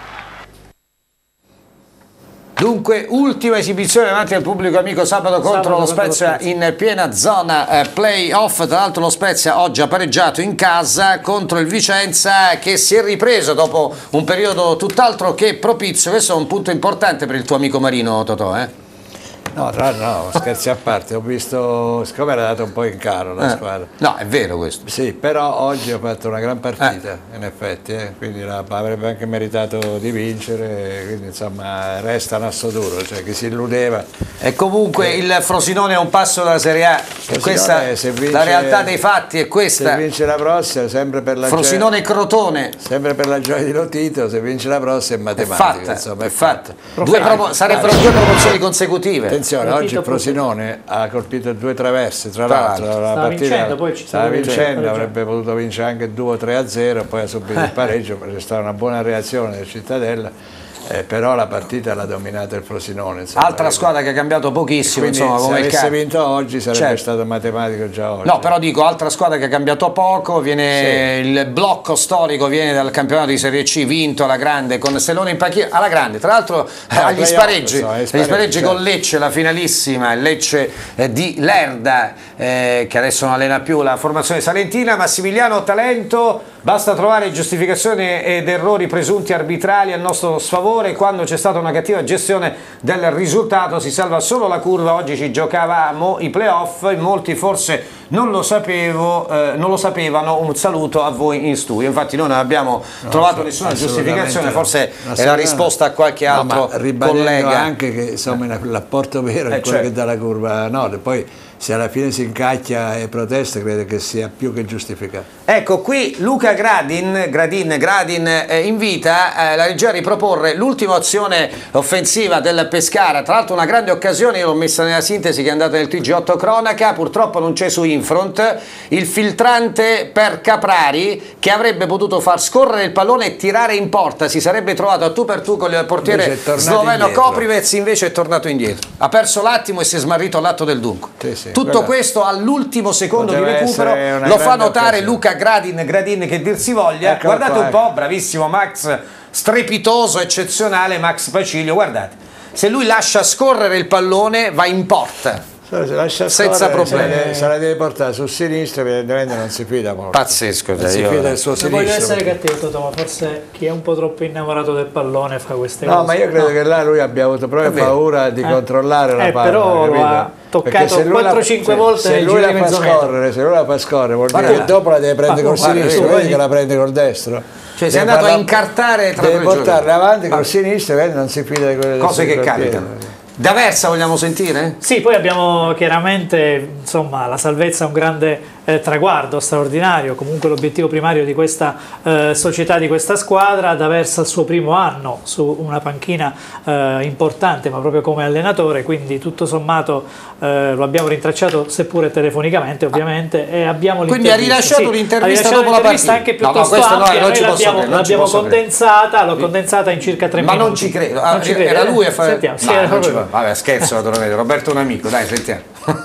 Dunque, ultima esibizione davanti al pubblico amico sabato contro lo Spezia in piena zona play-off. Tra l'altro lo Spezia oggi ha pareggiato in casa contro il Vicenza che si è ripreso dopo un periodo tutt'altro che propizio. Questo è un punto importante per il tuo amico Marino, Totò, No, scherzi a parte, ho visto, siccome era dato un po' in caro la squadra. No, è vero questo. Sì, però oggi ho fatto una gran partita, in effetti, quindi avrebbe anche meritato di vincere, quindi insomma resta un asso duro, cioè chi si illudeva. E comunque il Frosinone è un passo dalla Serie A, questa, vince, la realtà dei fatti è questa. Se vince la prossima, sempre per la Frosinone e Crotone. Sempre per la gioia di Lotito, se vince la prossima è matematica. È fatta. Sarebbero 2 promozioni consecutive. Attenzione, oggi il Frosinone ha colpito 2 traverse, tra l'altro la partita stava vincendo, avrebbe potuto vincere anche 2-3-0, poi ha subito il pareggio, perché c'è stata una buona reazione del Cittadella. però la partita l'ha dominata il Frosinone. Insomma, altra squadra che ha cambiato pochissimo, quindi, insomma, come se il avesse vinto oggi sarebbe certo. stato matematico già oggi. No, però dico, altra squadra che ha cambiato poco, viene il blocco storico viene dal campionato di Serie C vinto alla grande con Stellone in panchina, alla grande, tra l'altro agli spareggi certo. Con Lecce, la finalissima, il Lecce di Lerda, che adesso non allena più la formazione salentina. Massimiliano Talento, basta trovare giustificazioni ed errori presunti arbitrali a nostro sfavore, quando c'è stata una cattiva gestione del risultato si salva solo la curva. Oggi ci giocavamo i playoff, in molti forse non lo sapevano. Un saluto a voi in studio. Infatti noi non abbiamo trovato nessuna giustificazione, forse è la risposta a qualche altro collega. Anche che insomma l'apporto vero è quello che dà la curva nord, poi se alla fine si incacchia e protesta credo che sia più che giustificato. Ecco, qui Luca Gradin invita la regia a riproporre l'ultima azione offensiva del Pescara, tra l'altro una grande occasione, io l'ho messa nella sintesi che è andata nel TG8 cronaca, purtroppo non c'è su Infront, il filtrante per Caprari che avrebbe potuto far scorrere il pallone e tirare in porta, si sarebbe trovato a tu per tu con il portiere sloveno Koprivec, invece è tornato indietro, ha perso l'attimo e si è smarrito all'atto del dunque. Tutto questo all'ultimo secondo di recupero lo fa notare Luca Gradin che dir si voglia. Guardate un po', bravissimo Max, strepitoso, eccezionale Max Pacilio, guardate, se lui lascia scorrere il pallone va in porta senza problemi. Se la deve portare sul sinistro evidentemente non si fida molto. Pazzesco, non si fida del suo sinistro. Non voglio essere cattivo, ma forse chi è un po' troppo innamorato del pallone fa queste cose. No, ma io credo che là lui abbia avuto proprio paura di controllare la palla, però lo ha toccato 4-5 volte se lui la fa scorrere vuol dire che dopo la deve prendere col sinistro, vedi che la prende col destro. Cioè sei andato a incartare tra deve portarla avanti col sinistro e non si fida di quelle cose che capitano. D'Aversa vogliamo sentire? Sì, poi abbiamo chiaramente, insomma, la salvezza è un grande traguardo straordinario, comunque l'obiettivo primario di questa società, di questa squadra. D'Aversa il suo primo anno su una panchina importante, ma proprio come allenatore, quindi tutto sommato lo abbiamo rintracciato, seppure telefonicamente ovviamente, e abbiamo quindi ha rilasciato l'intervista dopo la partita, anche piuttosto ampia, noi l'abbiamo condensata, l'ho condensata in circa 3 minuti. Ma non ci credo, era lui a fare... Vabbè, scherzo naturalmente, Roberto è un amico, dai, sentiamo.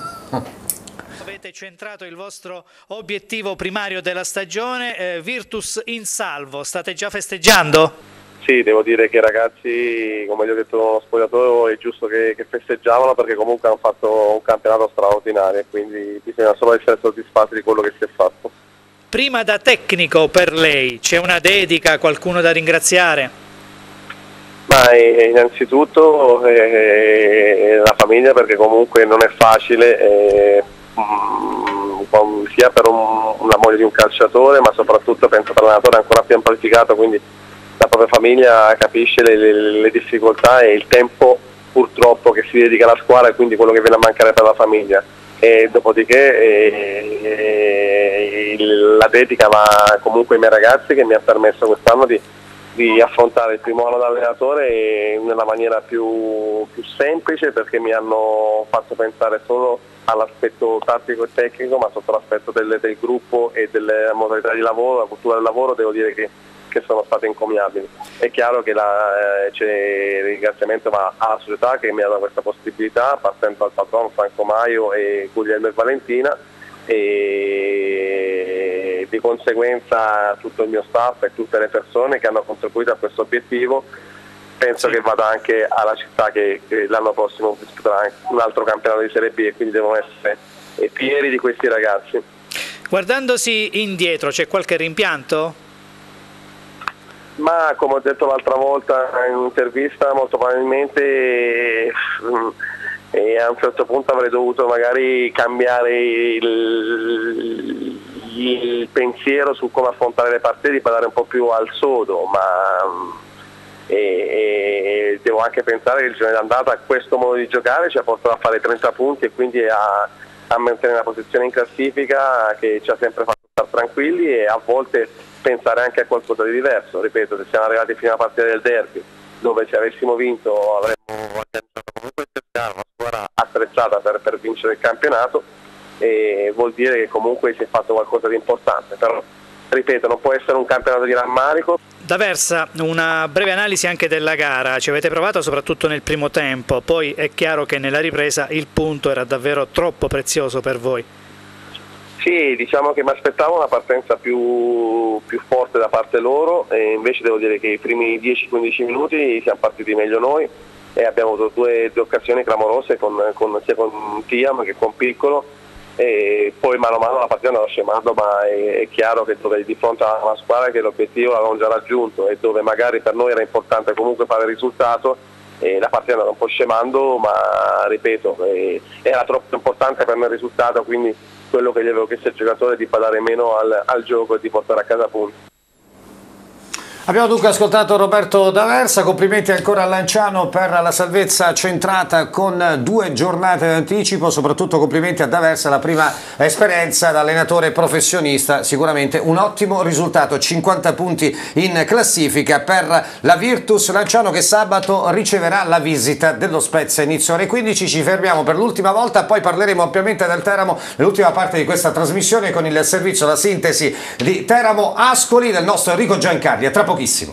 Avete centrato il vostro obiettivo primario della stagione, Virtus in salvo, state già festeggiando? Sì, devo dire che i ragazzi, come gli ho detto nello spogliatoio, è giusto che festeggiavano perché comunque hanno fatto un campionato straordinario e quindi bisogna solo essere soddisfatti di quello che si è fatto. Prima da tecnico per lei, c'è una dedica, qualcuno da ringraziare? Ma innanzitutto la famiglia, perché comunque non è facile, sia per la moglie di un calciatore, ma soprattutto penso per l'allenatore ancora più amplificato, quindi la propria famiglia capisce le difficoltà e il tempo purtroppo che si dedica alla squadra e quindi quello che viene a mancare per la famiglia. E dopodiché la dedica va comunque ai miei ragazzi, che mi ha permesso quest'anno di affrontare il primo anno da allenatore nella maniera più semplice, perché mi hanno fatto pensare solo all'aspetto tattico e tecnico, ma sotto l'aspetto del gruppo e delle modalità di lavoro, la cultura del lavoro, devo dire che sono state encomiabili. È chiaro che il ringraziamento va alla società che mi ha dato questa possibilità, partendo dal patrono Franco Maio e Guglielmo e Valentina, e di conseguenza tutto il mio staff e tutte le persone che hanno contribuito a questo obiettivo. Penso che vada anche alla città che l'anno prossimo disputerà anche un altro campionato di Serie B e quindi devono essere fieri di questi ragazzi. Guardandosi indietro, c'è qualche rimpianto? Ma come ho detto l'altra volta in un'intervista, molto probabilmente a un certo punto avrei dovuto magari cambiare il pensiero su come affrontare le partite, di badare un po' più al sodo, ma devo anche pensare che il giorno d'andata questo modo di giocare ci ha portato a fare 30 punti e quindi a mantenere una posizione in classifica che ci ha sempre fatto stare tranquilli e a volte pensare anche a qualcosa di diverso. Ripeto, se siamo arrivati fino alla partita del derby, dove se avessimo vinto avremmo organizzato comunque una squadra attrezzata per vincere il campionato, e vuol dire che comunque si è fatto qualcosa di importante, però ripeto, non può essere un campionato di rammarico. D'Aversa, una breve analisi anche della gara, ci avete provato soprattutto nel primo tempo, poi è chiaro che nella ripresa il punto era davvero troppo prezioso per voi. Sì, diciamo che mi aspettavo una partenza più forte da parte loro, e invece devo dire che i primi 10-15 minuti siamo partiti meglio noi e abbiamo avuto due occasioni clamorose sia con Tiam che con Piccolo, e poi mano a mano la partita andava scemando, ma è chiaro che dove di fronte a una squadra che l'obiettivo l'avevamo già raggiunto e dove magari per noi era importante comunque fare il risultato, la partita andava un po' scemando, ma ripeto, era troppo importante per me il risultato, quindi quello che gli avevo chiesto al giocatore è di badare meno al gioco e di portare a casa punti. Abbiamo dunque ascoltato Roberto D'Aversa, complimenti ancora a Lanciano per la salvezza centrata con 2 giornate d'anticipo, soprattutto complimenti a D'Aversa, la prima esperienza da allenatore professionista, sicuramente un ottimo risultato, 50 punti in classifica per la Virtus Lanciano che sabato riceverà la visita dello Spezia inizio ore 15, ci fermiamo per l'ultima volta, poi parleremo ampiamente del Teramo nell'ultima parte di questa trasmissione con il servizio, la sintesi di Teramo Ascoli del nostro Enrico Giancarli, a tra pochissimo.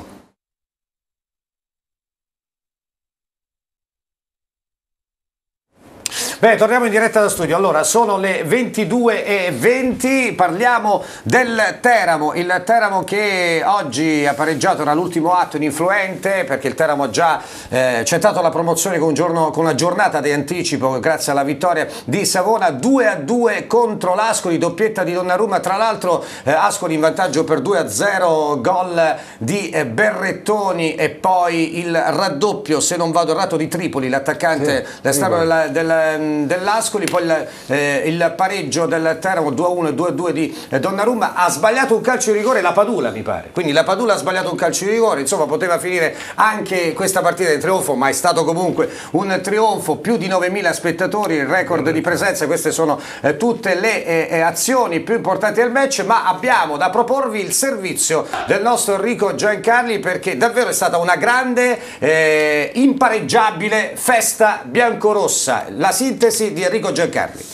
Bene, torniamo in diretta da studio. Allora, sono le 22:20, parliamo del Teramo. Il Teramo che oggi ha pareggiato all'ultimo atto in influente, perché il Teramo ha già centrato la promozione con una giornata di anticipo grazie alla vittoria di Savona, 2-2 contro l'Ascoli, doppietta di Donnarumma. Tra l'altro Ascoli in vantaggio per 2-0, gol di Berrettoni e poi il raddoppio, se non vado errato, di Tripoli, l'attaccante l'esterno dell'Ascoli, poi il pareggio del Teramo 2-1 e 2-2 di Donnarumma. Ha sbagliato un calcio di rigore la Padula, mi pare, quindi la Padula ha sbagliato un calcio di rigore, insomma poteva finire anche questa partita in trionfo, ma è stato comunque un trionfo, più di 9.000 spettatori, il record di presenza. Queste sono tutte le azioni più importanti del match, ma abbiamo da proporvi il servizio del nostro Enrico Giancarli, perché davvero è stata una grande impareggiabile festa biancorossa. La sintesi di Enrico Giancarli.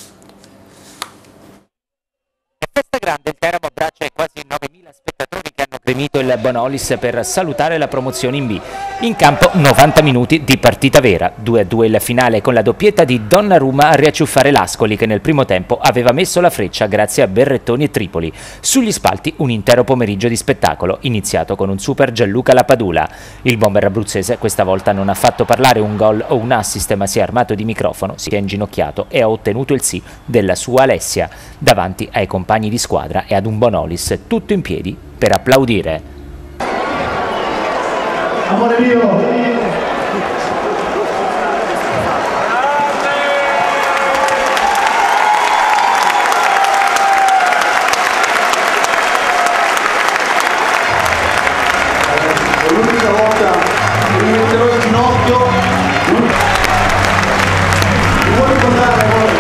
Festa grande, il Teramo abbraccia i quasi 9.000 spettatori che hanno gremito il Bonolis per salutare la promozione in B. In campo 90 minuti di partita vera, 2-2 il finale con la doppietta di Donnarumma a riacciuffare l'Ascoli che nel primo tempo aveva messo la freccia grazie a Berrettoni e Tripoli. Sugli spalti un intero pomeriggio di spettacolo, iniziato con un super Gianluca Lapadula. Il bomber abruzzese questa volta non ha fatto parlare un gol o un assist, ma si è armato di microfono, si è inginocchiato e ha ottenuto il sì della sua Alessia, davanti ai compagni di squadra e ad un Bonolis tutto in piedi per applaudire. Amore mio! L'unica volta che mi metterò in ginocchio, mi vuoi ricordare voi?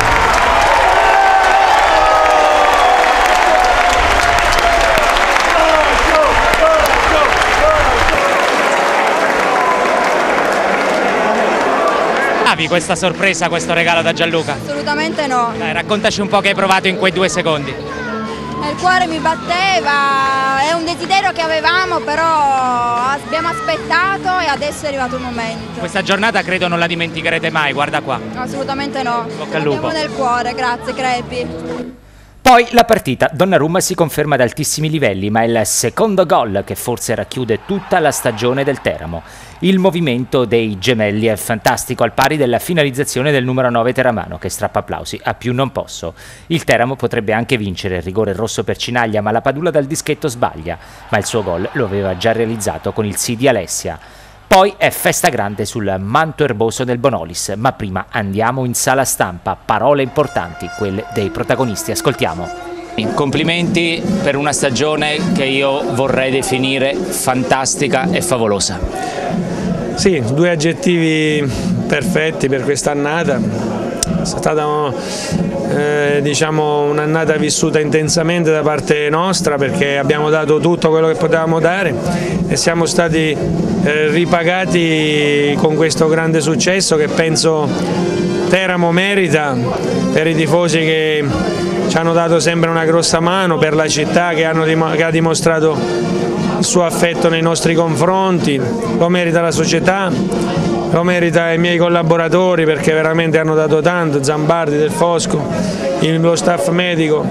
Questa sorpresa, questo regalo da Gianluca? Assolutamente no. Dai, raccontaci un po' che hai provato in quei 2 secondi. Il cuore mi batteva, è un desiderio che avevamo, però abbiamo aspettato e adesso è arrivato il momento. Questa giornata credo non la dimenticherete mai, guarda qua. Assolutamente no. Bocca al lupo. L'abbiamo nel cuore, grazie Crepi. Poi la partita, Donnarumma si conferma ad altissimi livelli, ma è il secondo gol che forse racchiude tutta la stagione del Teramo. Il movimento dei gemelli è fantastico, al pari della finalizzazione del numero 9 teramano, che strappa applausi a più non posso. Il Teramo potrebbe anche vincere il rigore rosso per Cinaglia, ma la Padula dal dischetto sbaglia, ma il suo gol lo aveva già realizzato con il sì di Alessia. Poi è festa grande sul manto erboso del Bonolis, ma prima andiamo in sala stampa, parole importanti, quelle dei protagonisti, ascoltiamo. Complimenti per una stagione che io vorrei definire fantastica e favolosa. Sì, 2 aggettivi perfetti per quest'annata. È stata diciamo un'annata vissuta intensamente da parte nostra, perché abbiamo dato tutto quello che potevamo dare e siamo stati ripagati con questo grande successo che penso Teramo merita, per i tifosi che ci hanno dato sempre una grossa mano, per la città che ha dimostrato il suo affetto nei nostri confronti, lo merita la società, lo merita i miei collaboratori perché veramente hanno dato tanto, Zambardi, Del Fosco, lo staff medico,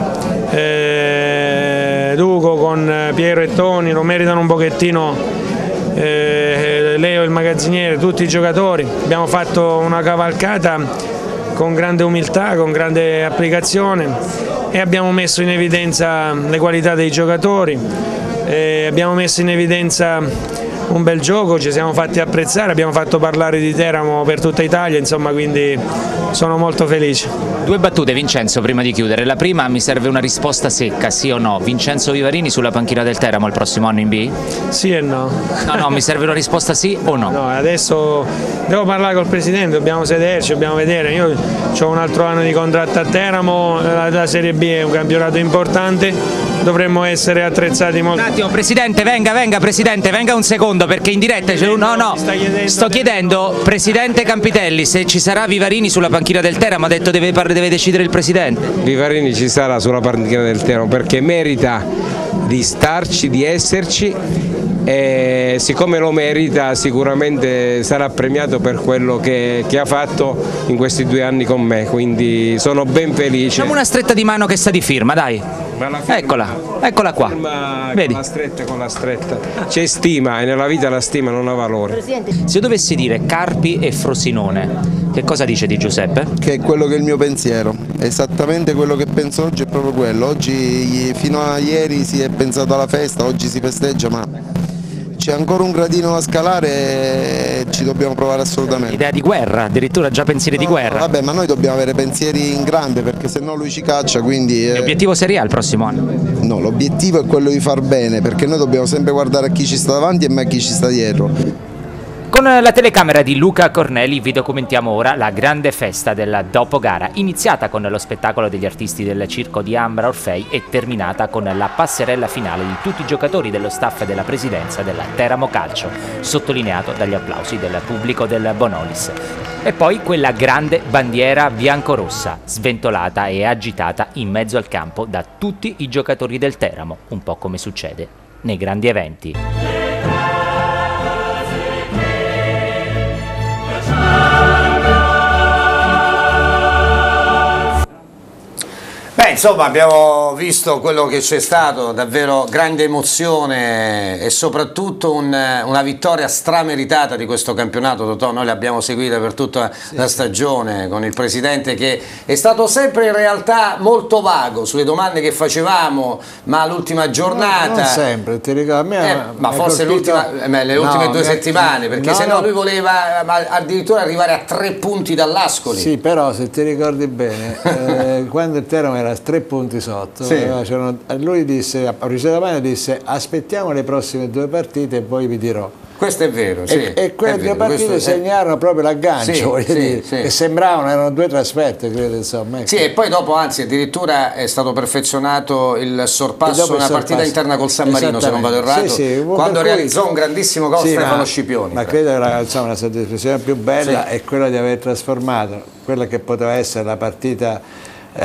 Duco con Piero e Toni, lo meritano un pochettino Leo il magazziniere, tutti i giocatori. Abbiamo fatto una cavalcata con grande umiltà, con grande applicazione e abbiamo messo in evidenza le qualità dei giocatori, abbiamo messo in evidenza un bel gioco, ci siamo fatti apprezzare, abbiamo fatto parlare di Teramo per tutta Italia, insomma, quindi sono molto felice. 2 battute, Vincenzo, prima di chiudere. La prima, mi serve una risposta secca, sì o no. Vincenzo Vivarini sulla panchina del Teramo il prossimo anno in B? Sì e no. No, mi serve una risposta sì o no. No, adesso devo parlare col presidente, dobbiamo sederci, dobbiamo vedere. Io ho un altro anno di contratto a Teramo, la Serie B è un campionato importante, dovremmo essere attrezzati molto. Un attimo, presidente, venga un secondo perché in diretta c'è un... No, sto chiedendo, presidente Campitelli, se ci sarà Vivarini sulla panchina del Teramo, ha detto deve decidere il presidente. Vivarini ci sarà sulla panchina del Teramo perché merita di starci, di esserci, e siccome lo merita sicuramente sarà premiato per quello che ha fatto in questi 2 anni con me, quindi sono ben felice. Facciamo una stretta di mano che sta di firma, dai. Eccola qua. Vedi? Con la stretta. C'è stima e nella vita la stima non ha valore. Presidente, se dovessi dire Carpi e Frosinone, che cosa dice Di Giuseppe? Che è quello che è il mio pensiero, esattamente quello che penso oggi è proprio quello. Oggi fino a ieri si è pensato alla festa, oggi si festeggia, ma c'è ancora un gradino da scalare e ci dobbiamo provare assolutamente. Idea di guerra, addirittura già pensieri di guerra. Vabbè, ma noi dobbiamo avere pensieri in grande perché se no lui ci caccia, quindi... L'obiettivo Serie A il prossimo anno? No, l'obiettivo è quello di far bene perché noi dobbiamo sempre guardare a chi ci sta davanti e mai a chi ci sta dietro. Con la telecamera di Luca Corneli vi documentiamo ora la grande festa della dopogara, iniziata con lo spettacolo degli artisti del circo di Ambra Orfei e terminata con la passerella finale di tutti i giocatori dello staff della presidenza della Teramo Calcio, sottolineato dagli applausi del pubblico del Bonolis. E poi quella grande bandiera biancorossa, sventolata e agitata in mezzo al campo da tutti i giocatori del Teramo, un po' come succede nei grandi eventi. Beh, insomma, abbiamo visto quello che c'è stato, davvero grande emozione e soprattutto una vittoria strameritata di questo campionato. Totò, noi l'abbiamo seguita per tutta la stagione con il presidente che è stato sempre in realtà molto vago sulle domande che facevamo, ma l'ultima giornata... Non sempre, ti ricordo, a me ma forse le ultime 2 settimane, perché se no lui voleva addirittura arrivare a 3 punti dall'Ascoli. Sì, però se ti ricordi bene, quando il Teramo era 3 punti sotto, sì. Lui disse, a Ricedomani disse aspettiamo le prossime 2 partite e poi vi dirò. Questo è vero, sì. E quelle 2 partite segnarono proprio l'aggancio, che sembravano, erano 2 trasferte, credo, insomma. Ecco. Sì, e poi dopo, anzi, addirittura è stato perfezionato il sorpasso, una partita interna col San Marino, se non vado errato, quando realizzò un grandissimo gol Stefano Scipioni. Ma credo che la soddisfazione più bella è quella di aver trasformato quella che poteva essere la partita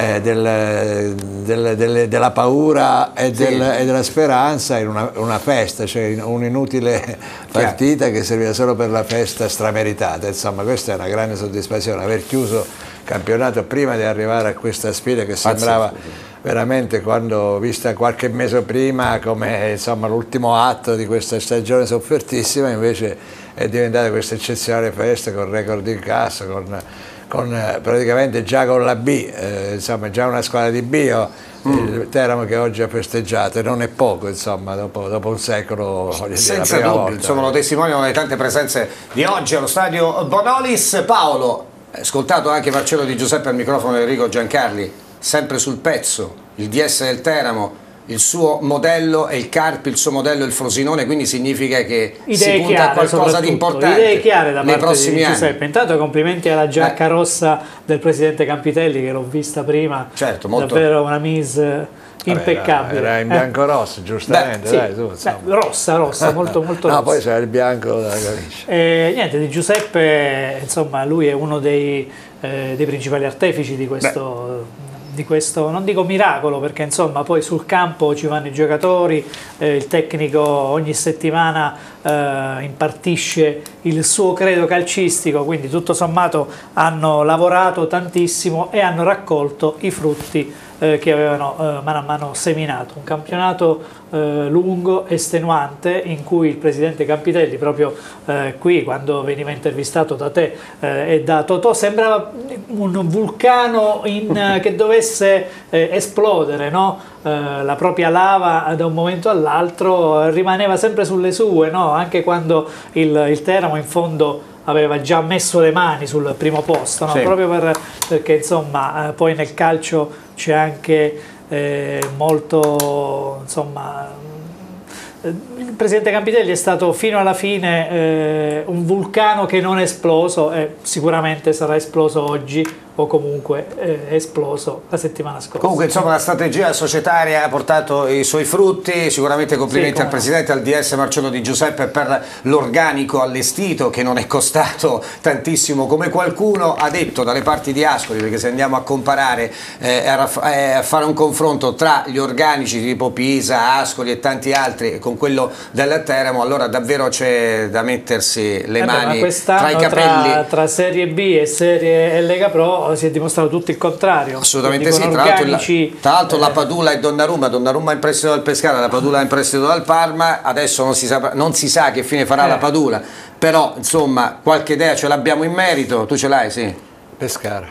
della paura e della speranza in una festa, cioè un'inutile partita che serviva solo per la festa strameritata. Insomma, questa è una grande soddisfazione, aver chiuso il campionato prima di arrivare a questa sfida che sembrava veramente, quando vista qualche mese prima, come l'ultimo atto di questa stagione soffertissima, invece è diventata questa eccezionale festa con record in cassa, con praticamente già con la B, già una squadra di B, il Teramo che oggi ha festeggiato, e non è poco, insomma, dopo un secolo. Senza dubbio, insomma, lo testimoniano le tante presenze di oggi allo stadio Bonolis. Paolo, ascoltato anche Marcello Di Giuseppe al microfono di Enrico Giancarli, sempre sul pezzo, il DS del Teramo, il suo modello è il Carpi, il suo modello è il Frosinone, quindi significa che si punta a qualcosa di importante idee chiare da nei parte prossimi di anni. Giuseppe. Intanto complimenti alla giacca rossa del presidente Campitelli, che l'ho vista prima, davvero una mise impeccabile. Era in bianco-rosso, giustamente. Rossa, molto rossa. No, poi c'era il bianco della camicia. Niente, Di Giuseppe, insomma, lui è uno dei principali artefici di questo di questo, non dico miracolo, perché insomma poi sul campo ci vanno i giocatori, il tecnico ogni settimana impartisce il suo credo calcistico, quindi tutto sommato hanno lavorato tantissimo e hanno raccolto i frutti che avevano mano a mano seminato. Un campionato lungo, estenuante, in cui il presidente Campitelli, proprio qui quando veniva intervistato da te e da Totò, sembrava un vulcano che dovesse esplodere, no? La propria lava da un momento all'altro rimaneva sempre sulle sue, no? Anche quando il Teramo in fondo aveva già messo le mani sul primo posto, no? Sì. Proprio perché insomma poi nel calcio c'è anche molto, insomma, il presidente Campitelli è stato fino alla fine un vulcano che non è esploso e sicuramente sarà esploso oggi, o comunque è esploso la settimana scorsa. Comunque insomma la strategia societaria ha portato i suoi frutti, sicuramente complimenti al Presidente, al DS Marcello Di Giuseppe per l'organico allestito che non è costato tantissimo come qualcuno ha detto dalle parti di Ascoli, perché se andiamo a comparare, a fare un confronto tra gli organici tipo Pisa, Ascoli e tanti altri con quello del Teramo, allora davvero c'è da mettersi le mani tra i capelli. Tra Serie B e Serie Lega Pro si è dimostrato tutto il contrario. Assolutamente sì, tra l'altro la Padula e Donnarumma in prestito dal Pescara, la Padula in prestito dal Parma, adesso non si sa che fine farà la Padula, però insomma qualche idea ce l'abbiamo in merito, tu ce l'hai? Sì. Pescara.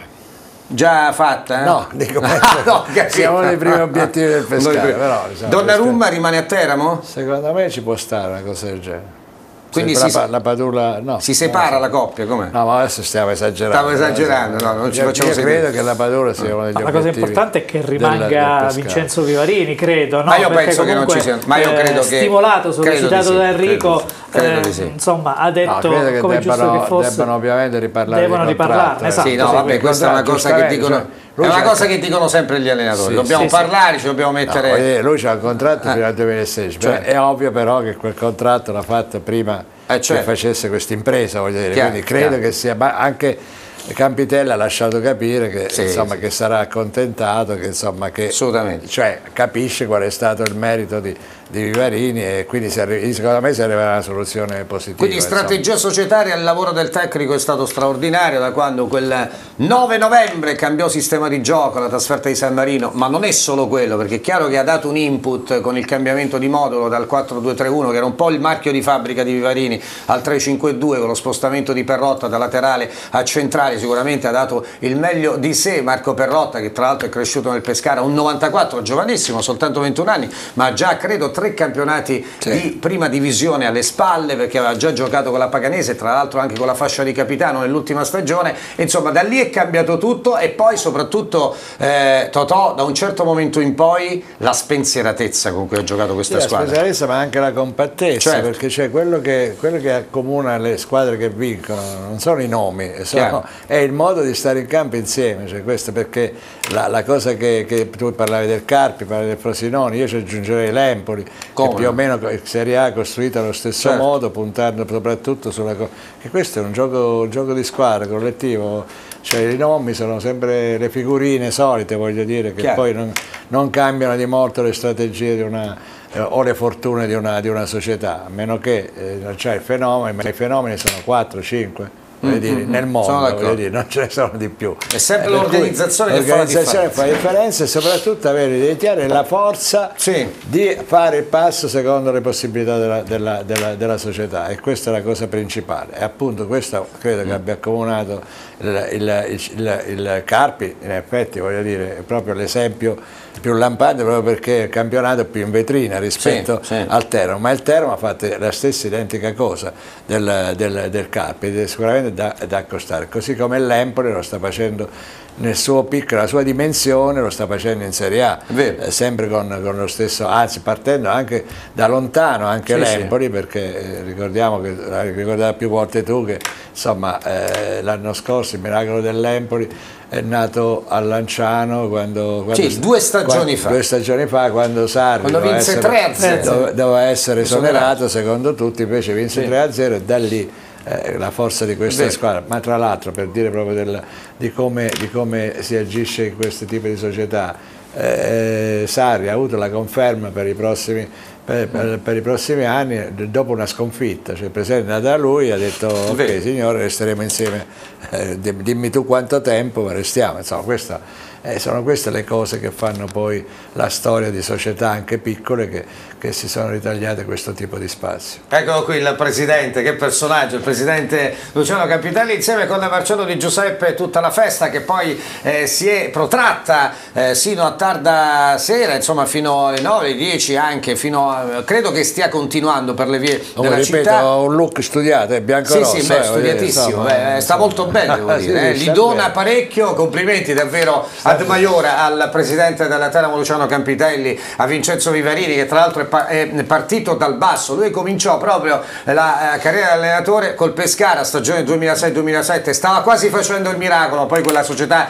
Già fatta? No, dico siamo nei primi obiettivi del Pescara. Però, Donnarumma rimane a Teramo? Secondo me ci può stare una cosa del genere. Quindi la Padula, no, si separa la coppia, com'è? No, ma adesso stiamo esagerando. Stavo esagerando, no, non ci facciamo seguire. Credo che la Padula sia uno degli obiettivi. La cosa importante è che rimanga Vincenzo Vivarini, credo, no? Ma io penso che non ci sia, ma io credo che stimolato, sollecitato da Enrico, insomma, ha detto come giusto che fosse. Debbano ovviamente riparlarne. Esatto. Sì, no, vabbè, questa è una cosa che dicono. È una cosa che dicono sempre gli allenatori, dobbiamo parlare, ci dobbiamo mettere. Lui c'ha un contratto fino al 2016, è ovvio però che quel contratto l'ha fatto prima che facesse questa impresa, voglio dire, quindi credo che sia, ma anche Campitelli ha lasciato capire che, insomma, che sarà accontentato, che, insomma, che cioè, capisce qual è stato il merito di Vivarini e quindi secondo me si arriverà a una soluzione positiva. Quindi strategia societaria, il lavoro del tecnico è stato straordinario da quando quel 9 novembre cambiò sistema di gioco, la trasferta di San Marino, ma non è solo quello, perché è chiaro che ha dato un input con il cambiamento di modulo dal 4-2-3-1, che era un po' il marchio di fabbrica di Vivarini, al 3-5-2 con lo spostamento di Perrotta da laterale a centrale. Sicuramente ha dato il meglio di sé Marco Perrotta, che tra l'altro è cresciuto nel Pescara, un 94, giovanissimo, soltanto 21 anni, ma già credo 3 campionati di prima divisione alle spalle, perché aveva già giocato con la Paganese, tra l'altro anche con la fascia di capitano nell'ultima stagione. Insomma, da lì è cambiato tutto, e poi soprattutto Totò, da un certo momento in poi, la spensieratezza con cui ha giocato questa squadra. La spensieratezza, ma anche la compattezza, perché c'è quello che accomuna le squadre che vincono, non sono i nomi, è il modo di stare in campo insieme, cioè questo, perché la cosa che tu parlavi del Carpi, parlavi del Frosinone, io ci aggiungerei l'Empoli, che più o meno Serie A costruita allo stesso modo, puntando soprattutto sulla che questo è un gioco di squadra, collettivo, cioè i nomi sono sempre le figurine solite, voglio dire, che poi non cambiano di molto le strategie di una o le fortune di una società, a meno che non c'è il fenomeno, ma i fenomeni sono 4-5. Nel mondo, non ce ne sono di più. È sempre l'organizzazione che fa la differenza, e soprattutto avere l'identità e la forza di fare il passo secondo le possibilità della società, e questa è la cosa principale. E appunto questo credo che abbia accomunato il Carpi, in effetti, voglio dire, è proprio l'esempio più lampante, proprio perché il campionato è più in vetrina rispetto al Teramo, ma il Teramo ha fatto la stessa identica cosa del Carpi, ed è sicuramente da accostare, così come l'Empoli lo sta facendo nel suo piccolo, la sua dimensione, lo sta facendo in Serie A, sempre con lo stesso, anzi partendo anche da lontano anche l'Empoli, perché ricordiamo che l'hai ricordato più volte tu che insomma l'anno scorso il miracolo dell'Empoli è nato a Lanciano quando 2 stagioni fa, quando Sarri vinse 3-0 doveva essere esonerato secondo tutti, invece vinse 3-0 e da lì la forza di questa squadra, ma tra l'altro per dire proprio di come si agisce in questo tipo di società, Sarri ha avuto la conferma per i prossimi anni dopo una sconfitta, cioè il presidente è andato da lui e ha detto ok signore, resteremo insieme, dimmi tu quanto tempo, ma restiamo, insomma sono queste le cose che fanno poi la storia di società anche piccole che si sono ritagliate questo tipo di spazio. Eccolo qui il presidente, che personaggio, il presidente Luciano Campitelli insieme con Marcello Di Giuseppe, tutta la festa che poi si è protratta sino a tarda sera, insomma fino alle 9, 10 anche, credo che stia continuando per le vie della città. Un look studiato, è bianco-rosso. Sì, studiatissimo, sta molto bene, devo dire. Gli dona parecchio, complimenti davvero ad Maiora, al presidente della Teramo Luciano Campitelli, a Vincenzo Vivarini, che tra l'altro è partito dal basso. Lui cominciò proprio la carriera di allenatore col Pescara, stagione 2006-2007, stava quasi facendo il miracolo, poi quella società,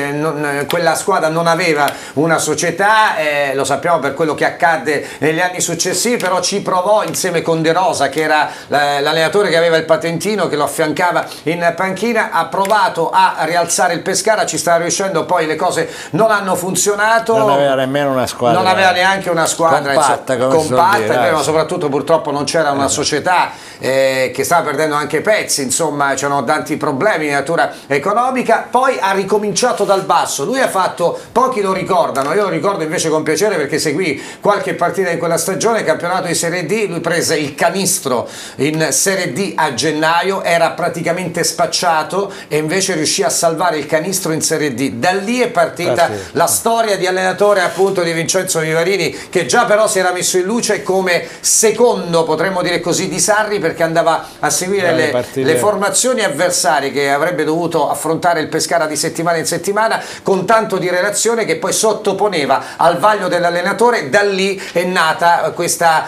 quella squadra non aveva una società, lo sappiamo per quello che accadde negli anni successivi, però ci provò insieme con De Rosa, che era l'allenatore che aveva il patentino, che lo affiancava in panchina, ha provato a rialzare il Pescara, ci stava riuscendo, poi le cose non hanno funzionato, non aveva nemmeno una squadra, non aveva neanche una squadra compatta, ma soprattutto purtroppo non c'era una società che stava perdendo anche pezzi, insomma c'erano tanti problemi di natura economica. Poi ha ricominciato dal basso, lui ha fatto, pochi lo ricordano, io lo ricordo invece con piacere perché seguì qualche partita in quella stagione, campionato di Serie D, lui prese il canistro in Serie D a gennaio, era praticamente spacciato e invece riuscì a salvare il canistro in Serie D. Da lì è partita la storia di allenatore appunto di Vincenzo Vivarini, che già però si era messo in luce come secondo, potremmo dire così, di Sarri, perché andava a seguire le formazioni avversarie che avrebbe dovuto affrontare il Pescara di settimana in settimana, con tanto di relazione che poi sottoponeva al vaglio dell'allenatore. Da lì è nata questa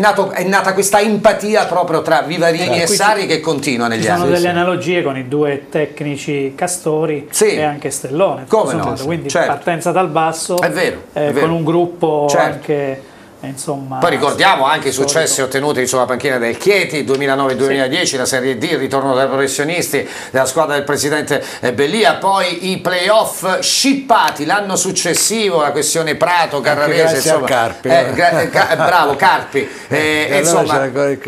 empatia proprio tra Vivarini e Sarri, che continua negli anni. Ci sono delle analogie con i due tecnici Castori e anche Stellone, quindi partenza dal basso, è vero. Con un gruppo anche insomma. Poi ricordiamo anche i successi ottenuti sulla panchina del Chieti, 2009-2010, la Serie D, il ritorno dei professionisti della squadra del presidente Bellia, poi i playoff scippati l'anno successivo, la questione Prato, Carrarese, insomma, Carpi, bravo Carpi, insomma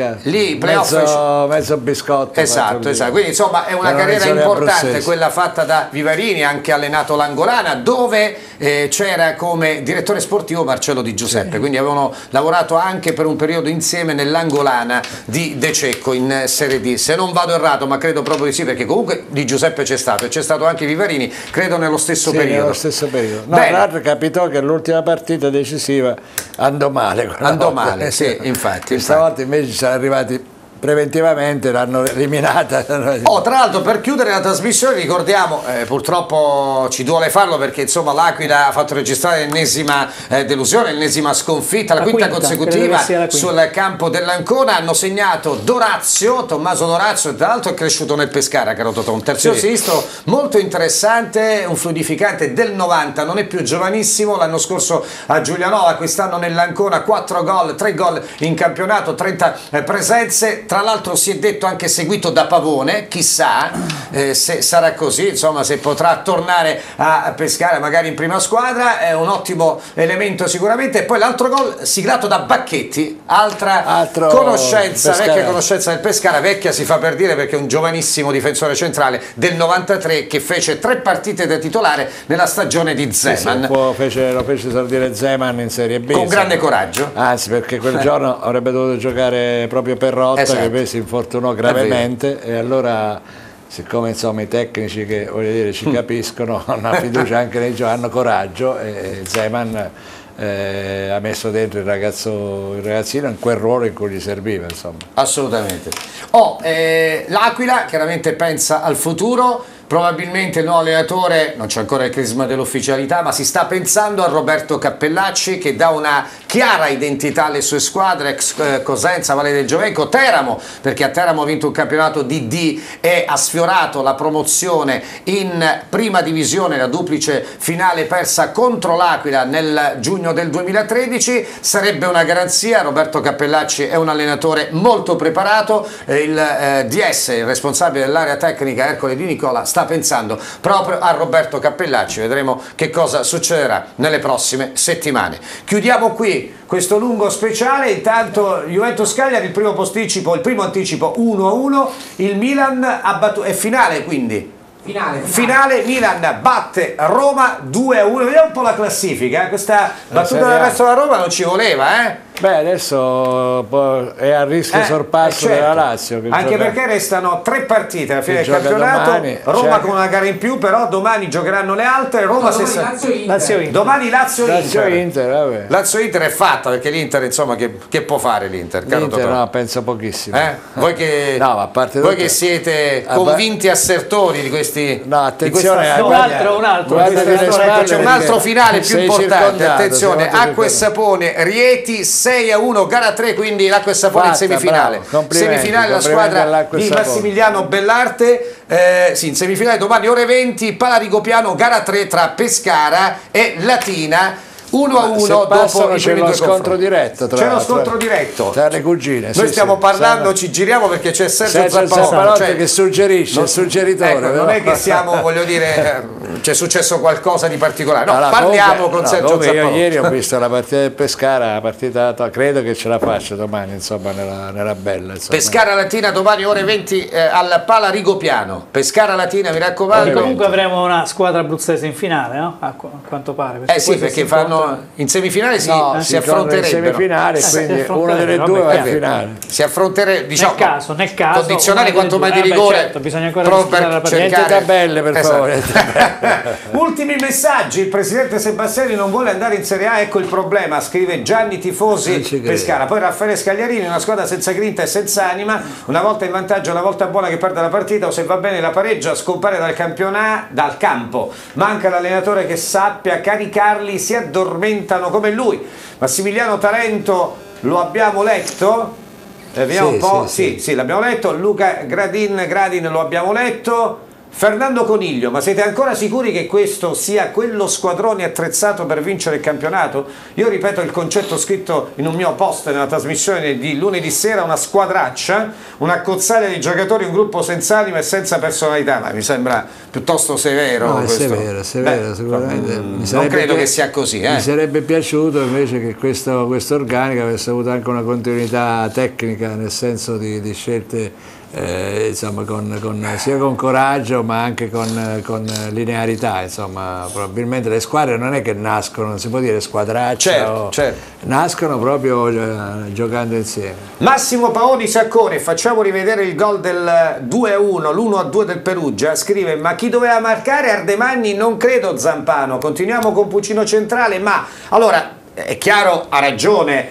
lì playoff mezzo biscotto, esatto, quindi insomma è una carriera importante quella fatta da Vivarini, anche allenato l'Angolana, dove c'era come direttore sportivo Marcello Di Giuseppe, quindi avevano lavorato anche per un periodo insieme nell'Angolana di De Cecco in Serie D, se non vado errato, ma credo proprio di sì, perché comunque Di Giuseppe c'è stato e c'è stato anche Vivarini, credo nello stesso periodo. Nello stesso periodo. No, tra l'altro capitò che l'ultima partita decisiva andò male. Sì, infatti. Stavolta invece sono arrivati preventivamente, l'hanno eliminata. Tra l'altro, per chiudere la trasmissione ricordiamo, purtroppo ci duole farlo perché insomma l'Aquila ha fatto registrare l'ennesima delusione, l'ennesima sconfitta, la quinta consecutiva sul campo dell'Ancona. Hanno segnato Tommaso Dorazio, tra l'altro è cresciuto nel Pescara, caro Totò, un terzino sinistro molto interessante, un fluidificante del 90, non è più giovanissimo, l'anno scorso a Giulianova, quest'anno nell'Ancona 4 gol, 3 gol in campionato, 30 presenze. Tra l'altro si è detto anche seguito da Pavone, chissà se sarà così, insomma, se potrà tornare a pescare magari in prima squadra, è un ottimo elemento sicuramente. E poi l'altro gol siglato da Bacchetti, altra conoscenza, vecchia conoscenza del Pescara, vecchia si fa per dire perché è un giovanissimo difensore centrale del 93 che fece 3 partite da titolare nella stagione di Zeman. Lo fece esordire Zeman in Serie B. Con grande coraggio. Anzi, perché quel giorno avrebbe dovuto giocare proprio Perrotta, che poi si infortunò gravemente, e allora, siccome insomma i tecnici che voglio dire ci capiscono, hanno fiducia anche nei giocatori, hanno coraggio, e Zeman ha messo dentro il ragazzino in quel ruolo in cui gli serviva, insomma. Assolutamente. L'Aquila chiaramente pensa al futuro, Probabilmente il nuovo allenatore, non c'è ancora il crisma dell'ufficialità, ma si sta pensando a Roberto Cappellacci, che dà una chiara identità alle sue squadre, ex Cosenza, Valle del Giovenco, Teramo, perché a Teramo ha vinto un campionato di D e ha sfiorato la promozione in prima divisione, la duplice finale persa contro l'Aquila nel giugno del 2013. Sarebbe una garanzia. Roberto Cappellacci è un allenatore molto preparato, il DS, il responsabile dell'area tecnica Ercole Di Nicola, sta pensando proprio a Roberto Cappellacci. Vedremo che cosa succederà nelle prossime settimane. Chiudiamo qui questo lungo speciale. Intanto Juventus Cagliari, il primo anticipo 1-1, il Milan è finale, quindi finale, Milan batte Roma 2-1. Vediamo un po' la classifica, questa battuta del resto della Roma non ci voleva, Beh, adesso è a rischio sorpasso certo, della Lazio. Anche perché restano 3 partite alla fine del campionato. Domani, Roma con una gara in più, però domani giocheranno le altre. Roma Lazio-Inter. Domani Lazio-Inter. Vabbè. Lazio-Inter è fatta, perché l'Inter, insomma, che può fare l'Inter? No, penso pochissimo. Voi che siete convinti assertori di questi... No, attenzione, un altro. C'è un altro finale più importante. Attenzione, Acqua e Sapone, Rieti 6-1, gara 3, quindi l'Acqua e Sapone in semifinale. Semifinale la squadra di Massimiliano Bellarte. In semifinale domani ore 20, Pala Rigopiano, gara 3 tra Pescara e Latina. 1-1 dopo c'è lo scontro diretto. C'è lo scontro diretto tra le cugine. Noi stiamo parlando, ci giriamo perché c'è Sergio Zappalotti che suggerisce, il suggeritore. Ecco, non è che siamo, voglio dire, c'è successo qualcosa di particolare. No, parliamo con Sergio Zappalotti. Io ieri ho visto la partita del Pescara, la partita, credo che ce la faccia domani, insomma, nella bella. Insomma. Pescara Latina domani ore 20 al Pala Rigopiano. Pescara Latina, mi raccomando. Comunque avremo una squadra abruzzese in finale, no? A quanto pare. Sì, perché fanno in semifinale si affronterebbero. In semifinale, quindi una delle due va in finale. Si affronterebbe, diciamo, nel caso condizionali quanto mai di rigore. Certo, bisogna ancora per cercare tabelle, per favore. Ultimi messaggi. Il presidente Sebastiani non vuole andare in Serie A, ecco il problema, scrive Gianni Tifosi Pescara. Poi Raffaele Scagliarini, una squadra senza grinta e senza anima, una volta in vantaggio, una volta buona che perde la partita, o se va bene la pareggia, scompare dal campo. Manca l'allenatore che sappia caricarli, si addormentano come lui. Massimiliano Talento lo abbiamo letto, vediamo un po', sì, l'abbiamo letto. Luca Gradin lo abbiamo letto. Fernando Coniglio, ma siete ancora sicuri che questo sia quello squadrone attrezzato per vincere il campionato? Io ripeto il concetto scritto in un mio post nella trasmissione di lunedì sera: una squadraccia, una cozzaglia di giocatori, un gruppo senza anima e senza personalità. Ma mi sembra piuttosto severo. No, è severo, sicuramente. Non credo che sia così. Mi sarebbe piaciuto invece che questo organico avesse avuto anche una continuità tecnica, nel senso di scelte insomma, sia con coraggio ma anche con linearità. Insomma, probabilmente le squadre non è che nascono, non si può dire squadraccia, nascono proprio giocando insieme. Massimo Paoni Saccone, facciamo rivedere il gol del 2-1, l'1-2 del Perugia. Scrive: ma chi doveva marcare? Ardemagni? Non credo Zampano. Continuiamo con Pucino centrale. Ma allora è chiaro, ha ragione,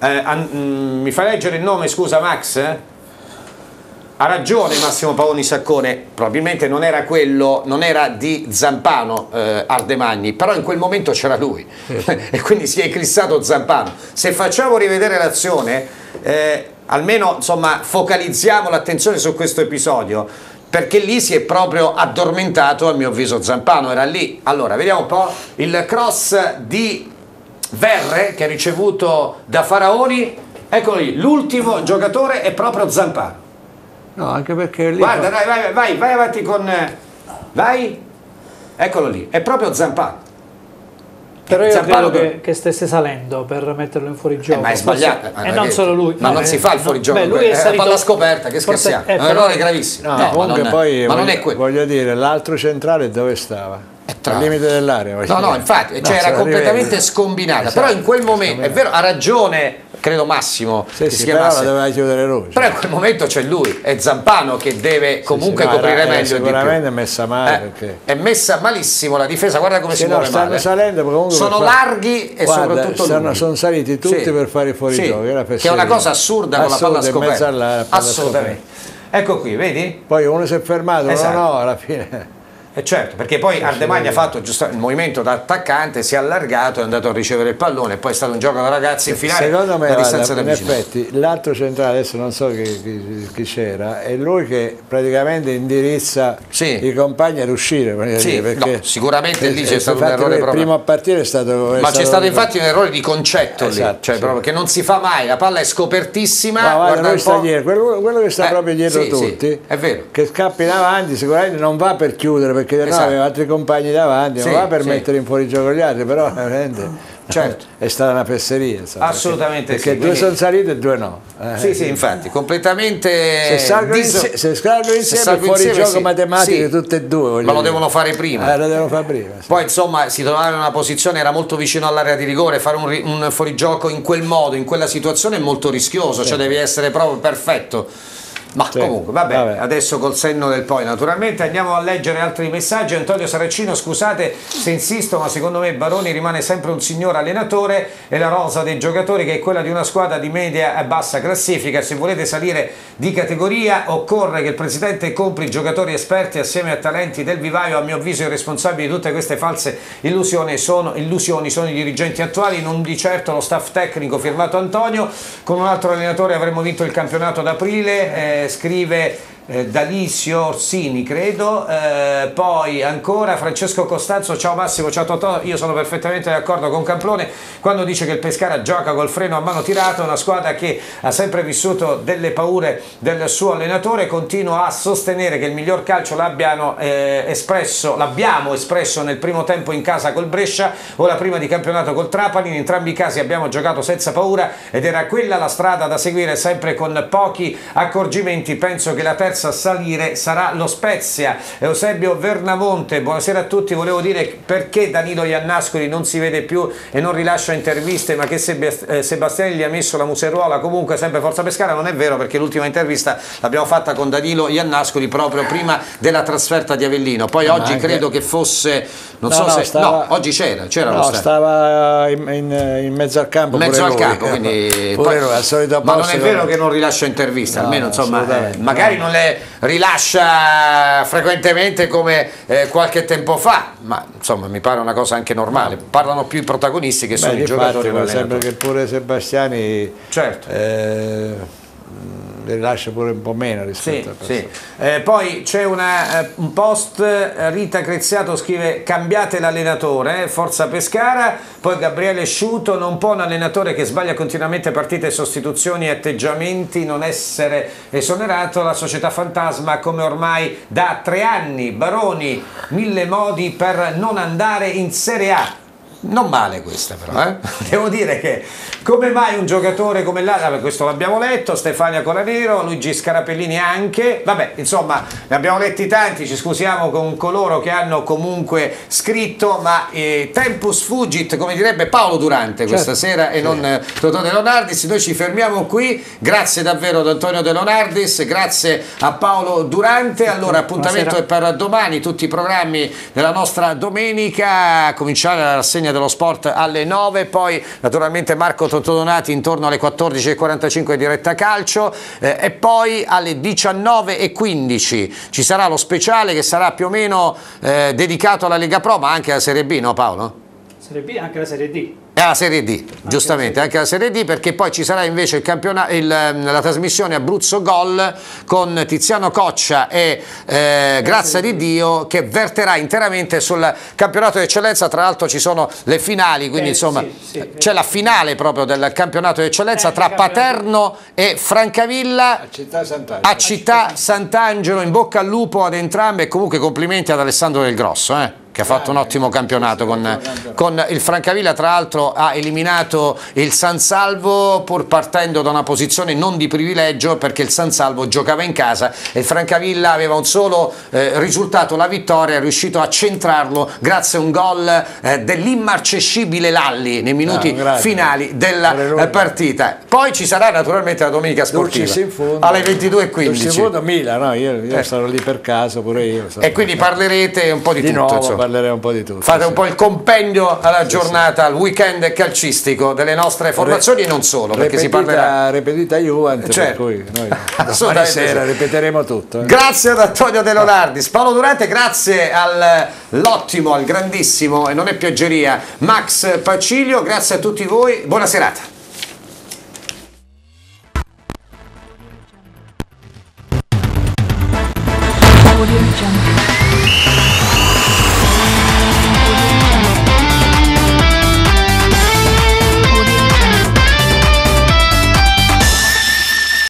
mi fa leggere il nome, scusa Max? Ha ragione Massimo Paoni Saccone, probabilmente non era di Zampano Ardemagni, però in quel momento c'era lui e quindi si è eclissato Zampano. Se facciamo rivedere l'azione, almeno insomma focalizziamo l'attenzione su questo episodio, perché lì si è proprio addormentato, a mio avviso Zampano era lì. Allora vediamo un po' il cross di Verre che ha ricevuto da Faraoni. Eccolo lì, l'ultimo giocatore è proprio Zampano. No, anche perché lì... Guarda, vai avanti con... Vai, eccolo lì, è proprio Zampano. Però io credo che stesse salendo per metterlo in fuorigioco. Ma è sbagliato. E non solo lui. Ma non si fa il fuorigioco. Lui è salito... palla scoperta, che scherziamo. È un errore gravissimo. No, comunque poi ma non è quello. Voglio dire, l'altro centrale dove stava? Al limite dell'area. No, infatti, cioè era completamente scombinata. Però in quel momento, è vero, ha ragione, credo Massimo, che si chiamasse, però la doveva chiudere lui. Però in quel momento c'è lui, è Zampano che deve comunque coprire meglio. Sicuramente è messa male. Perché... È messa malissimo la difesa, guarda come si muove male. Salendo, comunque sono larghi e soprattutto sono saliti tutti per fare fuori gioco. Che è una cosa assurda con la palla scoperta. Assolutamente. Ecco qui, vedi? Poi uno si è fermato, uno no, alla fine... certo, perché poi Ardemagna ha fatto giusto il movimento da attaccante, si è allargato, è andato a ricevere il pallone, poi è stato un gioco da ragazzi in finale. Secondo me, in effetti, l'altro centrale, adesso non so chi c'era, è lui che praticamente indirizza i compagni ad uscire. Perché sicuramente lì c'è stato un errore proprio. Il primo a partire è stato... Ma c'è stato infatti un errore di concetto lì, cioè proprio che non si fa mai, la palla è scopertissima. Quello che sta proprio dietro tutti, è vero, che scappa in avanti, sicuramente non va per chiudere, perché aveva altri compagni davanti, non va per mettere in fuorigioco gli altri, però veramente è stata una fesseria, insomma, assolutamente, perché due sono saliti e due no. Sì, infatti, completamente. Se salgono insieme fuori gioco matematico tutte e due, ma lo devono fare prima. Lo devono fare prima. Poi insomma si trovava in una posizione, era molto vicino all'area di rigore, fare un fuorigioco in quel modo, in quella situazione è molto rischioso, cioè devi essere proprio perfetto. Ma comunque, vabbè, adesso col senno del poi, naturalmente andiamo a leggere altri messaggi. Antonio Saracino, scusate se insisto, ma secondo me Baroni rimane sempre un signor allenatore e la rosa dei giocatori, che è quella di una squadra di media e bassa classifica. Se volete salire di categoria occorre che il presidente compri giocatori esperti assieme a talenti del vivaio. A mio avviso i responsabili di tutte queste false illusioni sono i dirigenti attuali, non di certo lo staff tecnico firmato Antonio. Con un altro allenatore avremmo vinto il campionato ad aprile, scrive D'Alisio Orsini, credo. Poi ancora Francesco Costanzo, ciao Massimo, ciao Totò, io sono perfettamente d'accordo con Camplone quando dice che il Pescara gioca col freno a mano tirato, una squadra che ha sempre vissuto delle paure del suo allenatore. Continuo a sostenere che il miglior calcio l'abbiamo espresso nel primo tempo in casa col Brescia o la prima di campionato col Trapani. In entrambi i casi abbiamo giocato senza paura ed era quella la strada da seguire, sempre con pochi accorgimenti. Penso che la terza a salire sarà lo Spezia. Eusebio Vernamonte, buonasera a tutti, volevo dire perché Danilo Iannascoli non si vede più e non rilascia interviste, ma che Sebastiani gli ha messo la museruola. Comunque sempre Forza Pescara. Non è vero, perché l'ultima intervista l'abbiamo fatta con Danilo Iannascoli proprio prima della trasferta di Avellino. Poi oggi credo che fosse, oggi c'era lo stava in mezzo al campo, quindi poi, al solito ma non è vero che non rilascia interviste, almeno insomma magari non le rilascia frequentemente come qualche tempo fa, ma insomma mi pare una cosa anche normale. Parlano più i protagonisti che sono i giocatori. Mi sembra che pure Sebastiani rilascia pure un po' meno rispetto a questo. Poi c'è un post, Rita Creziato scrive cambiate l'allenatore, Forza Pescara. Poi Gabriele Sciuto, non può un allenatore che sbaglia continuamente partite, sostituzioni e atteggiamenti non essere esonerato. La società fantasma come ormai da 3 anni. Baroni, 1000 modi per non andare in Serie A. Non male questa però, devo dire che come mai un giocatore come questo l'abbiamo letto, Stefania Colanero, Luigi Scarapellini anche, vabbè insomma ne abbiamo letti tanti, ci scusiamo con coloro che hanno comunque scritto, ma tempus fugit, come direbbe Paolo Durante questa sera e non Totò De Leonardis. Noi ci fermiamo qui, grazie davvero ad Antonio De Leonardis, grazie a Paolo Durante. Allora appuntamento è per domani, tutti i programmi della nostra domenica, a cominciare la rassegna dello sport alle 9, poi naturalmente Marco Totodonati intorno alle 14:45 diretta calcio, e poi alle 19:15 ci sarà lo speciale che sarà più o meno dedicato alla Lega Pro, ma anche alla Serie B, no Paolo? Serie B, anche la Serie D. La Serie D, giustamente, anche la Serie D, perché poi ci sarà invece la trasmissione Abruzzo Gol con Tiziano Coccia e Grazia di Dio, che verterà interamente sul campionato di eccellenza. Tra l'altro ci sono le finali, quindi insomma c'è la finale proprio del campionato di eccellenza tra Paterno e Francavilla a Città Sant'Angelo. In bocca al lupo ad entrambe e comunque complimenti ad Alessandro Del Grosso, che ha fatto un ottimo campionato con il Francavilla. Tra l'altro ha eliminato il San Salvo pur partendo da una posizione non di privilegio, perché il San Salvo giocava in casa e il Francavilla aveva un solo risultato, la vittoria, è riuscito a centrarlo grazie a un gol dell'immarcescibile Lalli nei minuti finali della partita. Poi ci sarà naturalmente la domenica sportiva alle 22:15. Io sarò lì per caso pure io. E quindi parlerete un po' di tutto, insomma. parleremo un po' di tutto. Fate un po' il compendio alla giornata, al weekend calcistico delle nostre formazioni e non solo, perché si parlerà. Ripetita Juventus, Certo. per cui noi domani sera ripeteremo tutto. Grazie ad Antonio De Leonardis, Paolo Durante, grazie all'ottimo, al grandissimo, e non è piaggeria, Max Pacilio, grazie a tutti voi, buona serata. Audio Jungle.